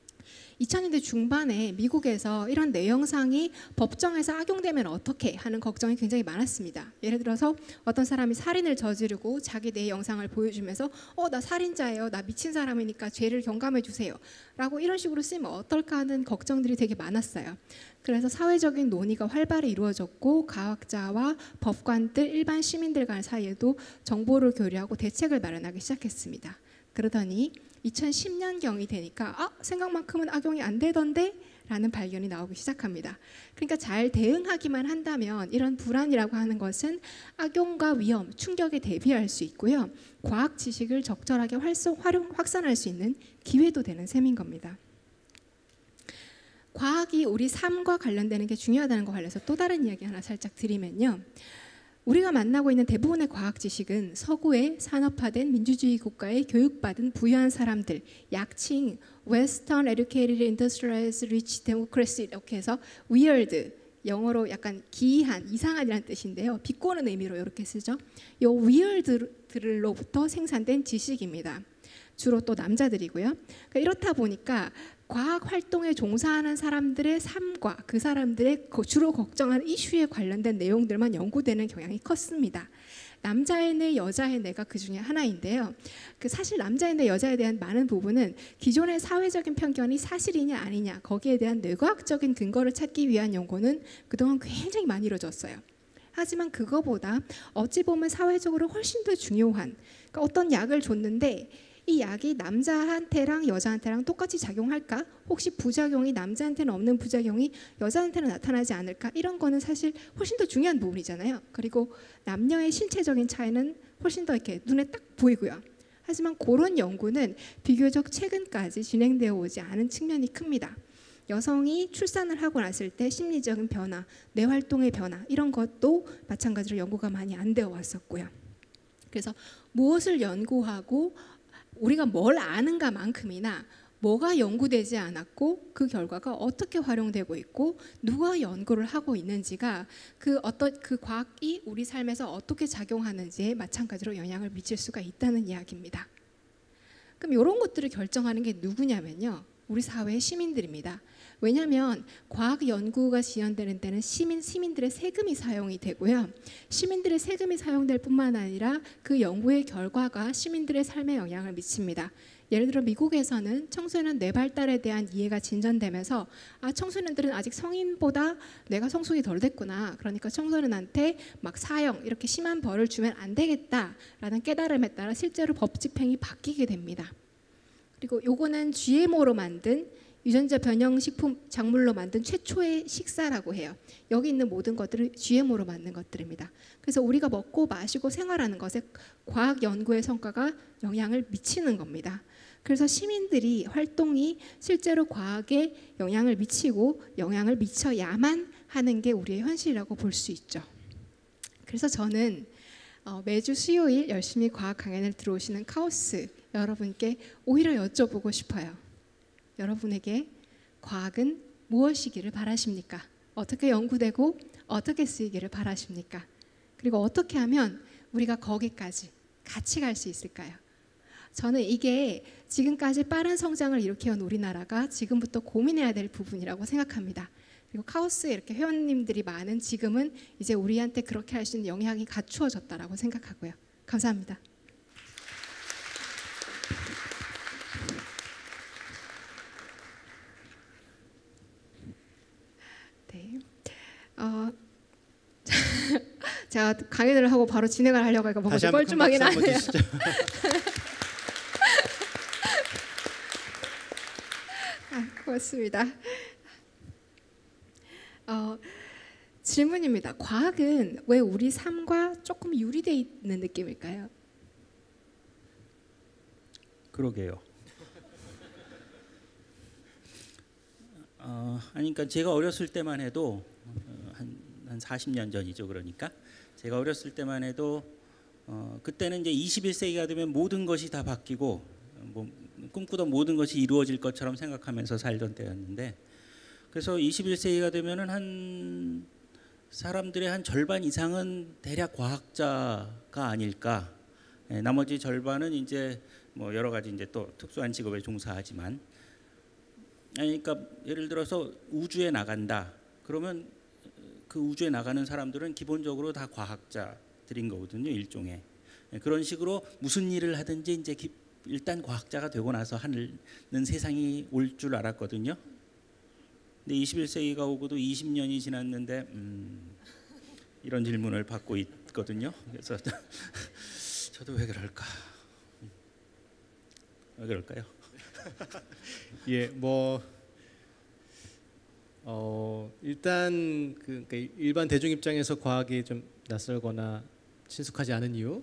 Speaker 1: 이천 년대 중반에 미국에서 이런 뇌 영상이 법정에서 악용되면 어떻게 하는 걱정이 굉장히 많았습니다. 예를 들어서 어떤 사람이 살인을 저지르고 자기 뇌 영상을 보여주면서 어, 나 살인자예요, 나 미친 사람이니까 죄를 경감해 주세요 라고 이런 식으로 쓰면 어떨까 하는 걱정들이 되게 많았어요. 그래서 사회적인 논의가 활발히 이루어졌고 과학자와 법관들, 일반 시민들 간 사이에도 정보를 교류하고 대책을 마련하기 시작했습니다. 그러더니 이천십 년경이 되니까 아, 생각만큼은 악용이 안 되던데? 라는 발견이 나오기 시작합니다. 그러니까 잘 대응하기만 한다면 이런 불안이라고 하는 것은 악용과 위험, 충격에 대비할 수 있고요. 과학 지식을 적절하게 활성, 활용, 확산할 수 있는 기회도 되는 셈인 겁니다. 과학이 우리 삶과 관련되는 게 중요하다는 것 관련해서 또 다른 이야기 하나 살짝 드리면요. 우리가 만나고 있는 대부분의 과학 지식은 서구의 산업화된 민주주의 국가에 교육받은 부유한 사람들, 약칭 Western Educated Industrialized Rich Democracy 이렇게 해서 weird, 영어로 약간 기이한, 이상한이라는 뜻인데요. 비꼬는 의미로 이렇게 쓰죠. 이 weird들로부터 생산된 지식입니다. 주로 또 남자들이고요. 그러니까 이렇다 보니까 과학 활동에 종사하는 사람들의 삶과 그 사람들의 주로 걱정하는 이슈에 관련된 내용들만 연구되는 경향이 컸습니다. 남자의 뇌, 여자의 뇌가 그 중에 하나인데요. 그 사실 남자의 뇌, 여자에 대한 많은 부분은 기존의 사회적인 편견이 사실이냐 아니냐 거기에 대한 뇌과학적인 근거를 찾기 위한 연구는 그동안 굉장히 많이 이루어졌어요. 하지만 그거보다 어찌 보면 사회적으로 훨씬 더 중요한, 그러니까 어떤 약을 줬는데 이 약이 남자한테랑 여자한테랑 똑같이 작용할까? 혹시 부작용이 남자한테는 없는 부작용이 여자한테는 나타나지 않을까? 이런 거는 사실 훨씬 더 중요한 부분이잖아요. 그리고 남녀의 신체적인 차이는 훨씬 더 이렇게 눈에 딱 보이고요. 하지만 그런 연구는 비교적 최근까지 진행되어 오지 않은 측면이 큽니다. 여성이 출산을 하고 났을 때 심리적인 변화, 뇌 활동의 변화 이런 것도 마찬가지로 연구가 많이 안 되어 왔었고요. 그래서 무엇을 연구하고 우리가 뭘 아는가만큼이나 뭐가 연구되지 않았고 그 결과가 어떻게 활용되고 있고 누가 연구를 하고 있는지가 그 어떤 그 과학이 우리 삶에서 어떻게 작용하는지에 마찬가지로 영향을 미칠 수가 있다는 이야기입니다. 그럼 이런 것들을 결정하는 게 누구냐면요, 우리 사회의 시민들입니다. 왜냐하면 과학 연구가 지연되는 때는 시민, 시민들의 세금이 사용이 되고요. 시민들의 세금이 사용될 뿐만 아니라 그 연구의 결과가 시민들의 삶에 영향을 미칩니다. 예를 들어 미국에서는 청소년 뇌 발달에 대한 이해가 진전되면서 아, 청소년들은 아직 성인보다 뇌가 성숙이 덜 됐구나. 그러니까 청소년한테 막 사형 이렇게 심한 벌을 주면 안 되겠다라는 깨달음에 따라 실제로 법 집행이 바뀌게 됩니다. 그리고 요거는 지엠오로 만든 유전자 변형 식품 작물로 만든 최초의 식사라고 해요. 여기 있는 모든 것들은 지엠오로 만든 것들입니다. 그래서 우리가 먹고 마시고 생활하는 것에 과학 연구의 성과가 영향을 미치는 겁니다. 그래서 시민들이 활동이 실제로 과학에 영향을 미치고 영향을 미쳐야만 하는 게 우리의 현실이라고 볼 수 있죠. 그래서 저는 어, 매주 수요일 열심히 과학 강연을 들어오시는 카오스 여러분께 오히려 여쭤보고 싶어요. 여러분에게 과학은 무엇이기를 바라십니까? 어떻게 연구되고 어떻게 쓰이기를 바라십니까? 그리고 어떻게 하면 우리가 거기까지 같이 갈 수 있을까요? 저는 이게 지금까지 빠른 성장을 일으켜온 우리나라가 지금부터 고민해야 될 부분이라고 생각합니다. 그리고 카오스에 이렇게 회원님들이 많은 지금은 이제 우리한테 그렇게 할 수 있는 영향이 갖추어졌다라고 생각하고요. 감사합니다. 네. 어, 제가 강연을 하고 바로 진행을 하려고 하니까 뭔가 좀 뻘쭘하긴 하네요. 아, 고맙습니다. 어, 질문입니다. 과학은 왜 우리 삶과 조금 유리되어 있는 느낌일까요?
Speaker 3: 그러게요. 어, 아니, 그러니까 제가 어렸을 때만 해도 어, 한, 한 사십 년 전이죠. 그러니까 제가 어렸을 때만 해도 어, 그때는 이제 이십일 세기가 되면 모든 것이 다 바뀌고 뭐, 꿈꾸던 모든 것이 이루어질 것처럼 생각하면서 살던 때였는데, 그래서 이십일 세기가 되면은 한 사람들의 한 절반 이상은 대략 과학자가 아닐까. 예, 나머지 절반은 이제 뭐 여러 가지 이제 또 특수한 직업에 종사하지만, 아니, 그러니까 예를 들어서 우주에 나간다. 그러면 그 우주에 나가는 사람들은 기본적으로 다 과학자들인 거거든요, 일종의. 예, 그런 식으로 무슨 일을 하든지 이제 기, 일단 과학자가 되고 나서 하는 세상이 올 줄 알았거든요. 근데 이십일 세기가 오고도 이십 년이 지났는데 음, 이런 질문을 받고 있거든요. 그래서 저도 왜 그럴까? 왜 그럴까요?
Speaker 4: 예, 뭐 어, 일단 그 그러니까 일반 대중 입장에서 과학이 좀 낯설거나 친숙하지 않은 이유,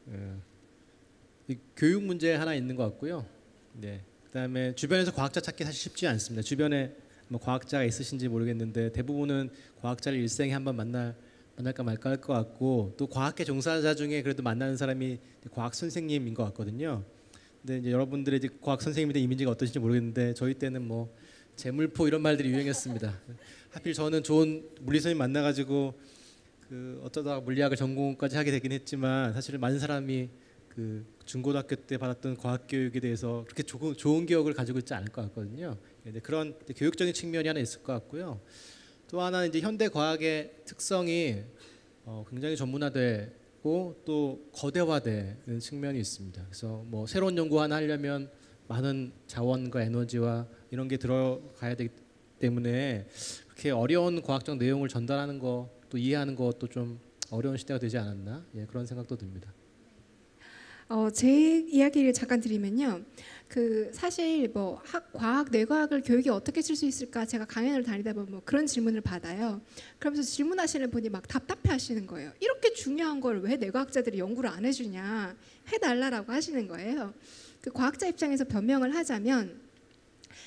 Speaker 4: 예, 교육 문제 하나 있는 것 같고요. 네, 그다음에 주변에서 과학자 찾기 사실 쉽지 않습니다. 주변에 뭐 과학자가 있으신지 모르겠는데 대부분은 과학자를 일생에 한번 만날 만날까 말까 할 것 같고, 또 과학계 종사자 중에 그래도 만나는 사람이 과학 선생님인 것 같거든요. 근데 이제 여러분들의 이제 과학 선생님에 대한 이미지가 어떠신지 모르겠는데 저희 때는 뭐 재물포 이런 말들이 유행했습니다. 하필 저는 좋은 물리 선생님 만나가지고 그 어쩌다가 물리학을 전공까지 하게 되긴 했지만, 사실 많은 사람이 그 중고등학교 때 받았던 과학 교육에 대해서 그렇게 조, 좋은 기억을 가지고 있지 않을 것 같거든요. 그런 교육적인 측면이 하나 있을 것 같고요. 또 하나는 이제 현대 과학의 특성이 어, 굉장히 전문화되고 또 거대화되는 측면이 있습니다. 그래서 뭐 새로운 연구 하나 하려면 많은 자원과 에너지와 이런 게 들어가야 되기 때문에 그렇게 어려운 과학적 내용을 전달하는 거 또 이해하는 것도 좀 어려운 시대가 되지 않았나, 예, 그런 생각도 듭니다.
Speaker 1: 어, 제 이야기를 잠깐 드리면요, 그 사실 뭐 학, 과학, 뇌과학을 교육에 어떻게 쓸 수 있을까, 제가 강연을 다니다 보면 뭐 그런 질문을 받아요. 그러면서 질문하시는 분이 막 답답해하시는 거예요. 이렇게 중요한 걸 왜 뇌과학자들이 연구를 안 해주냐, 해달라라고 하시는 거예요. 그 과학자 입장에서 변명을 하자면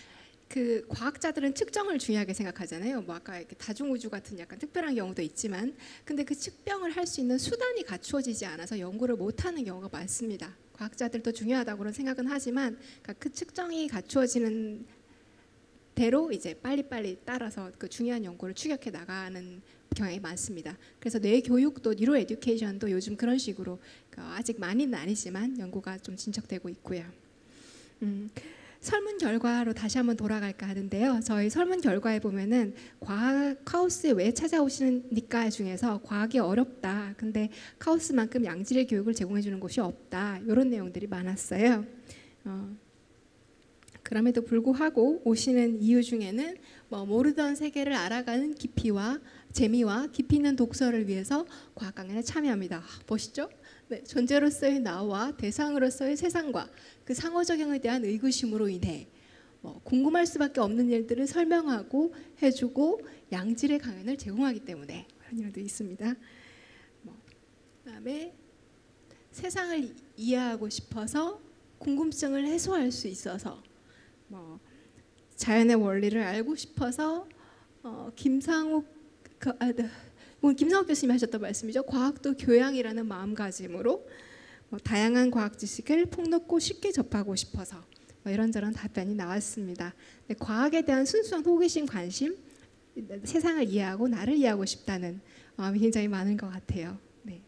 Speaker 1: 그 과학자들은 측정을 중요하게 생각하잖아요. 뭐 아까 이렇게 다중우주 같은 약간 특별한 경우도 있지만, 근데 그 측정을 할 수 있는 수단이 갖추어지지 않아서 연구를 못하는 경우가 많습니다. 과학자들도 중요하다고는 생각은 하지만, 그러니까 그 측정이 갖추어지는 대로 이제 빨리빨리 따라서 그 중요한 연구를 추격해 나가는 경향이 많습니다. 그래서 뇌 교육도 뉴로 에듀케이션도 요즘 그런 식으로 그러니까 아직 많이는 아니지만 연구가 좀 진척되고 있고요. 음, 설문 결과로 다시 한번 돌아갈까 하는데요. 저희 설문 결과에 보면은 과학 카오스에 왜 찾아오시니까 중에서 과학이 어렵다. 근데 카오스만큼 양질의 교육을 제공해 주는 곳이 없다. 이런 내용들이 많았어요. 어, 그럼에도 불구하고 오시는 이유 중에는 뭐 모르던 세계를 알아가는 깊이와 재미와 깊이 있는 독서를 위해서 과학 강연에 참여합니다. 아, 멋있죠? 네, 존재로서의 나와 대상으로서의 세상과 그 상호작용에 대한 의구심으로 인해 뭐 궁금할 수밖에 없는 일들을 설명하고 해주고 양질의 강연을 제공하기 때문에 그런 일도 있습니다. 뭐, 그다음에 세상을 이해하고 싶어서 궁금증을 해소할 수 있어서 뭐 자연의 원리를 알고 싶어서 어, 김상욱 그, 아, 네. 김상욱 교수님이 하셨던 말씀이죠. 과학도 교양이라는 마음가짐으로 뭐 다양한 과학 지식을 폭넓고 쉽게 접하고 싶어서 뭐 이런저런 답변이 나왔습니다. 네, 과학에 대한 순수한 호기심, 관심, 세상을 이해하고 나를 이해하고 싶다는 마음이 굉장히 많은 것 같아요. 네.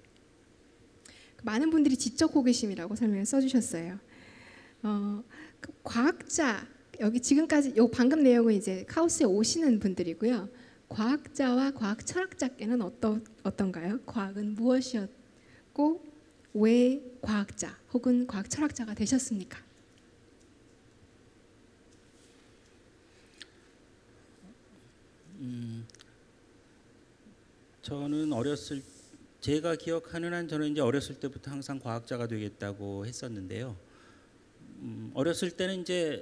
Speaker 1: 많은 분들이 지적 호기심이라고 설명을 써주셨어요. 어, 그 과학자 여기 지금까지 요 방금 내용은 이제 카오스에 오시는 분들이고요. 과학자와 과학 철학자께는 어떠, 어떤가요? 과학은 무엇이었고 왜 과학자 혹은 과학 철학자가 되셨습니까?
Speaker 3: 음, 저는 어렸을 제가 기억하는 한 저는 이제 어렸을 때부터 항상 과학자가 되겠다고 했었는데요. 음, 어렸을 때는 이제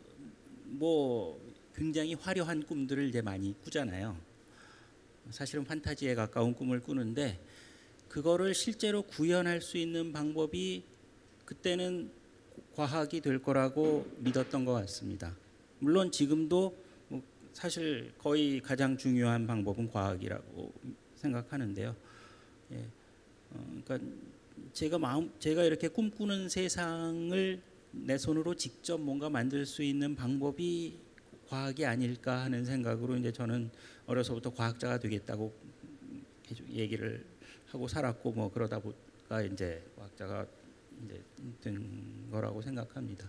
Speaker 3: 뭐 굉장히 화려한 꿈들을 이제 많이 꾸잖아요. 사실은 판타지에 가까운 꿈을 꾸는데 그거를 실제로 구현할 수 있는 방법이 그때는 과학이 될 거라고 믿었던 것 같습니다. 물론 지금도 뭐 사실 거의 가장 중요한 방법은 과학이라고 생각하는데요. 예, 어, 그러니까 제가 마음 제가 이렇게 꿈꾸는 세상을 내 손으로 직접 뭔가 만들 수 있는 방법이 과학이 아닐까 하는 생각으로 이제 저는 어려서부터 과학자가 되겠다고 얘기를 하고 살았고 뭐 그러다 보니까 이제 과학자가 이제 된 거라고 생각합니다.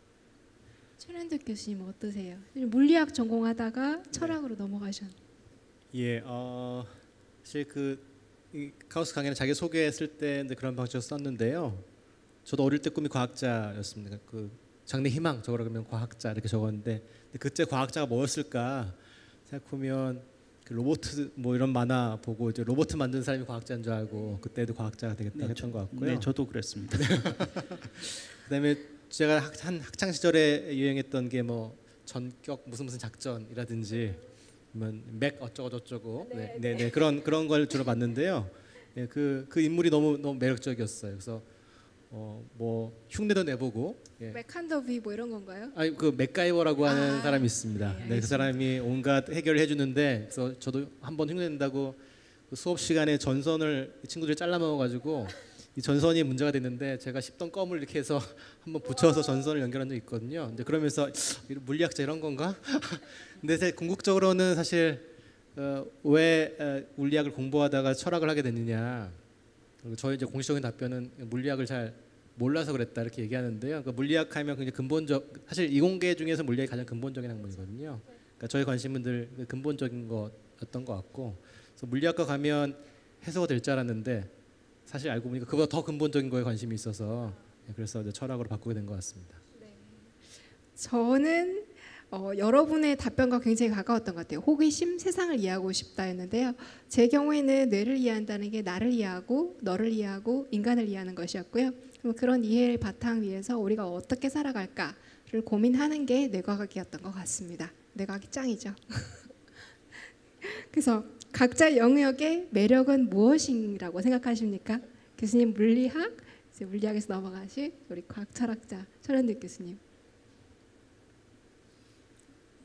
Speaker 1: 최란득 교수님 어떠세요? 물리학 전공하다가 철학으로 네. 넘어가셨.
Speaker 4: 예, 어, 사실 그 이 카오스 강연에 자기 소개했을 때 그런 방식으로 썼는데요. 저도 어릴 때 꿈이 과학자였습니다. 그 장래 희망 적으라 그러면 과학자 이렇게 적었는데 그때 과학자가 뭐였을까 생각하면 그 로봇 뭐 이런 만화 보고 이제 로봇 만든 사람이 과학자인 줄 알고 그때도 과학자가 되겠다 네, 했던 것 같고요.
Speaker 3: 네, 저도 그랬습니다.
Speaker 4: 그다음에 제가 학, 한 학창 시절에 유행했던 게 뭐 전격 무슨 무슨 작전이라든지 맥 어쩌고 저쩌고 네, 네, 네, 그런 그런 걸 주로 봤는데요. 네, 그, 그 인물이 너무 너무 매력적이었어요. 그래서 어, 뭐 흉내도 내보고
Speaker 1: 예. 맥한더비 뭐 이런 건가요?
Speaker 4: 아니 그 맥가이버라고 하는
Speaker 1: 아,
Speaker 4: 사람이 있습니다. 네, 네, 그 사람이 온갖 해결을 해주는데 그래서 저도 한번 흉내 낸다고 그 수업 시간에 전선을 이 친구들이 잘라 먹어가지고 이 전선이 문제가 됐는데 제가 씹던 껌을 이렇게 해서 한번 붙여서 전선을 연결한 적이 있거든요. 근데 그러면서 물리학자 이런 건가? 근데 제 궁극적으로는 사실 어, 왜 어, 물리학을 공부하다가 철학을 하게 됐느냐. 저희 이제 공식적인 답변은 물리학을 잘 몰라서 그랬다 이렇게 얘기하는데요. 그러니까 물리학하면 굉장히 근본적 사실 이공계 중에서 물리학이 가장 근본적인 학문이거든요. 그러니까 저희 관심은 늘 근본적인 거였던 것 같고, 그래서 물리학과 가면 해소가 될 줄 알았는데 사실 알고 보니까 그보다 더 근본적인 거에 관심이 있어서 그래서 이제 철학으로 바꾸게 된 것 같습니다.
Speaker 1: 네. 저는 어, 여러분의 답변과 굉장히 가까웠던 것 같아요. 호기심, 세상을 이해하고 싶다 했는데요. 제 경우에는 뇌를 이해한다는 게 나를 이해하고 너를 이해하고 인간을 이해하는 것이었고요. 그럼 그런 이해를 바탕 위에서 우리가 어떻게 살아갈까를 고민하는 게 뇌과학이었던 것 같습니다. 뇌과학이 짱이죠. 그래서 각자 영역의 매력은 무엇이라고 생각하십니까? 교수님 물리학, 이제 물리학에서 넘어가실 우리 과학 철학자 최란득 교수님.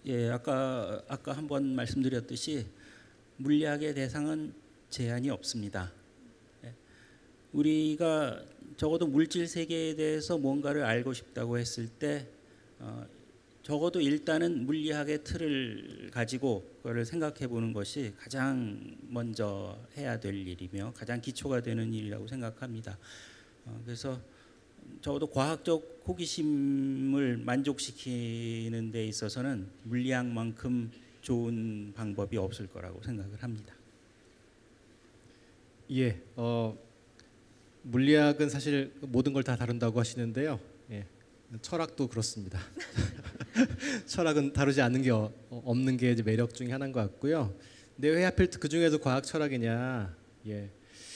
Speaker 3: 예, 아까 아까 한번 말씀드렸듯이 물리학의 대상은 제한이 없습니다. 예, 우리가 적어도 물질 세계에 대해서 뭔가를 알고 싶다고 했을 때 어, 적어도 일단은 물리학의 틀을 가지고 그거를 생각해 보는 것이 가장 먼저 해야 될 일이며 가장 기초가 되는 일이라고 생각합니다. 어, 그래서 적어도 과학적 호기심을 만족시키는 데 있어서는 물리학만큼 좋은 방법이 없을 거라고 생각을 합니다.
Speaker 4: 예, 어, 물리학은 사실 모든 걸 다 다룬다고 하시는데요. 예, 철학도 그렇습니다. 철학은 다루지 않는 게 어, 없는 게 이제 매력 중에 하나인 것 같고요. 근데 왜 하필 그 중에도 과학 철학이냐? 예,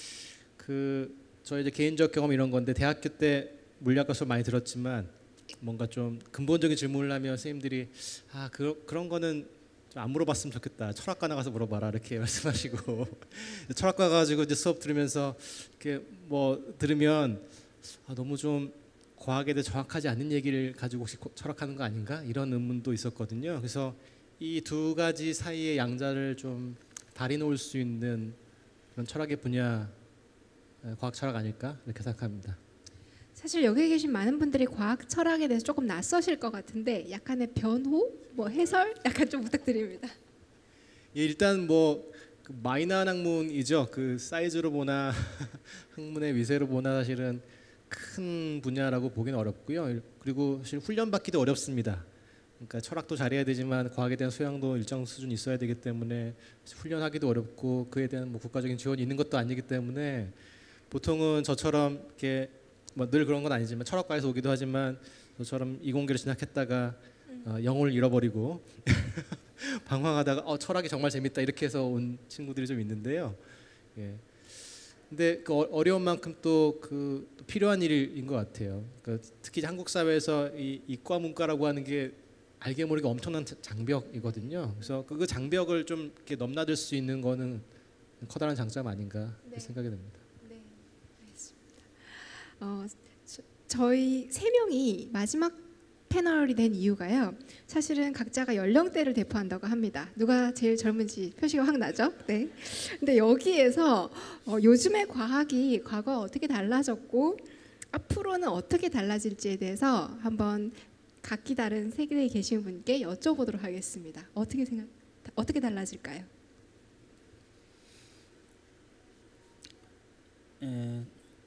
Speaker 4: 그 저 이제 개인적 경험 이런 건데 대학교 때 물리학과 수업 많이 들었지만 뭔가 좀 근본적인 질문을 하면 선생님들이 아 그, 그런 거는 좀 안 물어봤으면 좋겠다. 철학과 나가서 물어봐라 이렇게 말씀하시고 철학과 가지고 이제 수업 들으면서 이렇게 뭐 들으면 아, 너무 좀 과학에 대해 정확하지 않는 얘기를 가지고 혹시 철학하는 거 아닌가 이런 의문도 있었거든요. 그래서 이 두 가지 사이의 양자를 좀 다리 놓을 수 있는 그런 철학의 분야 과학 철학 아닐까 이렇게 생각합니다.
Speaker 1: 사실 여기 계신 많은 분들이 과학 철학에 대해서 조금 낯서실 것 같은데 약간의 변호, 뭐 해설 약간 좀 부탁드립니다.
Speaker 4: 예, 일단 뭐 그 마이너한 학문이죠. 그 사이즈로 보나 학문의 위세로 보나 사실은 큰 분야라고 보기는 어렵고요. 그리고 사실 훈련 받기도 어렵습니다. 그러니까 철학도 잘해야 되지만 과학에 대한 소양도 일정 수준 있어야 되기 때문에 훈련하기도 어렵고 그에 대한 뭐 국가적인 지원이 있는 것도 아니기 때문에 보통은 저처럼 이렇게 뭐 늘 그런 건 아니지만 철학과에서 오기도 하지만 저처럼 이공계를 진학했다가 어, 영혼을 잃어버리고 방황하다가 어, 철학이 정말 재밌다 이렇게 해서 온 친구들이 좀 있는데요. 예. 근데 그 어려운 만큼 또 그 필요한 일인 것 같아요. 그러니까 특히 한국 사회에서 이 이과 문과라고 하는 게 알게 모르게 엄청난 장벽이거든요. 그래서 그 장벽을 좀 이렇게 넘나들 수 있는 거는 커다란 장점 아닌가
Speaker 1: 네.
Speaker 4: 생각이 듭니다.
Speaker 1: 네, 알겠습니다. 어, 저, 저희 세 명이 마지막 패널이 된 이유가요. 사실은 각자가 연령대를 대표한다고 합니다. 누가 제일 젊은지 표시가 확 나죠? 네. 근데 여기에서 어, 요즘의 과학이 과거와 어떻게 달라졌고 앞으로는 어떻게 달라질지에 대해서 한번 각기 다른 세계에 계신 분께 여쭤보도록 하겠습니다. 어떻게 생각, 어떻게 달라질까요?
Speaker 3: 에,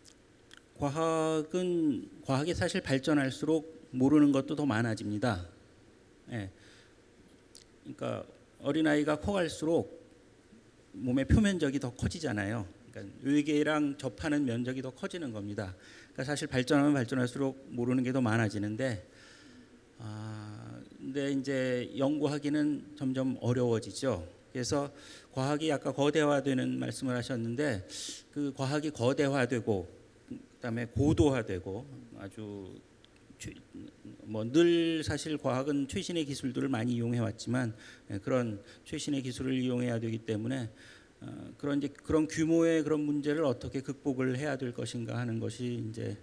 Speaker 3: 과학은 과학이 사실 발전할수록 모르는 것도 더 많아집니다. 예. 그러니까 어린아이가 커갈수록 몸의 표면적이 더 커지잖아요. 그러니까 외계랑 접하는 면적이 더 커지는 겁니다. 그러니까 사실 발전하면 발전할수록 모르는 게 더 많아지는데, 아, 근데 이제 연구하기는 점점 어려워지죠. 그래서 과학이 아까 거대화되는 말씀을 하셨는데, 그 과학이 거대화되고, 그다음에 고도화되고 아주 뭐 늘 사실 과학은 최신의 기술들을 많이 이용해 왔지만 그런 최신의 기술을 이용해야 되기 때문에 그런 이제 그런 규모의 그런 문제를 어떻게 극복을 해야 될 것인가 하는 것이 이제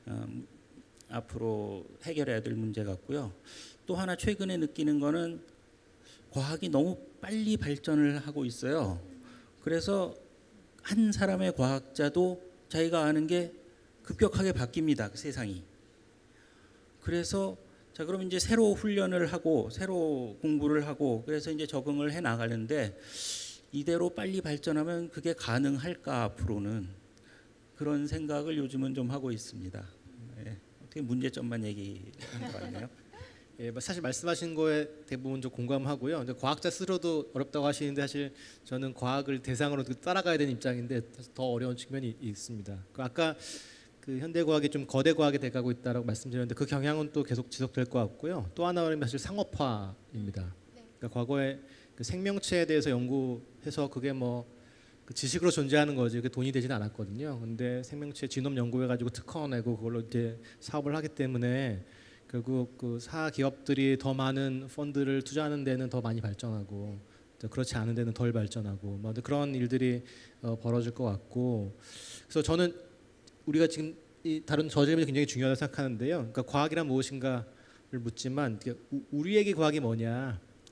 Speaker 3: 앞으로 해결해야 될 문제 같고요. 또 하나 최근에 느끼는 거는 과학이 너무 빨리 발전을 하고 있어요. 그래서 한 사람의 과학자도 자기가 아는 게 급격하게 바뀝니다. 그 세상이. 그래서 자 그럼 이제 새로 훈련을 하고 새로 공부를 하고 그래서 이제 적응을 해 나가는데 이대로 빨리 발전하면 그게 가능할까 앞으로는 그런 생각을 요즘은 좀 하고 있습니다. 예, 어떻게 문제점만 얘기한 거 같네요.
Speaker 4: 예, 사실 말씀하신 거에 대부분 좀 공감하고요. 과학자 스스로도 어렵다고 하시는데 사실 저는 과학을 대상으로 따라가야 되는 입장인데 더 어려운 측면이 있습니다. 아까 그 현대 과학이 좀 거대 과학이 돼가고 있다라고 말씀드렸는데 그 경향은 또 계속 지속될 것 같고요. 또 하나는 사실 상업화입니다. 그러니까 과거에 그 생명체에 대해서 연구해서 그게 뭐 그 지식으로 존재하는 거지 그 돈이 되지는 않았거든요. 근데 생명체 지놈 연구해가지고 특허 내고 그걸로 이제 사업을 하기 때문에 결국 그 사 기업들이 더 많은 펀드를 투자하는 데는 더 많이 발전하고 그렇지 않은 데는 덜 발전하고 뭐 그런 일들이 어, 벌어질 것 같고 그래서 저는 우리가 지금 이 다른 저 질문이 굉장히 중요하다고 생각하는데요. 그러니까 과학이란 무엇인가를 묻지만 우리에게 과학이 뭐냐?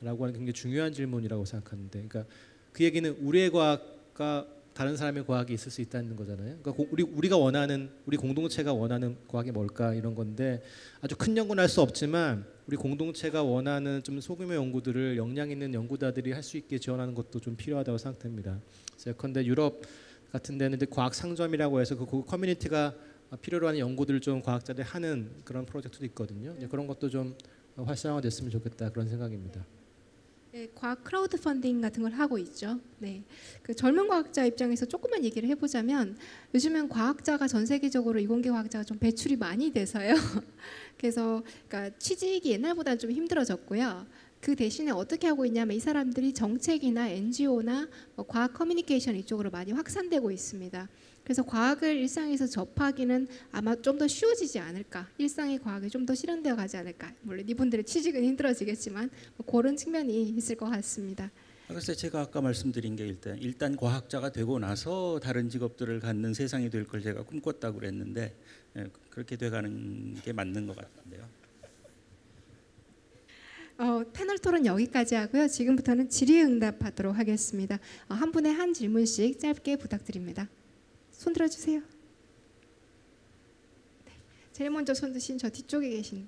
Speaker 4: 하는 게 굉장히 중요한 질문이라고 생각하는데, 그러니까 그 얘기는 우리의 과학과 다른 사람의 과학이 있을 수 있다는 거잖아요. 그러니까 고, 우리 우리가 원하는 우리 공동체가 원하는 과학이 뭘까 이런 건데 아주 큰 연구는 할 수 없지만 우리 공동체가 원하는 좀 소규모 연구들을 역량 있는 연구자들이 할 수 있게 지원하는 것도 좀 필요하다고 생각됩니다. 예컨대 유럽 같은 데는 이제 과학 상점이라고 해서 그 커뮤니티가 필요로 하는 연구들을 좀 과학자들이 하는 그런 프로젝트도 있거든요. 그런 것도 좀 활성화됐으면 좋겠다 그런 생각입니다.
Speaker 1: 네, 과학 크라우드 펀딩 같은 걸 하고 있죠. 네, 그 젊은 과학자 입장에서 조금만 얘기를 해보자면 요즘은 과학자가 전 세계적으로 이공계 과학자가 좀 배출이 많이 돼서요. 그래서 그러니까 취직이 옛날보다는 좀 힘들어졌고요. 그 대신에 어떻게 하고 있냐면 이 사람들이 정책이나 엔지오나 뭐 과학 커뮤니케이션 이쪽으로 많이 확산되고 있습니다. 그래서 과학을 일상에서 접하기는 아마 좀 더 쉬워지지 않을까, 일상의 과학이 좀 더 실현되어 가지 않을까. 물론 이분들의 취직은 힘들어지겠지만 뭐 그런 측면이 있을 것 같습니다.
Speaker 3: 글쎄 제가 아까 말씀드린 게 일단 일단 과학자가 되고 나서 다른 직업들을 갖는 세상이 될 걸 제가 꿈꿨다고 그랬는데 그렇게 돼가는 게 맞는 것 같은데요.
Speaker 1: 어, 패널 토론 여기까지 하고요. 지금부터는 질의응답하도록 하겠습니다. 어, 한 분에 한 질문씩 짧게 부탁드립니다. 손 들어주세요. 네. 제일 먼저 손 드신 저 뒤쪽에 계신.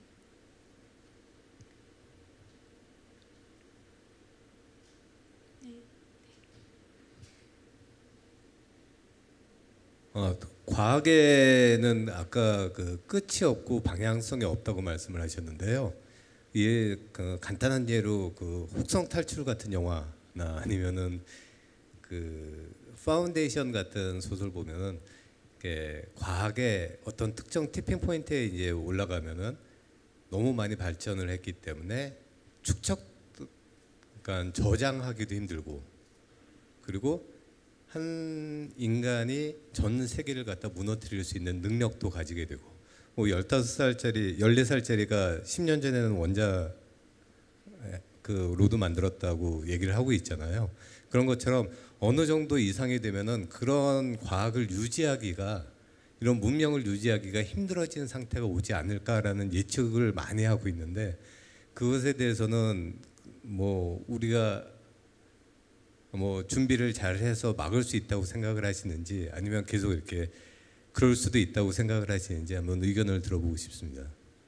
Speaker 5: 어, 과학에는 아까 그 끝이 없고 방향성이 없다고 말씀을 하셨는데요. 이게 그 간단한 예로 그 혹성 탈출 같은 영화나 아니면은 그 파운데이션 같은 소설 보면은 과학의 어떤 특정 티핑 포인트에 이제 올라가면은 너무 많이 발전을 했기 때문에 축적, 그러니까 저장하기도 힘들고, 그리고 한 인간이 전 세계를 갖다 무너뜨릴 수 있는 능력도 가지게 되고, 뭐 열다섯 살짜리, 열네 살짜리가 십 년 전에는 원자 그 로드 만들었다고 얘기를 하고 있잖아요. 그런 것처럼 어느 정도 이상이 되면은 그런 과학을 유지하기가, 이런 문명을 유지하기가 힘들어지는 상태가 오지 않을까라는 예측을 많이 하고 있는데, 그것에 대해서는 뭐 우리가 뭐 준비를 잘 해서 막을 수 있다고 생각을 하시는지, 아니면 계속 이렇게 그럴 수도 있다고 생각을 하시는지 한번 의견을 들어보고 싶습니다.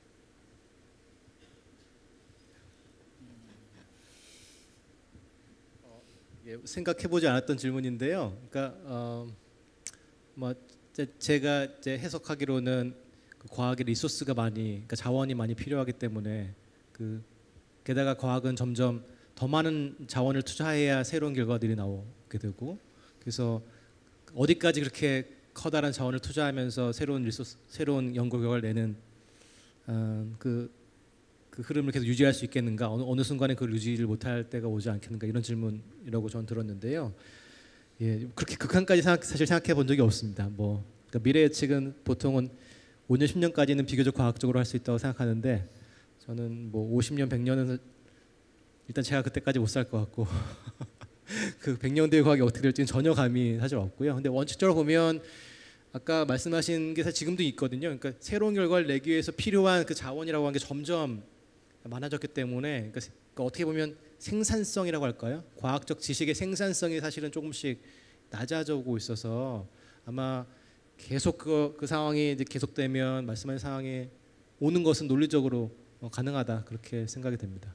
Speaker 4: 어, 예, 생각해보지 않았던 질문인데요. 그러니까 어, 뭐 제, 제가 이제 해석하기로는 그 과학의 리소스가 많이, 그러니까 자원이 많이 필요하기 때문에 그 게다가 과학은 점점 더 많은 자원을 투자해야 새로운 결과들이 나오게 되고, 그래서 어디까지 그렇게 커다란 자원을 투자하면서 새로운 리소스, 새로운 연구 결과를 내는 어, 그, 그 흐름을 계속 유지할 수 있겠는가, 어느, 어느 순간에 그걸 유지를 못할 때가 오지 않겠는가, 이런 질문이라고 저는 들었는데요. 예, 그렇게 극한까지 생각, 사실 생각해 본 적이 없습니다. 뭐 그러니까 미래 예측은 보통은 오 년, 십 년까지는 비교적 과학적으로 할 수 있다고 생각하는데, 저는 뭐 오십 년, 백 년은 일단 제가 그때까지 못 살 것 같고 그 백 년 뒤의 과학이 어떻게 될지는 전혀 감이 사실 없고요. 근데 원칙적으로 보면 아까 말씀하신 게 사실 지금도 있거든요. 그러니까 새로운 결과를 내기 위해서 필요한 그 자원이라고 하는 게 점점 많아졌기 때문에, 그러니까 어떻게 보면 생산성이라고 할까요? 과학적 지식의 생산성이 사실은 조금씩 낮아지고 있어서 아마 계속 그, 그 상황이 이제 계속되면 말씀하신 상황에 오는 것은 논리적으로 가능하다, 그렇게 생각이 됩니다.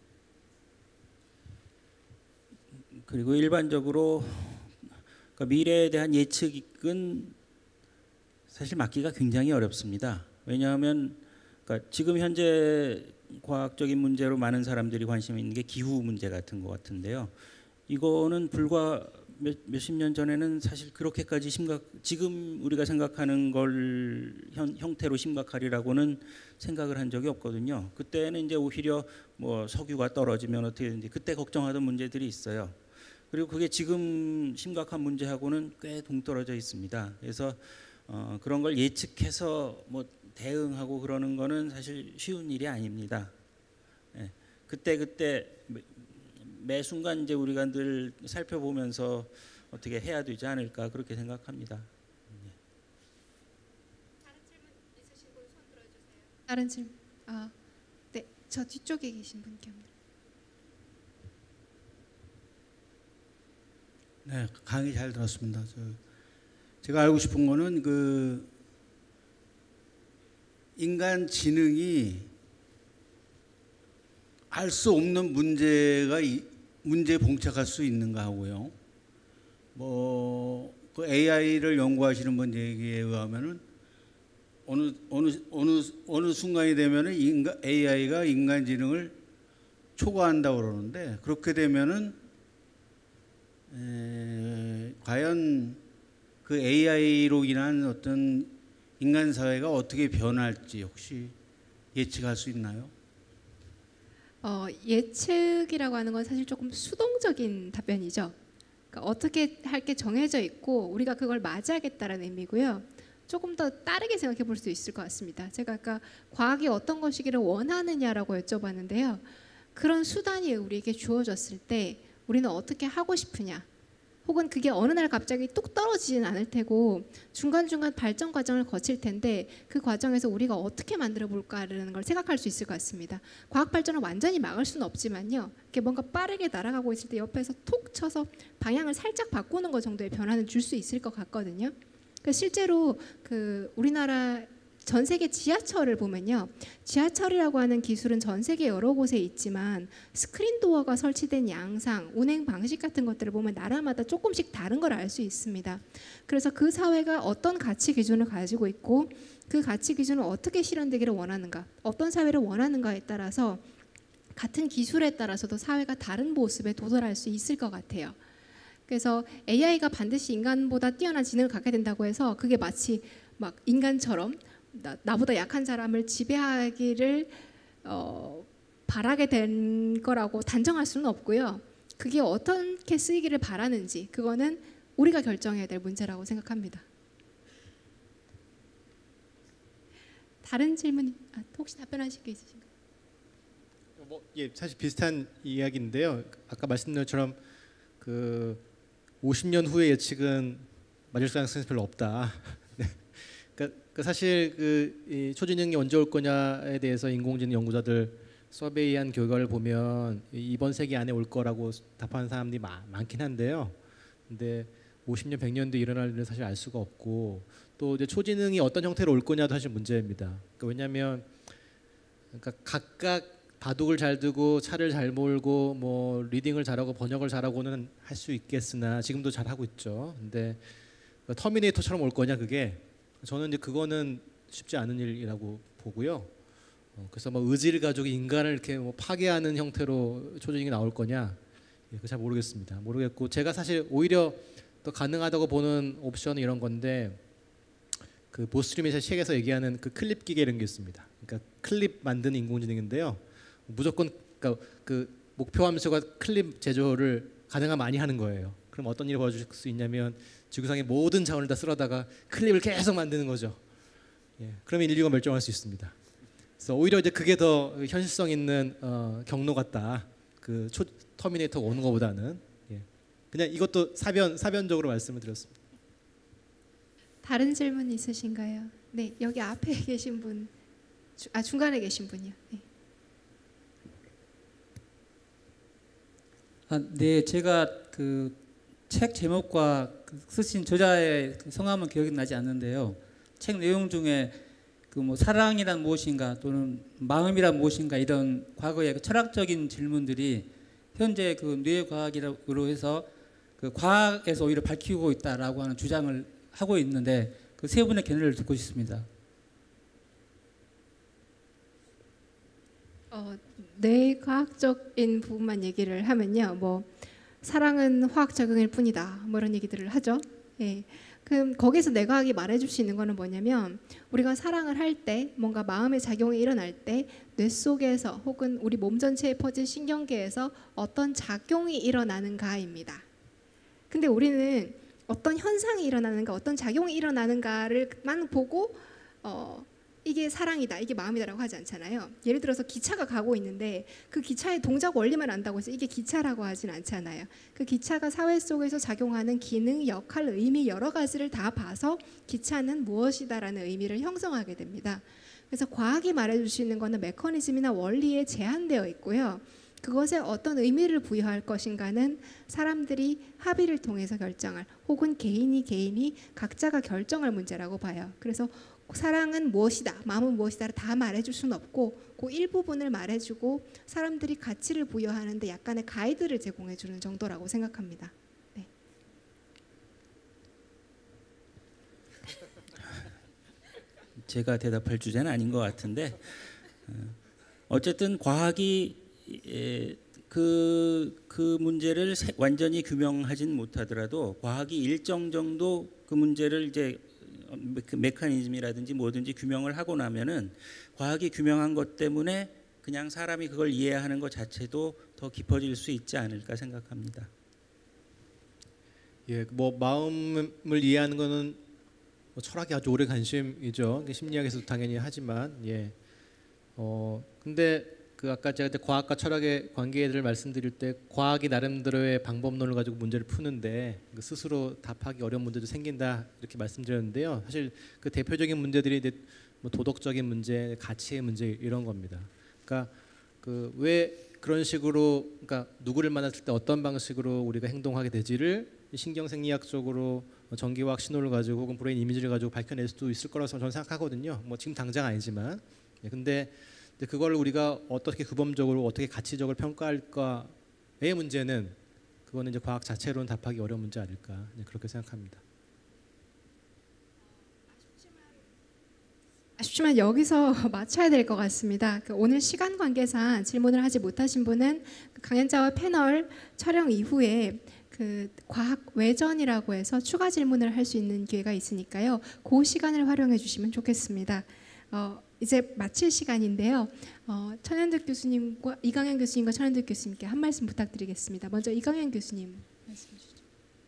Speaker 3: 그리고 일반적으로 그러니까 미래에 대한 예측은 사실 막기가 굉장히 어렵습니다. 왜냐하면 그러니까 지금 현재 과학적인 문제로 많은 사람들이 관심 있는 게 기후 문제 같은 것 같은데요. 이거는 불과 몇, 몇십 년 전에는 사실 그렇게까지 심각, 지금 우리가 생각하는 걸 현, 형태로 심각하리라고는 생각을 한 적이 없거든요. 그때는 이제 오히려 뭐 석유가 떨어지면 어떻게 되는지 그때 걱정하던 문제들이 있어요. 그리고 그게 지금 심각한 문제하고는 꽤 동떨어져 있습니다. 그래서 어, 그런 걸 예측해서 뭐 대응하고 그러는 거는 사실 쉬운 일이 아닙니다. 예. 그때 그때 매, 매 순간 이제 우리가 늘 살펴보면서 어떻게 해야 되지 않을까, 그렇게 생각합니다. 예.
Speaker 1: 다른 질문 있으신 분 손 들어주세요. 다른 질문. 아, 네, 저 뒤쪽에 계신 분께.
Speaker 6: 네, 강의 잘 들었습니다. 저, 제가 알고 싶은 거는 그 인간 지능이 알 수 없는 문제가 이, 문제에 봉착할 수 있는가 하고요. 뭐 그 에이아이를 연구하시는 분 얘기에 의하면은 어느 어느 어느 어느 순간이 되면은 인간 에이아이가 인간 지능을 초과한다고 그러는데 그렇게 되면은 에, 과연 그 에이아이로 인한 어떤 인간 사회가 어떻게 변할지 혹시 예측할 수 있나요?
Speaker 1: 어, 예측이라고 하는 건 사실 조금 수동적인 답변이죠. 그러니까 어떻게 할 게 정해져 있고 우리가 그걸 맞이하겠다라는 의미고요. 조금 더 다르게 생각해 볼 수 있을 것 같습니다. 제가 아까 과학이 어떤 것이기를 원하느냐라고 여쭤봤는데요. 그런 수단이 우리에게 주어졌을 때 우리는 어떻게 하고 싶으냐, 혹은 그게 어느 날 갑자기 뚝 떨어지진 않을 테고 중간중간 발전 과정을 거칠 텐데 그 과정에서 우리가 어떻게 만들어 볼까라는 걸 생각할 수 있을 것 같습니다. 과학 발전을 완전히 막을 수는 없지만요. 이렇게 뭔가 빠르게 날아가고 있을 때 옆에서 톡 쳐서 방향을 살짝 바꾸는 것 정도의 변화는 줄 수 있을 것 같거든요. 그러니까 실제로 그 우리나라 전 세계 지하철을 보면요, 지하철이라고 하는 기술은 전 세계 여러 곳에 있지만 스크린 도어가 설치된 양상, 운행 방식 같은 것들을 보면 나라마다 조금씩 다른 걸 알 수 있습니다. 그래서 그 사회가 어떤 가치 기준을 가지고 있고 그 가치 기준을 어떻게 실현되기를 원하는가, 어떤 사회를 원하는가에 따라서 같은 기술에 따라서도 사회가 다른 모습에 도달할 수 있을 것 같아요. 그래서 에이아이가 반드시 인간보다 뛰어난 지능을 갖게 된다고 해서 그게 마치 막 인간처럼 나, 나보다 약한 사람을 지배하기를 어, 바라게 된 거라고 단정할 수는 없고요. 그게 어떻게 쓰이기를 바라는지 그거는 우리가 결정해야 될 문제라고 생각합니다. 다른 질문 아, 혹시 답변하실 게 있으신가요?
Speaker 4: 뭐, 예, 사실 비슷한 이야기인데요. 아까 말씀드린 것처럼 그 오십 년 후의 예측은 맞을 가능성이 별로 없다. 그 사실 그 초지능이 언제 올 거냐에 대해서 인공지능 연구자들 서베이한 결과를 보면 이번 세기 안에 올 거라고 답하는 사람들이 마, 많긴 한데요. 근데 오십 년, 백 년 뒤에 일어날 일은 사실 알 수가 없고 또 이제 초지능이 어떤 형태로 올 거냐도 사실 문제입니다. 그러니까 왜냐하면 그러니까 각각 바둑을 잘 두고 차를 잘 몰고 뭐 리딩을 잘하고 번역을 잘하고는 할 수 있겠으나 지금도 잘 하고 있죠. 근데 터미네이터처럼 올 거냐 그게 저는 이제 그거는 쉽지 않은 일이라고 보고요. 어, 그래서 뭐 의지를 가지고 인간을 이렇게 뭐 파괴하는 형태로 초지능이 나올 거냐, 예, 그거 잘 모르겠습니다. 모르겠고 제가 사실 오히려 더 가능하다고 보는 옵션은 이런 건데 그 보스트림의 책에서 얘기하는 그 클립 기계 이런 게 있습니다. 그러니까 클립 만드는 인공지능인데요. 무조건 그러니까 그 목표 함수가 클립 제조를 가능한 많이 하는 거예요. 그럼 어떤 일이 벌어질 수 있냐면 지구상의 모든 자원을 다 쓸어다가 클립을 계속 만드는 거죠. 예, 그러면 인류가 멸종할 수 있습니다. 그래서 오히려 이제 그게 더 현실성 있는 어, 경로 같다. 그 초, 터미네이터가 오는 것보다는 예. 그냥 이것도 사변 사변적으로 말씀을 드렸습니다.
Speaker 1: 다른 질문 있으신가요? 네, 여기 앞에 계신 분, 아 중간에 계신 분이요. 네.
Speaker 7: 아, 네, 제가 그 책 제목과 쓰신 저자의 성함은 기억이 나지 않는데요. 책 내용 중에 그 뭐 사랑이란 무엇인가 또는 마음이란 무엇인가 이런 과거의 그 철학적인 질문들이 현재 그 뇌과학으로 해서 그 과학에서 오히려 밝히고 있다라고 하는 주장을 하고 있는데 그 세 분의 견해를 듣고 싶습니다.
Speaker 1: 어, 뇌과학적인 부분만 얘기를 하면요, 뭐 사랑은 화학 적응일 뿐이다, 뭐 이런 얘기들을 하죠. 예. 그럼 거기서 뇌과학이 말해줄 수 있는 거는 뭐냐면 우리가 사랑을 할 때 뭔가 마음의 작용이 일어날 때 뇌 속에서 혹은 우리 몸 전체에 퍼진 신경계에서 어떤 작용이 일어나는가입니다. 근데 우리는 어떤 현상이 일어나는가, 어떤 작용이 일어나는가를만 보고 어, 이게 사랑이다, 이게 마음이다라고 하지 않잖아요. 예를 들어서 기차가 가고 있는데 그 기차의 동작 원리만 안다고 해서 이게 기차라고 하진 않잖아요. 그 기차가 사회 속에서 작용하는 기능, 역할, 의미 여러 가지를 다 봐서 기차는 무엇이다라는 의미를 형성하게 됩니다. 그래서 과학이 말해줄 수 있는 거는 메커니즘이나 원리에 제한되어 있고요. 그것에 어떤 의미를 부여할 것인가는 사람들이 합의를 통해서 결정할, 혹은 개인이 개인이 각자가 결정할 문제라고 봐요. 그래서 사랑은 무엇이다, 마음은 무엇이다를 다 말해줄 수는 없고 그 일부분을 말해주고 사람들이 가치를 부여하는데 약간의 가이드를 제공해주는 정도라고 생각합니다. 네.
Speaker 3: 제가 대답할 주제는 아닌 것 같은데 어쨌든 과학이 그, 그 문제를 완전히 규명하진 못하더라도 과학이 일정 정도 그 문제를 이제 그 메커니즘이라든지 뭐든지 규명을 하고 나면은 과학이 규명한 것 때문에 그냥 사람이 그걸 이해하는 것 자체도 더 깊어질 수 있지 않을까 생각합니다.
Speaker 4: 예, 뭐 마음을 이해하는 거는 뭐 철학이 아주 오래 관심이죠. 심리학에서도 당연히 하지만, 예, 어 근데 그 아까 제가 과학과 철학의 관계를 말씀드릴 때 과학이 나름대로의 방법론을 가지고 문제를 푸는데 스스로 답하기 어려운 문제도 생긴다 이렇게 말씀드렸는데요. 사실 그 대표적인 문제들이 뭐 도덕적인 문제, 가치의 문제 이런 겁니다. 그러니까 그 왜 그런 식으로, 그러니까 누구를 만났을 때 어떤 방식으로 우리가 행동하게 되지를 신경생리학적으로 전기화학 신호를 가지고 혹은 브레인 이미지를 가지고 밝혀낼 수도 있을 거라서 저는 생각하거든요. 뭐 지금 당장 아니지만, 예, 근데 그걸 우리가 어떻게 규범적으로 어떻게 가치적으로 평가할까의 문제는 그거는 이제 과학 자체로는 답하기 어려운 문제 아닐까, 그렇게 생각합니다.
Speaker 1: 아쉽지만 여기서 맞춰야 될 것 같습니다. 오늘 시간 관계상 질문을 하지 못하신 분은 강연자와 패널 촬영 이후에 그 과학 외전이라고 해서 추가 질문을 할 수 있는 기회가 있으니까요. 그 시간을 활용해 주시면 좋겠습니다. 어, 이제 마칠 시간인데요. 어, 천연득 교수님과 이강현 교수님과 천연득 교수님께 한 말씀 부탁드리겠습니다. 먼저 이강현 교수님 말씀해 주시죠.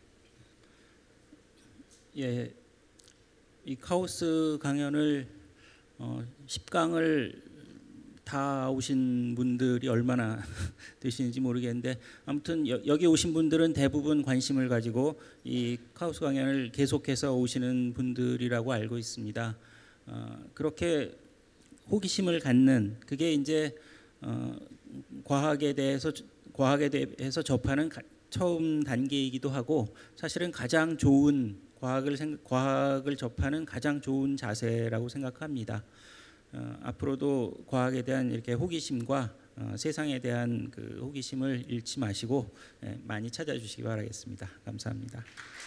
Speaker 3: 예, 이 카오스 강연을 어, 십 강을 다 오신 분들이 얼마나 되시는지 모르겠는데 아무튼 여, 여기 오신 분들은 대부분 관심을 가지고 이 카오스 강연을 계속해서 오시는 분들이라고 알고 있습니다. 어, 그렇게 호기심을 갖는 그게 이제 어, 과학에 대해서 과학에 대해서 접하는 가, 처음 단계이기도 하고 사실은 가장 좋은 과학을 생, 과학을 접하는 가장 좋은 자세라고 생각합니다. 어, 앞으로도 과학에 대한 이렇게 호기심과 어, 세상에 대한 그 호기심을 잃지 마시고 예, 많이 찾아주시기 바라겠습니다. 감사합니다.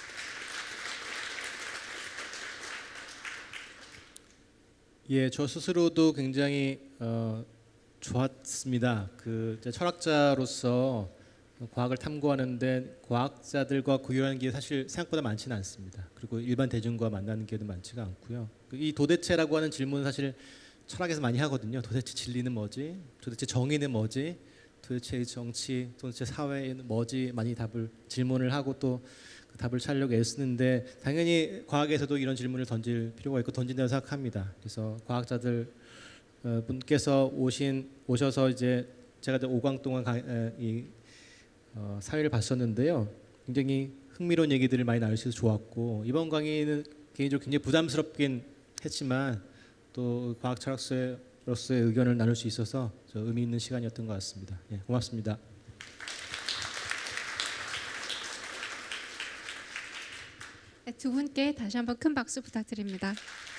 Speaker 4: 예, 저 스스로도 굉장히 어, 좋았습니다. 그 철학자로서 과학을 탐구하는데 과학자들과 고유하는 게 사실 생각보다 많지는 않습니다. 그리고 일반 대중과 만나는 기회도 많지가 않고요. 이 도대체라고 하는 질문은 사실 철학에서 많이 하거든요. 도대체 진리는 뭐지? 도대체 정의는 뭐지? 도대체 정치, 도대체 사회는 뭐지? 많이 답을 질문을 하고 또 그 답을 찾으려고 애쓰는데 당연히 과학에서도 이런 질문을 던질 필요가 있고 던진다고 생각합니다. 그래서 과학자들 어, 분께서 오신 오셔서 이제 제가 오 강 동안 가, 에, 이 어, 사회를 봤었는데요. 굉장히 흥미로운 얘기들을 많이 나눌 수 있어서 좋았고 이번 강의는 개인적으로 굉장히 부담스럽긴 했지만 또 과학 철학자로서의 의견을 나눌 수 있어서 저 의미 있는 시간이었던 것 같습니다. 예, 고맙습니다.
Speaker 1: 네, 두 분께 다시 한번 큰 박수 부탁드립니다.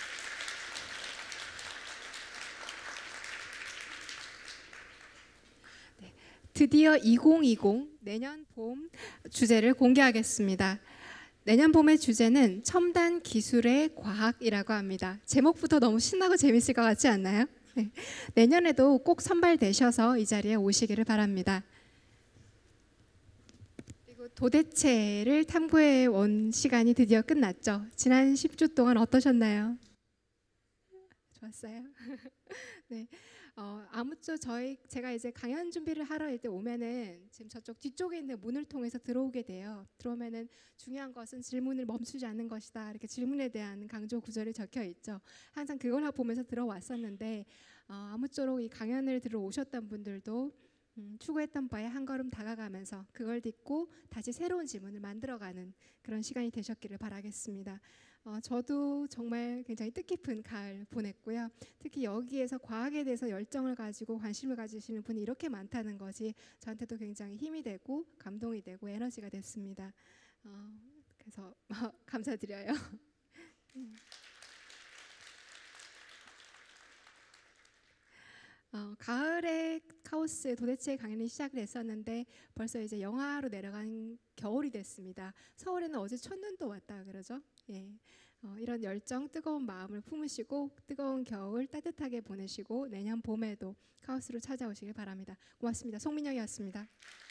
Speaker 1: 네, 드디어 이천이십 내년 봄 주제를 공개하겠습니다. 내년 봄의 주제는 첨단 기술의 과학이라고 합니다. 제목부터 너무 신나고 재밌을 것 같지 않나요? 네. 내년에도 꼭 선발되셔서 이 자리에 오시기를 바랍니다. 그리고 도대체를 탐구해 온 시간이 드디어 끝났죠. 지난 십 주 동안 어떠셨나요? 좋았어요. 네. 어, 아무쪼 저희 제가 이제 강연 준비를 하러 이때 오면은 지금 저쪽 뒤쪽에 있는 문을 통해서 들어오게 돼요. 들어오면은 중요한 것은 질문을 멈추지 않는 것이다. 이렇게 질문에 대한 강조 구절이 적혀 있죠. 항상 그걸 보면서 들어왔었는데 어, 아무쪼록 이 강연을 들어오셨던 분들도 음, 추구했던 바에 한 걸음 다가가면서 그걸 딛고 다시 새로운 질문을 만들어가는 그런 시간이 되셨기를 바라겠습니다. 어, 저도 정말 굉장히 뜻깊은 가을 보냈고요. 특히 여기에서 과학에 대해서 열정을 가지고 관심을 가지시는 분이 이렇게 많다는 것이 저한테도 굉장히 힘이 되고 감동이 되고 에너지가 됐습니다. 어, 그래서 어, 감사드려요. 어, 가을에 카오스 도대체 강연이 시작을 했었는데 벌써 이제 영하로 내려간 겨울이 됐습니다. 서울에는 어제 첫눈도 왔다 그러죠. 예, 어, 이런 열정, 뜨거운 마음을 품으시고 뜨거운 겨울 따뜻하게 보내시고 내년 봄에도 카오스로 찾아오시길 바랍니다. 고맙습니다. 송민영이었습니다.